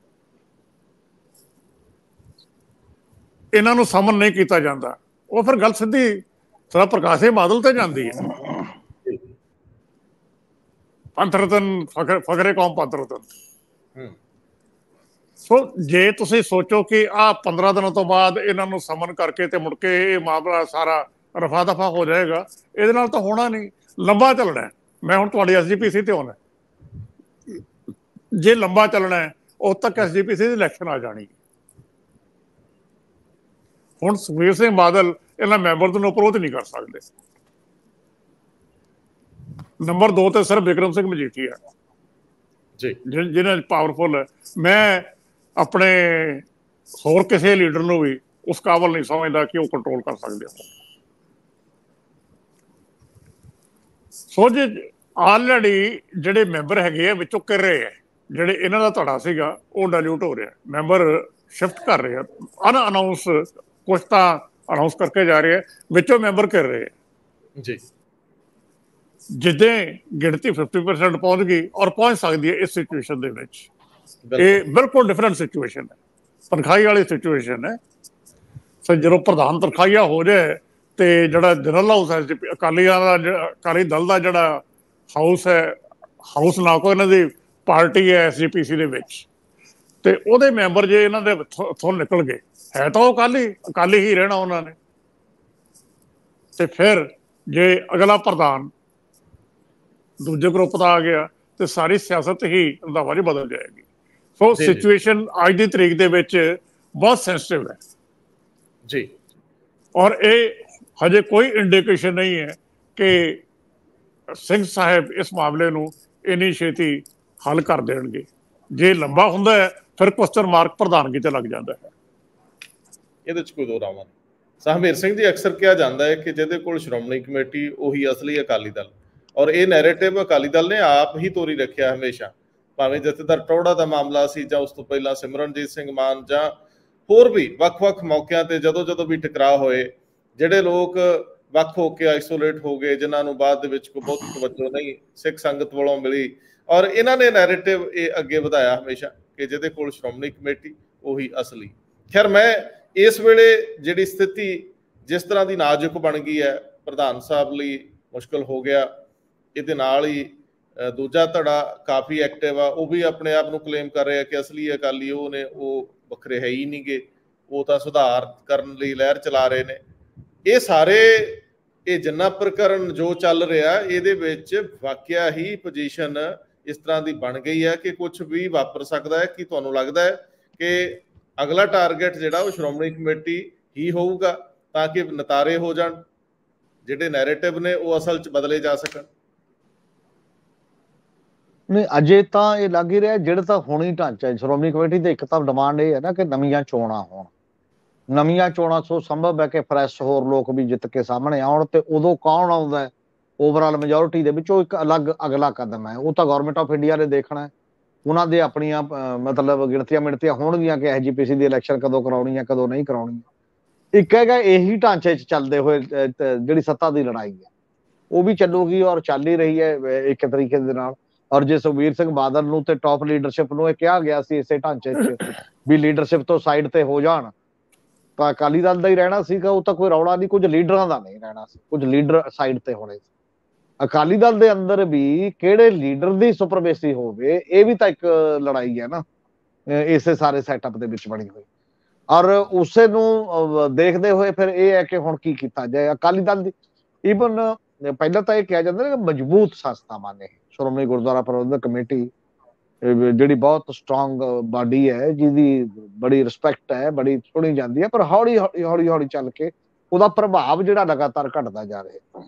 ਇਹਨਾਂ ਨੂੰ ਸਮਨ ਨਹੀਂ ਕੀਤਾ ਜਾਂਦਾ, ਉਹ ਫਿਰ ਗੱਲ ਸਿੱਧੀ ਸਦਾ ਪ੍ਰਕਾਸ਼ ਸਿੰਘ ਬਾਦਲ ਤੇ ਜਾਂਦੀ ਹੈ। ਪੰਥ ਰਤਨ, ਫਕਰੇ ਕੌਮ ਪੰਥ ਰਤਨ। ਸੋ ਜੇ ਤੁਸੀਂ ਸੋਚੋ ਕਿ ਆਹ 15 ਦਿਨਾਂ ਤੋਂ ਬਾਅਦ ਇਹਨਾਂ ਨੂੰ ਸਮਨ ਕਰਕੇ ਤੇ ਮੁੜ ਕੇ ਇਹ ਮਾਮਲਾ ਸਾਰਾ ਰਫਾ ਦਫਾ ਹੋ ਜਾਏਗਾ, ਇਹਦੇ ਨਾਲ ਤਾਂ ਹੋਣਾ ਨਹੀਂ, ਲੰਬਾ ਚੱਲਣਾ। ਮੈਂ ਹੁਣ ਤੁਹਾਡੀ SGPC ਤੇ ਆਉਣਾ, ਜੇ ਲੰਬਾ ਚੱਲਣਾ ਹੈ ਉਦ ਤੱਕ SGPC ਦੀ ਇਲੈਕਸ਼ਨ ਆ ਜਾਣੀ। ਹੁਣ ਸੁਖਬੀਰ ਸਿੰਘ ਬਾਦਲ ਇਹਨਾਂ ਮੈਂਬਰ ਨੂੰ ਅਪਰੋਚ ਨਹੀਂ ਕਰ ਸਕਦੇ। ਨੰਬਰ 2 ਤੇ ਸਿਰਫ ਬਿਕਰਮ ਸਿੰਘ ਮਜੀਠੀਆ ਜੀ, ਜਿਹਨਾਂ ਪਾਵਰਫੁਲ ਹੈ। ਮੈਂ ਆਪਣੇ ਹੋਰ ਕਿਸੇ ਲੀਡਰ ਨੂੰ ਵੀ ਉਸ ਕਾਬਲ ਨਹੀਂ ਸਮਝਦਾ ਕਿ ਉਹ ਕੰਟਰੋਲ ਕਰ ਸਕਦੇ ਹੋ। ਸੋ ਜੇ ਆਲਰੇਡੀ ਜਿਹੜੇ ਮੈਂਬਰ ਹੈਗੇ ਆ ਵਿੱਚੋਂ ਕਰ ਰਹੇ ਆ, ਜਿਹੜੇ ਇਹਨਾਂ ਦਾ ਧੜਾ ਸੀਗਾ ਉਹ ਡਾਇਲੂਟ ਹੋ ਰਿਹਾ, ਮੈਂਬਰ ਸ਼ਿਫਟ ਕਰ ਰਹੇ ਆ ਅਨਅਨਾਊਂਸ, ਕੁਛ ਤਾਂ ਅਨਾਊਂਸ ਕਰਕੇ ਜਾ ਰਹੇ ਆ, ਵਿੱਚੋਂ ਮੈਂਬਰ ਕਰ ਰਹੇ ਆ ਜੀ। ਜਿੱਦਾਂ ਗਿਣਤੀ 50% ਪਹੁੰਚ ਗਈ ਔਰ ਪਹੁੰਚ ਸਕਦੀ ਹੈ ਇਸ ਸਿਚੁਏਸ਼ਨ ਦੇ ਵਿੱਚ, ਇਹ ਬਿਲਕੁਲ ਡਿਫਰੈਂਟ ਸਿਚੁਏਸ਼ਨ ਹੈ, ਤਨਖਾਹੀ ਵਾਲੀ ਸਿਚੁਏਸ਼ਨ ਹੈ। ਸੋ ਜਦੋਂ ਪ੍ਰਧਾਨ ਤਨਖਾਹੀਆ ਹੋ ਜਾਏ ਤੇ ਜਿਹੜਾ ਜਨਰਲ ਹਾਊਸ ਹੈ ਅਕਾਲੀ ਦਲ ਦਾ ਜਿਹੜਾ ਹਾਊਸ ਹੈ, ਹਾਊਸ ਨਾ ਕੋਈ ਇਹਨਾਂ ਦੀ ਪਾਰਟੀ ਹੈ SGPC ਦੇ ਵਿੱਚ, ਤੇ ਉਹਦੇ ਮੈਂਬਰ ਜੇ ਇਹਨਾਂ ਦੇ ਇੱਥੋਂ ਨਿਕਲ ਗਏ, ਹੈ ਤਾਂ ਉਹ ਅਕਾਲੀ ਹੀ ਰਹਿਣਾ ਉਹਨਾਂ ਨੇ, ਤੇ ਫਿਰ ਜੇ ਅਗਲਾ ਪ੍ਰਧਾਨ ਦੂਜੇ ਗਰੁੱਪ ਦਾ ਆ ਗਿਆ ਤੇ ਸਾਰੀ ਸਿਆਸਤ ਹੀ ਰੰਧਾਵਾ 'ਚ ਬਦਲ ਜਾਏਗੀ। ਸੋ ਸਿਚੁਏਸ਼ਨ ਅੱਜ ਦੀ ਤਰੀਕ ਦੇ ਵਿੱਚ ਬਹੁਤ ਸੈਂਸਿਟਿਵ ਹੈ ਜੀ, ਔਰ ਇਹ ਹਜੇ ਕੋਈ ਇੰਡੀਕੇਸ਼ਨ ਨਹੀਂ ਹੈ ਕਿ ਸਿੰਘ ਸਾਹਿਬ ਇਸ ਮਾਮਲੇ ਨੂੰ ਇੰਨੀ ਛੇਤੀ ਹੱਲ ਕਰ ਦੇਣਗੇ। ਜੇ ਲੰਬਾ ਹੁੰਦਾ ਹੈ ਫਿਰ ਕੁਐਸਚਨ ਮਾਰਕ ਪ੍ਰਧਾਨਗੀ ਤੇ ਲੱਗ ਜਾਂਦਾ ਹੈ, ਇਹਦੇ 'ਚ ਕੋਈ ਦੋ ਰਾਵਾਂ ਨਹੀਂ। ਸਾਹਿਬੇਰ ਸਿੰਘ ਜੀ, ਅਕਸਰ ਕਿਹਾ ਜਾਂਦਾ ਹੈ ਕਿ ਜਿਹਦੇ ਕੋਲ ਸ਼੍ਰੋਮਣੀ ਕਮੇਟੀ ਉਹੀ ਅਸਲੀ ਅਕਾਲੀ ਦਲ, ਔਰ ਇਹ ਨੈਰੇਟਿਵ ਅਕਾਲੀ ਦਲ ਨੇ ਆਪ ਹੀ ਤੋਰੀ ਰੱਖਿਆ ਹਮੇਸ਼ਾ, ਭਾਵੇਂ ਜਥੇਦਾਰ ਟੌਹੜਾ ਦਾ ਮਾਮਲਾ ਸੀ ਜਾਂ ਉਸ ਤੋਂ ਪਹਿਲਾਂ ਸਿਮਰਨਜੀਤ ਸਿੰਘ ਮਾਨ ਜਾਂ ਹੋਰ ਵੀ ਵੱਖ-ਵੱਖ ਮੌਕਿਆਂ ਤੇ ਜਦੋਂ ਵੀ ਟਕਰਾਅ ਹੋਏ, ਜਿਹੜੇ ਲੋਕ ਵੱਖ ਹੋ ਕੇ ਆਈਸੋਲੇਟ ਹੋ ਗਏ, ਜਿਨ੍ਹਾਂ ਨੂੰ ਬਾਅਦ ਦੇ ਵਿੱਚ ਕੋਈ ਬਹੁਤੀ ਤਵੱਜੋ ਨਹੀਂ ਸਿੱਖ ਸੰਗਤ ਵੱਲੋਂ ਮਿਲੀ, ਔਰ ਇਹਨਾਂ ਨੇ ਨੈਰੇਟਿਵ ਇਹ ਅੱਗੇ ਵਧਾਇਆ ਹਮੇਸ਼ਾ ਕਿ ਜਿਹਦੇ ਕੋਲ ਸ਼੍ਰੋਮਣੀ ਕਮੇਟੀ ਉਹੀ ਅਸਲੀ। ਖੈਰ, ਮੈਂ ਇਸ ਵੇਲੇ ਜਿਹੜੀ ਸਥਿਤੀ ਜਿਸ ਤਰ੍ਹਾਂ ਦੀ ਨਾਜ਼ੁਕ ਬਣ ਗਈ ਹੈ, ਪ੍ਰਧਾਨ ਸਾਹਿਬ ਲਈ ਮੁਸ਼ਕਲ ਹੋ ਗਿਆ, ਇਹਦੇ ਨਾਲ ਹੀ ਦੂਜਾ ਧੜਾ ਕਾਫੀ ਐਕਟਿਵ ਆ, ਉਹ ਵੀ ਆਪਣੇ ਆਪ ਨੂੰ ਕਲੇਮ ਕਰ ਰਿਹਾ ਕਿ ਅਸਲੀ ਅਕਾਲੀ ਉਹ ਨੇ, ਉਹ ਵੱਖਰੇ ਹੈ ਹੀ ਨਹੀਂ ਗੇ, ਉਹ ਤਾਂ ਸੁਧਾਰ ਕਰਨ ਲਈ ਲਹਿਰ ਚਲਾ ਰਹੇ ਨੇ। ਇਹ ਸਾਰੇ ਇਹ ਜਿੰਨਾ ਪ੍ਰਕਰਨ ਜੋ ਚੱਲ ਰਿਹਾ, ਇਹਦੇ ਵਿੱਚ ਵਾਕਿਆ ਹੀ ਪੋਜੀਸ਼ਨ ਇਸ ਤਰ੍ਹਾਂ ਦੀ ਬਣ ਗਈ ਹੈ ਕਿ ਕੁਝ ਵੀ ਵਾਪਰ ਸਕਦਾ ਹੈ। ਕਿ ਤੁਹਾਨੂੰ ਲੱਗਦਾ ਹੈ ਕਿ ਅਗਲਾ ਟਾਰਗੇਟ ਜਿਹੜਾ ਉਹ ਸ਼੍ਰੋਮਣੀ ਕਮੇਟੀ ਹੀ ਹੋਊਗਾ ਤਾਂ ਕਿ ਨਤਾਰੇ ਹੋ ਜਾਣ, ਜਿਹੜੇ ਨੈਰੇਟਿਵ ਨੇ ਉਹ ਅਸਲ 'ਚ ਬਦਲੇ ਜਾ ਸਕਣ? ਨਹੀਂ, ਅਜੇ ਤਾਂ ਇਹ ਲੱਗ ਹੀ ਰਿਹਾ ਜਿਹੜਾ ਤਾਂ ਹੁਣ ਹੀ ਢਾਂਚਾ ਸ਼੍ਰੋਮਣੀ ਕਮੇਟੀ ਦੀ ਇੱਕ ਤਾਂ ਡਿਮਾਂਡ ਇਹ ਹੈ ਨਾ ਕਿ ਨਵੀਆਂ ਚੋਣਾਂ ਹੋਣ, ਨਵੀਆਂ ਚੋਣਾਂ ਸੋ ਸੰਭਵ ਹੈ ਕਿ ਫਰੈਸ਼ ਹੋਰ ਲੋਕ ਵੀ ਜਿੱਤ ਕੇ ਸਾਹਮਣੇ ਆਉਣ, ਤੇ ਉਦੋਂ ਕੌਣ ਆਉਂਦਾ ਓਵਰਆਲ ਮੈਜੋਰਿਟੀ ਦੇ ਵਿੱਚ, ਉਹ ਇੱਕ ਅਲੱਗ ਅਗਲਾ ਕਦਮ ਹੈ। ਉਹ ਤਾਂ ਗਵਰਨਮੈਂਟ ਆਫ ਇੰਡੀਆ ਨੇ ਦੇਖਣਾ, ਉਹਨਾਂ ਦੇ ਆਪਣੀਆਂ ਮਤਲਬ ਗਿਣਤੀਆਂ ਮਿਣਤੀਆਂ ਹੋਣਗੀਆਂ ਕਿ SGPC ਦੀ ਇਲੈਕਸ਼ਨ ਕਦੋਂ ਕਰਾਉਣੀ ਹੈ, ਕਦੋਂ ਨਹੀਂ ਕਰਾਉਣੀ। ਇੱਕ ਹੈਗਾ ਇਹੀ ਢਾਂਚੇ 'ਚ ਚੱਲਦੇ ਹੋਏ ਜਿਹੜੀ ਸੱਤਾ ਦੀ ਲੜਾਈ ਹੈ ਉਹ ਵੀ ਚੱਲੂਗੀ ਔਰ ਚੱਲ ਹੀ ਰਹੀ ਹੈ ਇੱਕ ਤਰੀਕੇ ਦੇ ਨਾਲ। ਔਰ ਜੇ ਸੁਖਬੀਰ ਸਿੰਘ ਬਾਦਲ ਨੂੰ ਤੇ ਟੌਪ ਲੀਡਰਸ਼ਿਪ ਨੂੰ ਇਹ ਕਿਹਾ ਗਿਆ ਸੀ ਇਸੇ ਢਾਂਚੇ 'ਚ ਵੀ ਲੀਡਰਸ਼ਿਪ ਤੋਂ ਸਾਈਡ ਤੇ ਹੋ ਜਾਣ ਤਾਂ ਅਕਾਲੀ ਦਲ ਦਾ ਹੀ ਰਹਿਣਾ ਸੀਗਾ, ਉਹ ਤਾਂ ਕੋਈ ਰੌਲਾ ਨਹੀਂ, ਕੁਝ ਲੀਡਰਾਂ ਦਾ ਨਹੀਂ ਰਹਿਣਾ ਸੀ, ਕੁਝ ਲੀਡਰ ਸਾਈਡ ਤੇ ਹੋਣੇ ਸੀ। ਅਕਾਲੀ ਦਲ ਦੇ ਅੰਦਰ ਵੀ ਕਿਹੜੇ ਲੀਡਰ ਦੀ ਸੁਪਰਮੇਸੀ ਹੋਵੇ, ਇਹ ਵੀ ਤਾਂ ਇੱਕ ਲੜਾਈ ਹੈ ਨਾ ਇਸੇ ਸਾਰੇ ਸੈਟਅਪ ਦੇ ਵਿੱਚ ਬਣੀ ਹੋਈ। ਔਰ ਉਸੇ ਨੂੰ ਦੇਖਦੇ ਹੋਏ ਫਿਰ ਇਹ ਹੈ ਕਿ ਹੁਣ ਕੀ ਕੀਤਾ ਜਾਏ। ਅਕਾਲੀ ਦਲ ਦੀ ਈਵਨ ਪਹਿਲਾਂ ਤਾਂ ਇਹ ਕਿਹਾ ਜਾਂਦਾ ਕਿ ਮਜ਼ਬੂਤ ਸੰਸਥਾਵਾਂ ਨੇ, ਸ਼੍ਰੋਮਣੀ ਗੁਰਦੁਆਰਾ ਪ੍ਰਬੰਧਕ ਕਮੇਟੀ ਜਿਹੜੀ ਬਹੁਤ ਸਟਰੋਂਗ ਬਾਡੀ ਹੈ, ਜਿਹਦੀ ਬੜੀ ਰਿਸਪੈਕਟ ਹੈ, ਬੜੀ ਸੁਣੀ ਜਾਂਦੀ ਹੈ, ਪਰ ਹੌਲੀ ਹੌਲੀ ਚੱਲ ਕੇ ਉਹਦਾ ਪ੍ਰਭਾਵ ਜਿਹੜਾ ਲਗਾਤਾਰ ਘਟਦਾ ਜਾ ਰਿਹਾ,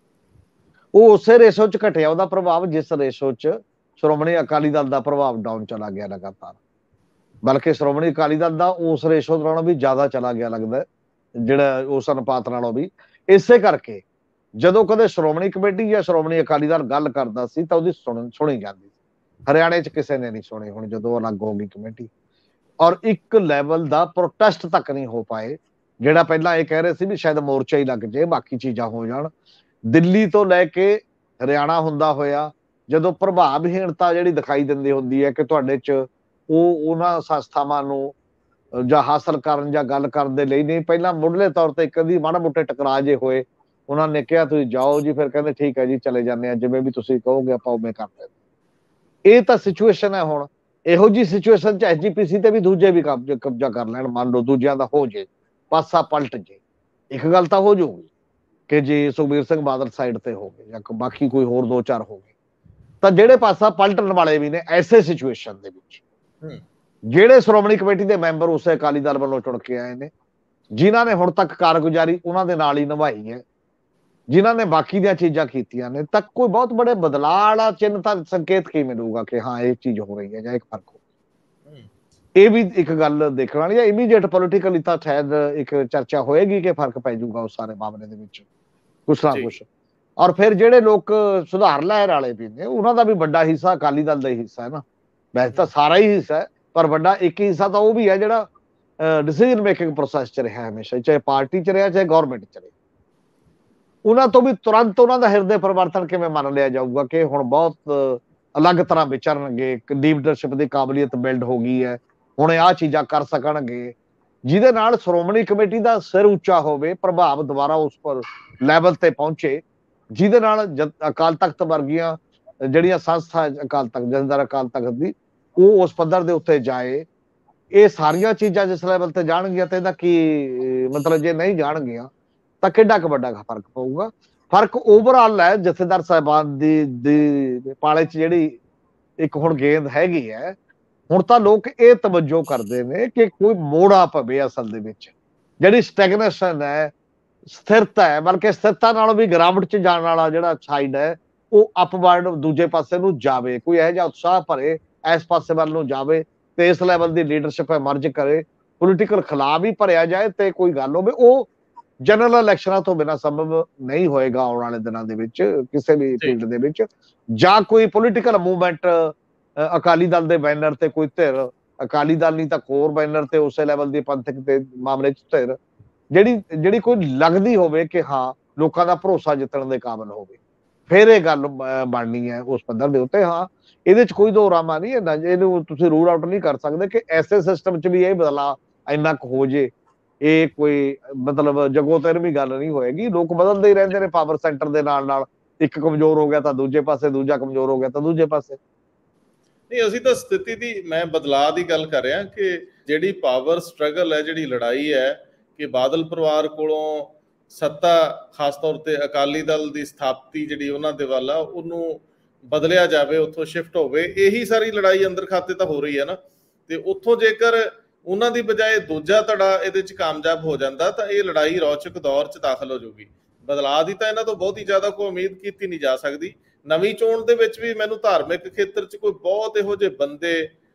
ਉਹ ਉਸੇ ਰੇਸ਼ੋ 'ਚ ਘਟਿਆ ਉਹਦਾ ਪ੍ਰਭਾਵ ਜਿਸ ਰੇਸ਼ੋ 'ਚ ਸ਼੍ਰੋਮਣੀ ਅਕਾਲੀ ਦਲ ਦਾ ਪ੍ਰਭਾਵ ਡਾਊਨ ਚਲਾ ਗਿਆ ਲਗਾਤਾਰ, ਬਲਕਿ ਸ਼੍ਰੋਮਣੀ ਅਕਾਲੀ ਦਲ ਦਾ ਉਸ ਰੇਸ਼ੋ ਨਾਲੋਂ ਵੀ ਜ਼ਿਆਦਾ ਚਲਾ ਗਿਆ ਲੱਗਦਾ, ਜਿਹੜਾ ਉਸ ਅਨੁਪਾਤ ਨਾਲੋਂ ਵੀ। ਇਸੇ ਕਰਕੇ ਜਦੋਂ ਕਦੇ ਸ਼੍ਰੋਮਣੀ ਕਮੇਟੀ ਜਾਂ ਸ਼੍ਰੋਮਣੀ ਅਕਾਲੀ ਦਲ ਗੱਲ ਕਰਦਾ ਸੀ ਤਾਂ ਉਹਦੀ ਸੁਣੀ ਜਾਂਦੀ। ਹਰਿਆਣੇ 'ਚ ਕਿਸੇ ਨੇ ਨਹੀਂ ਸੁਣੀ ਹੁਣ ਜਦੋਂ ਅਲੱਗ ਹੋ ਗਈ ਕਮੇਟੀ, ਔਰ ਇੱਕ ਲੈਵਲ ਦਾ ਪ੍ਰੋਟੈਸਟ ਤੱਕ ਨਹੀਂ ਹੋ ਪਾਏ, ਜਿਹੜਾ ਪਹਿਲਾਂ ਇਹ ਕਹਿ ਰਹੇ ਸੀ ਵੀ ਸ਼ਾਇਦ ਮੋਰਚਾ ਹੀ ਲੱਗ ਜੇ, ਬਾਕੀ ਚੀਜ਼ਾਂ ਹੋ ਜਾਣ। ਦਿੱਲੀ ਤੋਂ ਲੈ ਕੇ ਹਰਿਆਣਾ ਹੁੰਦਾ ਹੋਇਆ ਜਦੋਂ ਪ੍ਰਭਾਵਹੀਣਤਾ ਜਿਹੜੀ ਦਿਖਾਈ ਦਿੰਦੀ ਹੁੰਦੀ ਹੈ ਕਿ ਤੁਹਾਡੇ 'ਚ ਉਹਨਾਂ ਸੰਸਥਾਵਾਂ ਨੂੰ ਜਾਂ ਹਾਸਲ ਕਰਨ ਜਾਂ ਗੱਲ ਕਰਨ ਦੇ ਲਈ ਨਹੀਂ, ਪਹਿਲਾਂ ਮੁੱਢਲੇ ਤੌਰ ਤੇ ਕਦੀ ਮਾੜਾ ਮੋਟੇ ਟਕਰਾਅ ਜੇ ਹੋਏ, ਉਹਨਾਂ ਨੇ ਕਿਹਾ ਤੁਸੀਂ ਜਾਓ ਜੀ, ਫਿਰ ਕਹਿੰਦੇ ਠੀਕ ਹੈ ਜੀ ਚਲੇ ਜਾਂਦੇ ਆ, ਜਿਵੇਂ ਵੀ ਤੁਸੀਂ ਕਹੋਗੇ ਆਪਾਂ ਉਵੇਂ ਕਰਦੇ। ਇਹ ਤਾਂ ਸਿਚੁਏਸ਼ਨ ਹੈ ਹੁਣ। ਇਹੋ ਜੀ ਸਿਚੁਏਸ਼ਨ 'ਚ ਐਸਜੀਪੀਸੀ ਤੇ ਵੀ ਦੂਜੇ ਵੀ ਕਬਜ਼ਾ ਕਰ ਲੈਣ, ਮੰਨ ਲਓ ਦੂਜਿਆਂ ਦਾ ਹੋ ਜੇ, ਪਾਸਾ ਪਲਟ ਜੇ, ਇੱਕ ਗੱਲ ਤਾਂ ਹੋ ਜਾਊਗੀ ਕਿ ਜੇ ਸੁਖਬੀਰ ਸਿੰਘ ਬਾਦਲ ਸਾਈਡ ਤੇ ਹੋ ਗਏ ਜਾਂ ਬਾਕੀ ਕੋਈ ਹੋਰ 2-4 ਹੋ ਗਏ, ਤਾਂ ਜਿਹੜੇ ਪਾਸਾ ਪਲਟਣ ਵਾਲੇ ਵੀ ਨੇ ਐਸੇ ਸਿਚੁਏਸ਼ਨ ਦੇ ਵਿੱਚ, ਜਿਹੜੇ ਸ਼੍ਰੋਮਣੀ ਕਮੇਟੀ ਦੇ ਮੈਂਬਰ ਉਸੇ ਅਕਾਲੀ ਦਲ ਵੱਲੋਂ ਚੁਣ ਕੇ ਆਏ ਨੇ, ਜਿਨ੍ਹਾਂ ਨੇ ਹੁਣ ਤੱਕ ਕਾਰਗੁਜ਼ਾਰੀ ਉਹਨਾਂ ਦੇ ਨਾਲ ਹੀ ਨਿਭਾਈ ਹੈ, ਜਿਨ੍ਹਾਂ ਨੇ ਬਾਕੀ ਦੀਆਂ ਚੀਜ਼ਾਂ ਕੀਤੀਆਂ ਨੇ, ਤਾਂ ਕੋਈ ਬਹੁਤ ਬੜੇ ਬਦਲਾਅ ਵਾਲਾ ਚਿੰਨ੍ਹ ਤਾਂ ਸੰਕੇਤ ਕੀ ਮਿਲੂਗਾ ਕਿ ਹਾਂ ਇਹ ਚੀਜ਼ ਹੋ ਰਹੀ ਹੈ ਜਾਂ ਇੱਕ ਫਰਕ ਹੋ, ਇਹ ਵੀ ਇੱਕ ਗੱਲ ਦੇਖਣ ਵਾਲੀ ਹੈ। ਇਮੀਡੀਏਟ ਪੋਲੀਟੀਕਲੀ ਤਾਂ ਸ਼ਾਇਦ ਇੱਕ ਚਰਚਾ ਹੋਏਗੀ ਕਿ ਫਰਕ ਪੈ ਜਾਊਗਾ ਉਸ ਸਾਰੇ ਮਾਮਲੇ ਦੇ ਵਿੱਚ ਕੁਛ ਨਾ ਕੁਛ। ਔਰ ਫਿਰ ਜਿਹੜੇ ਲੋਕ ਸੁਧਾਰ ਲਹਿਰ ਵਾਲੇ ਵੀ ਨੇ, ਉਹਨਾਂ ਦਾ ਵੀ ਵੱਡਾ ਹਿੱਸਾ ਅਕਾਲੀ ਦਲ ਦਾ ਹੀ ਹਿੱਸਾ ਹੈ ਨਾ, ਵੈਸੇ ਤਾਂ ਸਾਰਾ ਹੀ ਹਿੱਸਾ ਹੈ, ਪਰ ਵੱਡਾ ਇੱਕ ਹਿੱਸਾ ਤਾਂ ਉਹ ਵੀ ਹੈ ਜਿਹੜਾ ਡਿਸੀਜਨ ਮੇਕਿੰਗ ਪ੍ਰੋਸੈਸ 'ਚ ਰਿਹਾ ਹਮੇਸ਼ਾ, ਚਾਹੇ ਪਾਰਟੀ 'ਚ ਰਿਹਾ ਚਾਹੇ ਗੌਰਮੈਂਟ 'ਚ ਰਿਹਾ। ਉਹਨਾਂ ਤੋਂ ਵੀ ਤੁਰੰਤ ਉਹਨਾਂ ਦਾ ਹਿਰਦੇ ਪਰਿਵਰਤਨ ਕਿਵੇਂ ਮੰਨ ਲਿਆ ਜਾਊਗਾ ਕਿ ਹੁਣ ਬਹੁਤ ਅਲੱਗ ਤਰ੍ਹਾਂ ਵਿਚਰਨਗੇ, ਲੀਡਰਸ਼ਿਪ ਦੀ ਕਾਬਲੀਅਤ ਬਿਲਡ ਹੋ ਗਈ ਹੈ, ਹੁਣ ਆਹ ਚੀਜ਼ਾਂ ਕਰ ਸਕਣਗੇ, ਜਿਹਦੇ ਨਾਲ ਸ਼੍ਰੋਮਣੀ ਕਮੇਟੀ ਦਾ ਸਿਰ ਉੱਚਾ ਹੋਵੇ, ਪ੍ਰਭਾਵ ਦੁਬਾਰਾ ਉਸ ਪਰ ਲੈਵਲ ਤੇ ਪਹੁੰਚੇ, ਜਿਹਦੇ ਨਾਲ ਅਕਾਲ ਤਖਤ ਵਰਗੀਆਂ ਜਿਹੜੀਆਂ ਸੰਸਥਾ, ਅਕਾਲ ਤਖਤ, ਜਥੇਦਾਰ ਅਕਾਲ ਤਖਤ ਦੀ, ਉਹ ਉਸ ਪੱਧਰ ਦੇ ਉੱਤੇ ਜਾਏ। ਇਹ ਸਾਰੀਆਂ ਚੀਜ਼ਾਂ ਜਿਸ ਲੈਵਲ ਤੇ ਜਾਣਗੀਆਂ ਤੇ ਇਹਦਾ ਕੀ ਮਤਲਬ, ਜੇ ਨਹੀਂ ਜਾਣਗੀਆਂ ਤਾਂ ਕਿੱਡਾ ਕੁ ਵੱਡਾ ਫਰਕ ਪਊਗਾ। ਫਰਕ ਓਵਰਆਲ ਹੈ ਜਥੇਦਾਰ ਸਾਹਿਬਾਨ ਦੀ ਪਾਲੇ 'ਚ ਜਿਹੜੀ ਇੱਕ ਹੁਣ ਗੇਂਦ ਹੈਗੀ ਹੈ, ਹੁਣ ਤਾਂ ਲੋਕ ਇਹ ਤਵੱਜੋ ਕਰਦੇ ਨੇ ਕਿ ਕੋਈ ਮੋੜਾ ਪਵੇ ਅਸਲ ਦੇ ਵਿੱਚ, ਜਿਹੜੀ ਸਟੈਗਨੇਸ਼ਨ ਹੈ, ਸਥਿਰਤਾ ਹੈ, ਬਲਕਿ ਸਥਿਰਤਾ ਨਾਲੋਂ ਵੀ ਗਿਰਾਵਟ 'ਚ ਜਾਣ ਵਾਲਾ ਜਿਹੜਾ ਸਾਈਡ ਹੈ ਉਹ ਅਪਵਰਡ ਦੂਜੇ ਪਾਸੇ ਨੂੰ ਜਾਵੇ, ਕੋਈ ਇਹੋ ਜਿਹਾ ਉਤਸ਼ਾਹ ਭਰੇ ਇਸ ਪਾਸੇ ਵੱਲ ਨੂੰ ਜਾਵੇ ਤੇ ਇਸ ਲੈਵਲ ਦੀ ਲੀਡਰਸ਼ਿਪ ਐਮਰਜ ਕਰੇ, ਪੋਲੀਟੀਕਲ ਖਿਲਾਫ ਹੀ ਭਰਿਆ ਜਾਏ ਤੇ ਕੋਈ ਗੱਲ ਹੋਵੇ। ਉਹ ਜਨਰਲ ਇਲੈਕਸ਼ਨਾਂ ਤੋਂ ਬਿਨਾਂ ਸੰਭਵ ਨਹੀਂ ਹੋਏਗਾ ਆਉਣ ਵਾਲੇ ਦਿਨਾਂ ਦੇ ਵਿੱਚ ਕਿਸੇ ਵੀ ਫੀਲਡ ਦੇ ਵਿੱਚ, ਜਾਂ ਕੋਈ ਪੋਲੀਟੀਕਲ ਮੂਵਮੈਂਟ ਅਕਾਲੀ ਦਲ ਦੇ ਬੈਨਰ ਤੇ ਕੋਈ ਧਿਰ, ਅਕਾਲੀ ਦਲ ਨਹੀਂ ਤਾਂ ਕੋਰ ਬੈਨਰ ਤੇ ਉਸੇ ਲੈਵਲ ਦੀ ਪੰਥਕ ਦੇ ਮਾਮਲੇ 'ਚ ਧਿਰ ਜਿਹੜੀ ਕੋਈ ਲੱਗਦੀ ਹੋਵੇ ਕਿ ਹਾਂ ਲੋਕਾਂ ਦਾ ਭਰੋਸਾ ਜਿੱਤਣ ਦੇ ਕਾਬਿਲ ਹੋਵੇ, ਫਿਰ ਇਹ ਗੱਲ ਬਣਨੀ ਹੈ ਉਸ ਪੱਧਰ ਦੇ ਉੱਤੇ। ਹਾਂ, ਇਹਦੇ 'ਚ ਕੋਈ ਦੋ ਰਾਮਾ ਨਹੀਂ ਹੈ, ਇਹਨੂੰ ਤੁਸੀਂ ਰੂਲ ਆਊਟ ਨਹੀਂ ਕਰ ਸਕਦੇ ਕਿ ਐਸੇ ਸਿਸਟਮ 'ਚ ਵੀ ਇਹ ਬਦਲਾਅ ਇੰਨਾ ਕੁ ਹੋ ਜੇ, ਇਹ ਕੋਈ ਮਤਲਬ ਜਗੋ ਤੇਰਵੀਂ ਗੱਲ ਨਹੀਂ ਹੋਏਗੀ। ਲੋਕ ਬਦਲਦੇ ਹੀ ਰਹਿੰਦੇ ਨੇ ਪਾਵਰ ਸੈਂਟਰ ਦੇ ਨਾਲ ਨਾਲ, ਇੱਕ ਕਮਜ਼ੋਰ ਹੋ ਗਿਆ ਤਾਂ ਦੂਜੇ ਪਾਸੇ, ਦੂਜਾ ਕਮਜ਼ੋਰ ਹੋ ਗਿਆ ਤਾਂ ਦੂਜੇ ਪਾਸੇ। ਨਹੀਂ, ਅਸੀਂ ਤਾਂ ਸਥਿਤੀ ਦੀ, ਮੈਂ ਬਦਲਾਅ ਦੀ ਗੱਲ ਕਰ ਰਿਹਾ ਕਿ ਜਿਹੜੀ ਪਾਵਰ ਸਟਰਗਲ ਹੈ, ਜਿਹੜੀ ਲੜਾਈ ਹੈ ਕਿ ਬਾਦਲ ਪਰਿਵਾਰ ਕੋਲੋਂ ਸੱਤਾ, ਖਾਸ ਤੌਰ ਤੇ ਅਕਾਲੀ ਦਲ ਦੀ ਸਥਾਪਤੀ ਜਿਹੜੀ ਉਹਨਾਂ ਦੇ ਵੱਲ ਆ, ਉਹਨੂੰ ਬਦਲਿਆ ਜਾਵੇ, ਉੱਥੋਂ ਸ਼ਿਫਟ ਹੋਵੇ, ਇਹੀ ਸਾਰੀ ਲੜਾਈ ਅੰਦਰ ਖਾਤੇ ਤਾਂ ਹੋ ਰਹੀ ਹੈ ਨਾ। ਤੇ ਉੱਥੋਂ ਜੇਕਰ ਉਹਨਾਂ ਦੀ ਬਜਾਏ ਦੂਜਾ ਧੜਾ ਇਹਦੇ 'ਚ ਕਾਮਯਾਬ ਹੋ ਜਾਂਦਾ ਤਾਂ ਇਹ ਲੜਾਈ ਰੌਚਕ ਦੌਰ 'ਚ ਦਾਖਲ ਹੋ ਜਾਊਗੀ। ਬਦਲਾਅ ਦੀ ਤਾਂ ਇਹਨਾਂ ਤੋਂ ਬਹੁਤੀ ਜ਼ਿਆਦਾ ਕੋਈ ਉਮੀਦ ਕੀਤੀ ਨਹੀਂ ਜਾ ਸਕਦੀ। ਨਵੀਂ ਚੋਣ ਦੇ ਵਿੱਚ ਵੀ ਮੈਨੂੰ ਧਾਰਮਿਕ ਖੇਤਰ 'ਚ ਕੋਈ ਬਹੁਤ ਇਹੋ ਜਿਹੇ ਬੰਦੇ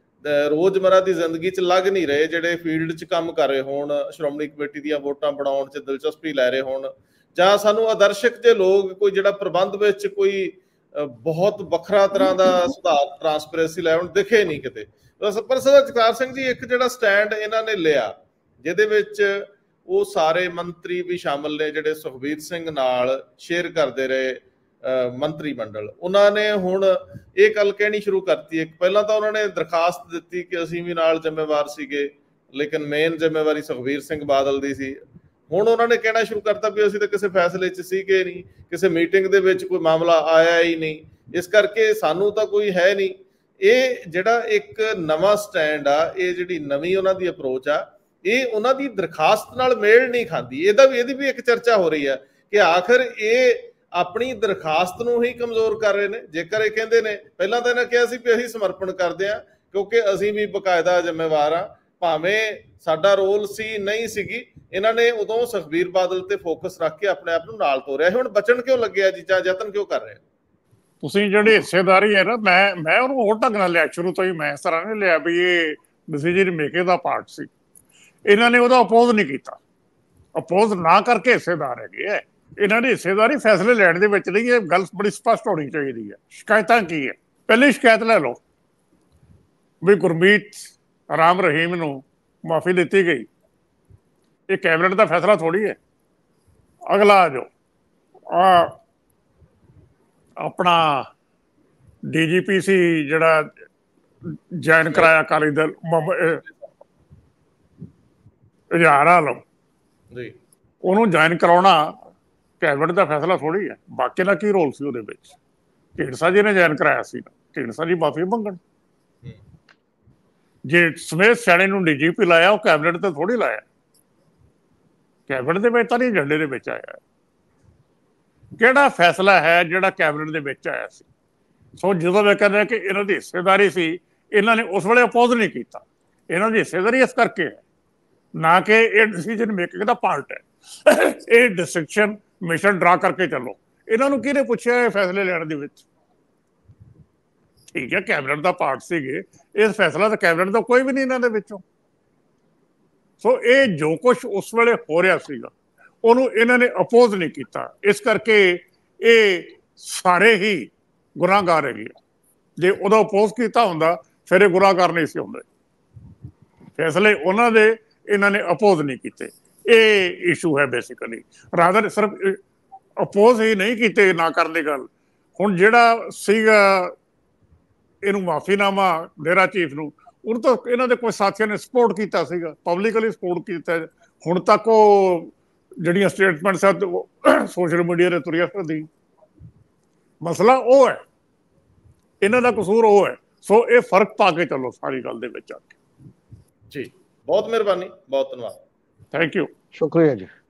ਰੋਜ਼ਮਰਾ ਦੀ ਜ਼ਿੰਦਗੀ 'ਚ ਲੱਗ ਨਹੀਂ ਰਹੇ ਜਿਹੜੇ ਫੀਲਡ 'ਚ ਕੰਮ ਕਰ ਰਹੇ ਹੋਣ, ਸ਼੍ਰੋਮਣੀ ਕਮੇਟੀ ਦੀਆਂ ਵੋਟਾਂ ਬਣਾਉਣ 'ਚ ਦਿਲਚਸਪੀ ਲੈ ਰਹੇ ਹੋਣ, ਜਾਂ ਸਾਨੂੰ ਆਦਰਸ਼ਕ ਜੇ ਲੋਕ ਕੋਈ ਜਿਹੜਾ ਪ੍ਰਬੰਧ ਵਿੱਚ ਕੋਈ ਬਹੁਤ ਵੱਖਰਾ ਤਰ੍ਹਾਂ ਦਾ ਸੁਧਾਰ, ਟਰਾਂਸਪੇਰੈਂਸੀ ਲੈ ਆਉਣ, ਦਿਖੇ ਨਹੀਂ ਕਿਤੇ। ਪਰ ਸਰਦਾਰ ਜਗਤਾਰ ਸਿੰਘ ਜੀ, ਇੱਕ ਜਿਹੜਾ ਸਟੈਂਡ ਇਹਨਾਂ ਨੇ ਲਿਆ ਜਿਹਦੇ ਵਿੱਚ ਉਹ ਸਾਰੇ ਮੰਤਰੀ ਵੀ ਸ਼ਾਮਲ ਨੇ ਜਿਹੜੇ ਸੁਖਬੀਰ ਸਿੰਘ ਨਾਲ ਸ਼ੇਅਰ ਕਰਦੇ ਰਹੇ ਮੰਤਰੀ ਮੰਡਲ, ਉਹਨਾਂ ਨੇ ਹੁਣ ਇਹ ਗੱਲ ਕਹਿਣੀ ਸ਼ੁਰੂ ਕਰਤੀ ਹੈ। ਪਹਿਲਾਂ ਤਾਂ ਉਹਨਾਂ ਨੇ ਦਰਖਾਸਤ ਦਿੱਤੀ ਕਿ ਅਸੀਂ ਵੀ ਨਾਲ ਜ਼ਿੰਮੇਵਾਰ ਸੀਗੇ, ਲੇਕਿਨ ਮੇਨ ਜ਼ਿੰਮੇਵਾਰੀ ਸੁਖਬੀਰ ਸਿੰਘ ਬਾਦਲ ਦੀ ਸੀ। ਹੁਣ ਉਹਨਾਂ ਨੇ ਕਹਿਣਾ ਸ਼ੁਰੂ ਕਰਤਾ ਵੀ ਅਸੀਂ ਤਾਂ ਕਿਸੇ ਫੈਸਲੇ 'ਚ ਸੀਗੇ ਨਹੀਂ, ਕਿਸੇ ਮੀਟਿੰਗ ਦੇ ਵਿੱਚ ਕੋਈ ਮਾਮਲਾ ਆਇਆ ਹੀ ਨਹੀਂ, ਇਸ ਕਰਕੇ ਸਾਨੂੰ ਤਾਂ ਕੋਈ ਹੈ ਨਹੀਂ। ਇਹ ਜਿਹੜਾ ਇੱਕ ਨਵਾਂ ਸਟੈਂਡ ਆ, ਇਹ ਜਿਹੜੀ ਨਵੀਂ ਉਹਨਾਂ ਦੀ ਅਪਰੋਚ ਆ, ਇਹ ਉਹਨਾਂ ਦੀ ਦਰਖਾਸਤ ਨਾਲ ਮੇਲ ਨਹੀਂ ਖਾਂਦੀ। ਇਹਦੀ ਵੀ ਇੱਕ ਚਰਚਾ ਹੋ ਰਹੀ ਹੈ ਕਿ ਆਖਰ ਇਹ ਆਪਣੀ ਦਰਖਾਸਤ ਨੂੰ ਹੀ ਕਮਜ਼ੋਰ ਕਰ ਰਹੇ ਨੇ। ਜੇਕਰ ਇਹ ਕਹਿੰਦੇ ਨੇ, ਪਹਿਲਾਂ ਤਾਂ ਇਹਨਾਂ ਕਿਹਾ ਸੀ ਵੀ ਅਸੀਂ ਸਮਰਪਣ ਕਰਦੇ ਹਾਂ ਕਿਉਂਕਿ ਅਸੀਂ ਵੀ ਬਕਾਇਦਾ ਜ਼ਿੰਮੇਵਾਰ ਹਾਂ, ਭਾਵੇਂ ਸਾਡਾ ਰੋਲ ਸੀ ਨਹੀਂ ਸੀਗੀ, ਇਹਨਾਂ ਨੇ ਉਦੋਂ ਸੁਖਬੀਰ ਬਾਦਲ ਤੇ ਫੋਕਸ ਰੱਖ ਕੇ ਆਪਣੇ ਆਪ ਨੂੰ ਨਾਲ ਤੋਰਿਆ। ਹੁਣ ਬਚਣ ਕਿਉਂ ਲੱਗਿਆ ਜੀ, ਜਾਂ ਯਤਨ ਕਿਉਂ ਕਰ ਰਹੇ? ਤੁਸੀਂ ਜਿਹੜੀ ਹਿੱਸੇਦਾਰੀ ਹੈ ਨਾ, ਮੈਂ ਉਹਨੂੰ ਹੋਰ ਢੰਗ ਨਾਲ ਲਿਆ, ਸ਼ੁਰੂ ਤੋਂ ਹੀ ਮੈਂ ਇਸ ਤਰ੍ਹਾਂ ਨਹੀਂ ਲਿਆ ਵੀ ਇਹ ਡਿਸੀਜਨ ਮੇਕਿੰਗ ਦਾ ਪਾਰਟ ਸੀ। ਇਹਨਾਂ ਨੇ ਉਹਦਾ ਅਪੋਜ਼ ਨਹੀਂ ਕੀਤਾ, ਅਪੋਜ਼ ਨਾ ਕਰਕੇ ਹਿੱਸੇਦਾਰ ਹੈਗੇ ਹੈ। ਇਹਨਾਂ ਦੀ ਹਿੱਸੇਦਾਰੀ ਫੈਸਲੇ ਲੈਣ ਦੇ ਵਿੱਚ ਨਹੀਂ। ਇਹ ਗੱਲ ਬੜੀ ਸਪਸ਼ਟ ਹੋਣੀ ਚਾਹੀਦੀ ਹੈ। ਸ਼ਿਕਾਇਤਾਂ ਕੀ ਹੈ? ਪਹਿਲੀ ਸ਼ਿਕਾਇਤ ਲੈ ਲਓ ਵੀ ਗੁਰਮੀਤ ਰਾਮ ਰਹੀਮ ਨੂੰ ਮਾਫੀ ਦਿੱਤੀ ਗਈ, ਇਹ ਕੈਬਨਿਟ ਦਾ ਫੈਸਲਾ ਥੋੜੀ ਹੈ। ਅਗਲਾ ਜੋ ਆਪਣਾ ਡੀਜੀਪੀ ਸੀ ਜਿਹੜਾ ਜੁਆਇਨ ਕਰਾਇਆ ਅਕਾਲੀ ਦਲ, ਇਜ਼ਹਾਰ ਆਲਮ ਜੀ, ਉਹਨੂੰ ਜੁਆਇਨ ਕਰਾਉਣਾ ਕੈਬਨਿਟ ਦਾ ਫੈਸਲਾ ਥੋੜੀ ਹੈ। ਬਾਕੀ ਦਾ ਕੀ ਰੋਲ ਸੀ ਉਹਦੇ ਵਿੱਚ? ਢੀਂਡਸਾ ਜੀ ਨੇ ਜੁਆਇਨ ਕਰਾਇਆ ਸੀ, ਢੀਂਡਸਾ ਜੀ ਮਾਫੀ ਮੰਗਣ। ਜੇ ਸਮੇਤ ਸਿਆਣੇ ਨੂੰ ਡੀਜੀਪੀ ਲਾਇਆ, ਉਹ ਕੈਬਨਿਟ ਤੇ ਥੋੜੀ ਲਾਇਆ, ਕੈਬਨਿਟ ਦੇ ਵਿੱਚ ਤਾਂ ਨਹੀਂ, ਏਜੰਡੇ ਦੇ ਵਿੱਚ ਆਇਆ। ਕਿਹੜਾ ਫੈਸਲਾ ਹੈ ਜਿਹੜਾ ਕੈਬਨਿਟ ਦੇ ਵਿੱਚ ਆਇਆ ਸੀ? ਸੋ ਜਦੋਂ ਮੈਂ ਕਹਿੰਦਾ ਕਿ ਇਹਨਾਂ ਦੀ ਹਿੱਸੇਦਾਰੀ ਸੀ, ਇਹਨਾਂ ਨੇ ਉਸ ਵੇਲੇ ਅਪੋਜ਼ ਨਹੀਂ ਕੀਤਾ। ਇਹਨਾਂ ਦੀ ਹਿੱਸੇਦਾਰੀ ਇਸ ਕਰਕੇ ਹੈ, ਨਾ ਕਿ ਇਹ ਡਿਸੀਜਨ ਮੇਕਿੰਗ ਦਾ ਪਾਰਟ ਹੈ। ਇਹ ਡਿਸਟ੍ਰਿਕਸ਼ਨ ਮਿਸ਼ਨ ਡਰਾ ਕਰਕੇ ਚੱਲੋ। ਇਹਨਾਂ ਨੂੰ ਕਿਹਨੇ ਪੁੱਛਿਆ ਇਹ ਫੈਸਲੇ ਲੈਣ ਦੇ ਵਿੱਚ? ਠੀਕ ਹੈ, ਕੈਬਨਿਟ ਦਾ ਪਾਰਟ ਸੀਗੇ, ਇਸ ਫੈਸਲਾ ਤਾਂ ਕੈਬਨਿਟ ਦਾ ਕੋਈ ਵੀ ਨਹੀਂ ਇਹਨਾਂ ਦੇ ਵਿੱਚੋਂ। ਸੋ ਇਹ ਜੋ ਕੁਛ ਉਸ ਵੇਲੇ ਹੋ ਰਿਹਾ ਸੀਗਾ, ਉਹਨੂੰ ਇਹਨਾਂ ਨੇ ਅਪੋਜ਼ ਨਹੀਂ ਕੀਤਾ। ਇਸ ਕਰਕੇ ਇਹ ਸਾਰੇ ਹੀ ਗੁਨਾਹਗਾਰ ਹੈਗੇ। ਜੇ ਉਹਦਾ ਅਪੋਜ਼ ਕੀਤਾ ਹੁੰਦਾ ਫਿਰ ਇਹ ਗੁਨਾਹਗਾਰ ਨਹੀਂ ਸੀ ਹੁੰਦੇ। ਫੈਸਲੇ ਉਹਨਾਂ ਦੇ, ਇਹਨਾਂ ਨੇ ਅਪੋਜ਼ ਨਹੀਂ ਕੀਤੇ। ਇਹ ਇਸ਼ੂ ਹੈ ਬੇਸਿਕਲੀ, ਰਾਦਰ ਸਿਰਫ ਅਪੋਜ਼ ਹੀ ਨਹੀਂ ਕੀਤੇ ਨਾ ਕਰਨ ਦੀ ਗੱਲ। ਹੁਣ ਜਿਹੜਾ ਸੀਗਾ ਇਹਨੂੰ ਮਾਫੀਨਾਮਾ ਡੇਰਾ ਚੀਫ ਨੂੰ, ਉਹਨੂੰ ਤਾਂ ਇਹਨਾਂ ਦੇ ਕੋਈ ਸਾਥੀਆਂ ਨੇ ਸਪੋਰਟ ਕੀਤਾ ਸੀਗਾ, ਪਬਲਿਕਲੀ ਸਪੋਰਟ ਕੀਤਾ। ਹੁਣ ਤੱਕ ਉਹ ਜਿਹੜੀਆਂ ਸਟੇਟਮੈਂਟਸ ਆ ਸੋਸ਼ਲ ਮੀਡੀਆ 'ਤੇ ਤੁਰੀਆਂ ਫਿਰਦੀ, ਮਸਲਾ ਉਹ ਹੈ, ਇਹਨਾਂ ਦਾ ਕਸੂਰ ਉਹ ਹੈ। ਸੋ ਇਹ ਫਰਕ ਪਾ ਕੇ ਚੱਲੋ ਸਾਰੀ ਗੱਲ ਦੇ ਵਿੱਚ ਆ ਕੇ। ਜੀ ਬਹੁਤ ਮਿਹਰਬਾਨੀ, ਬਹੁਤ ਧੰਨਵਾਦ। ਥੈਂਕ ਯੂ, ਸ਼ੁਕਰੀਆ ਜੀ।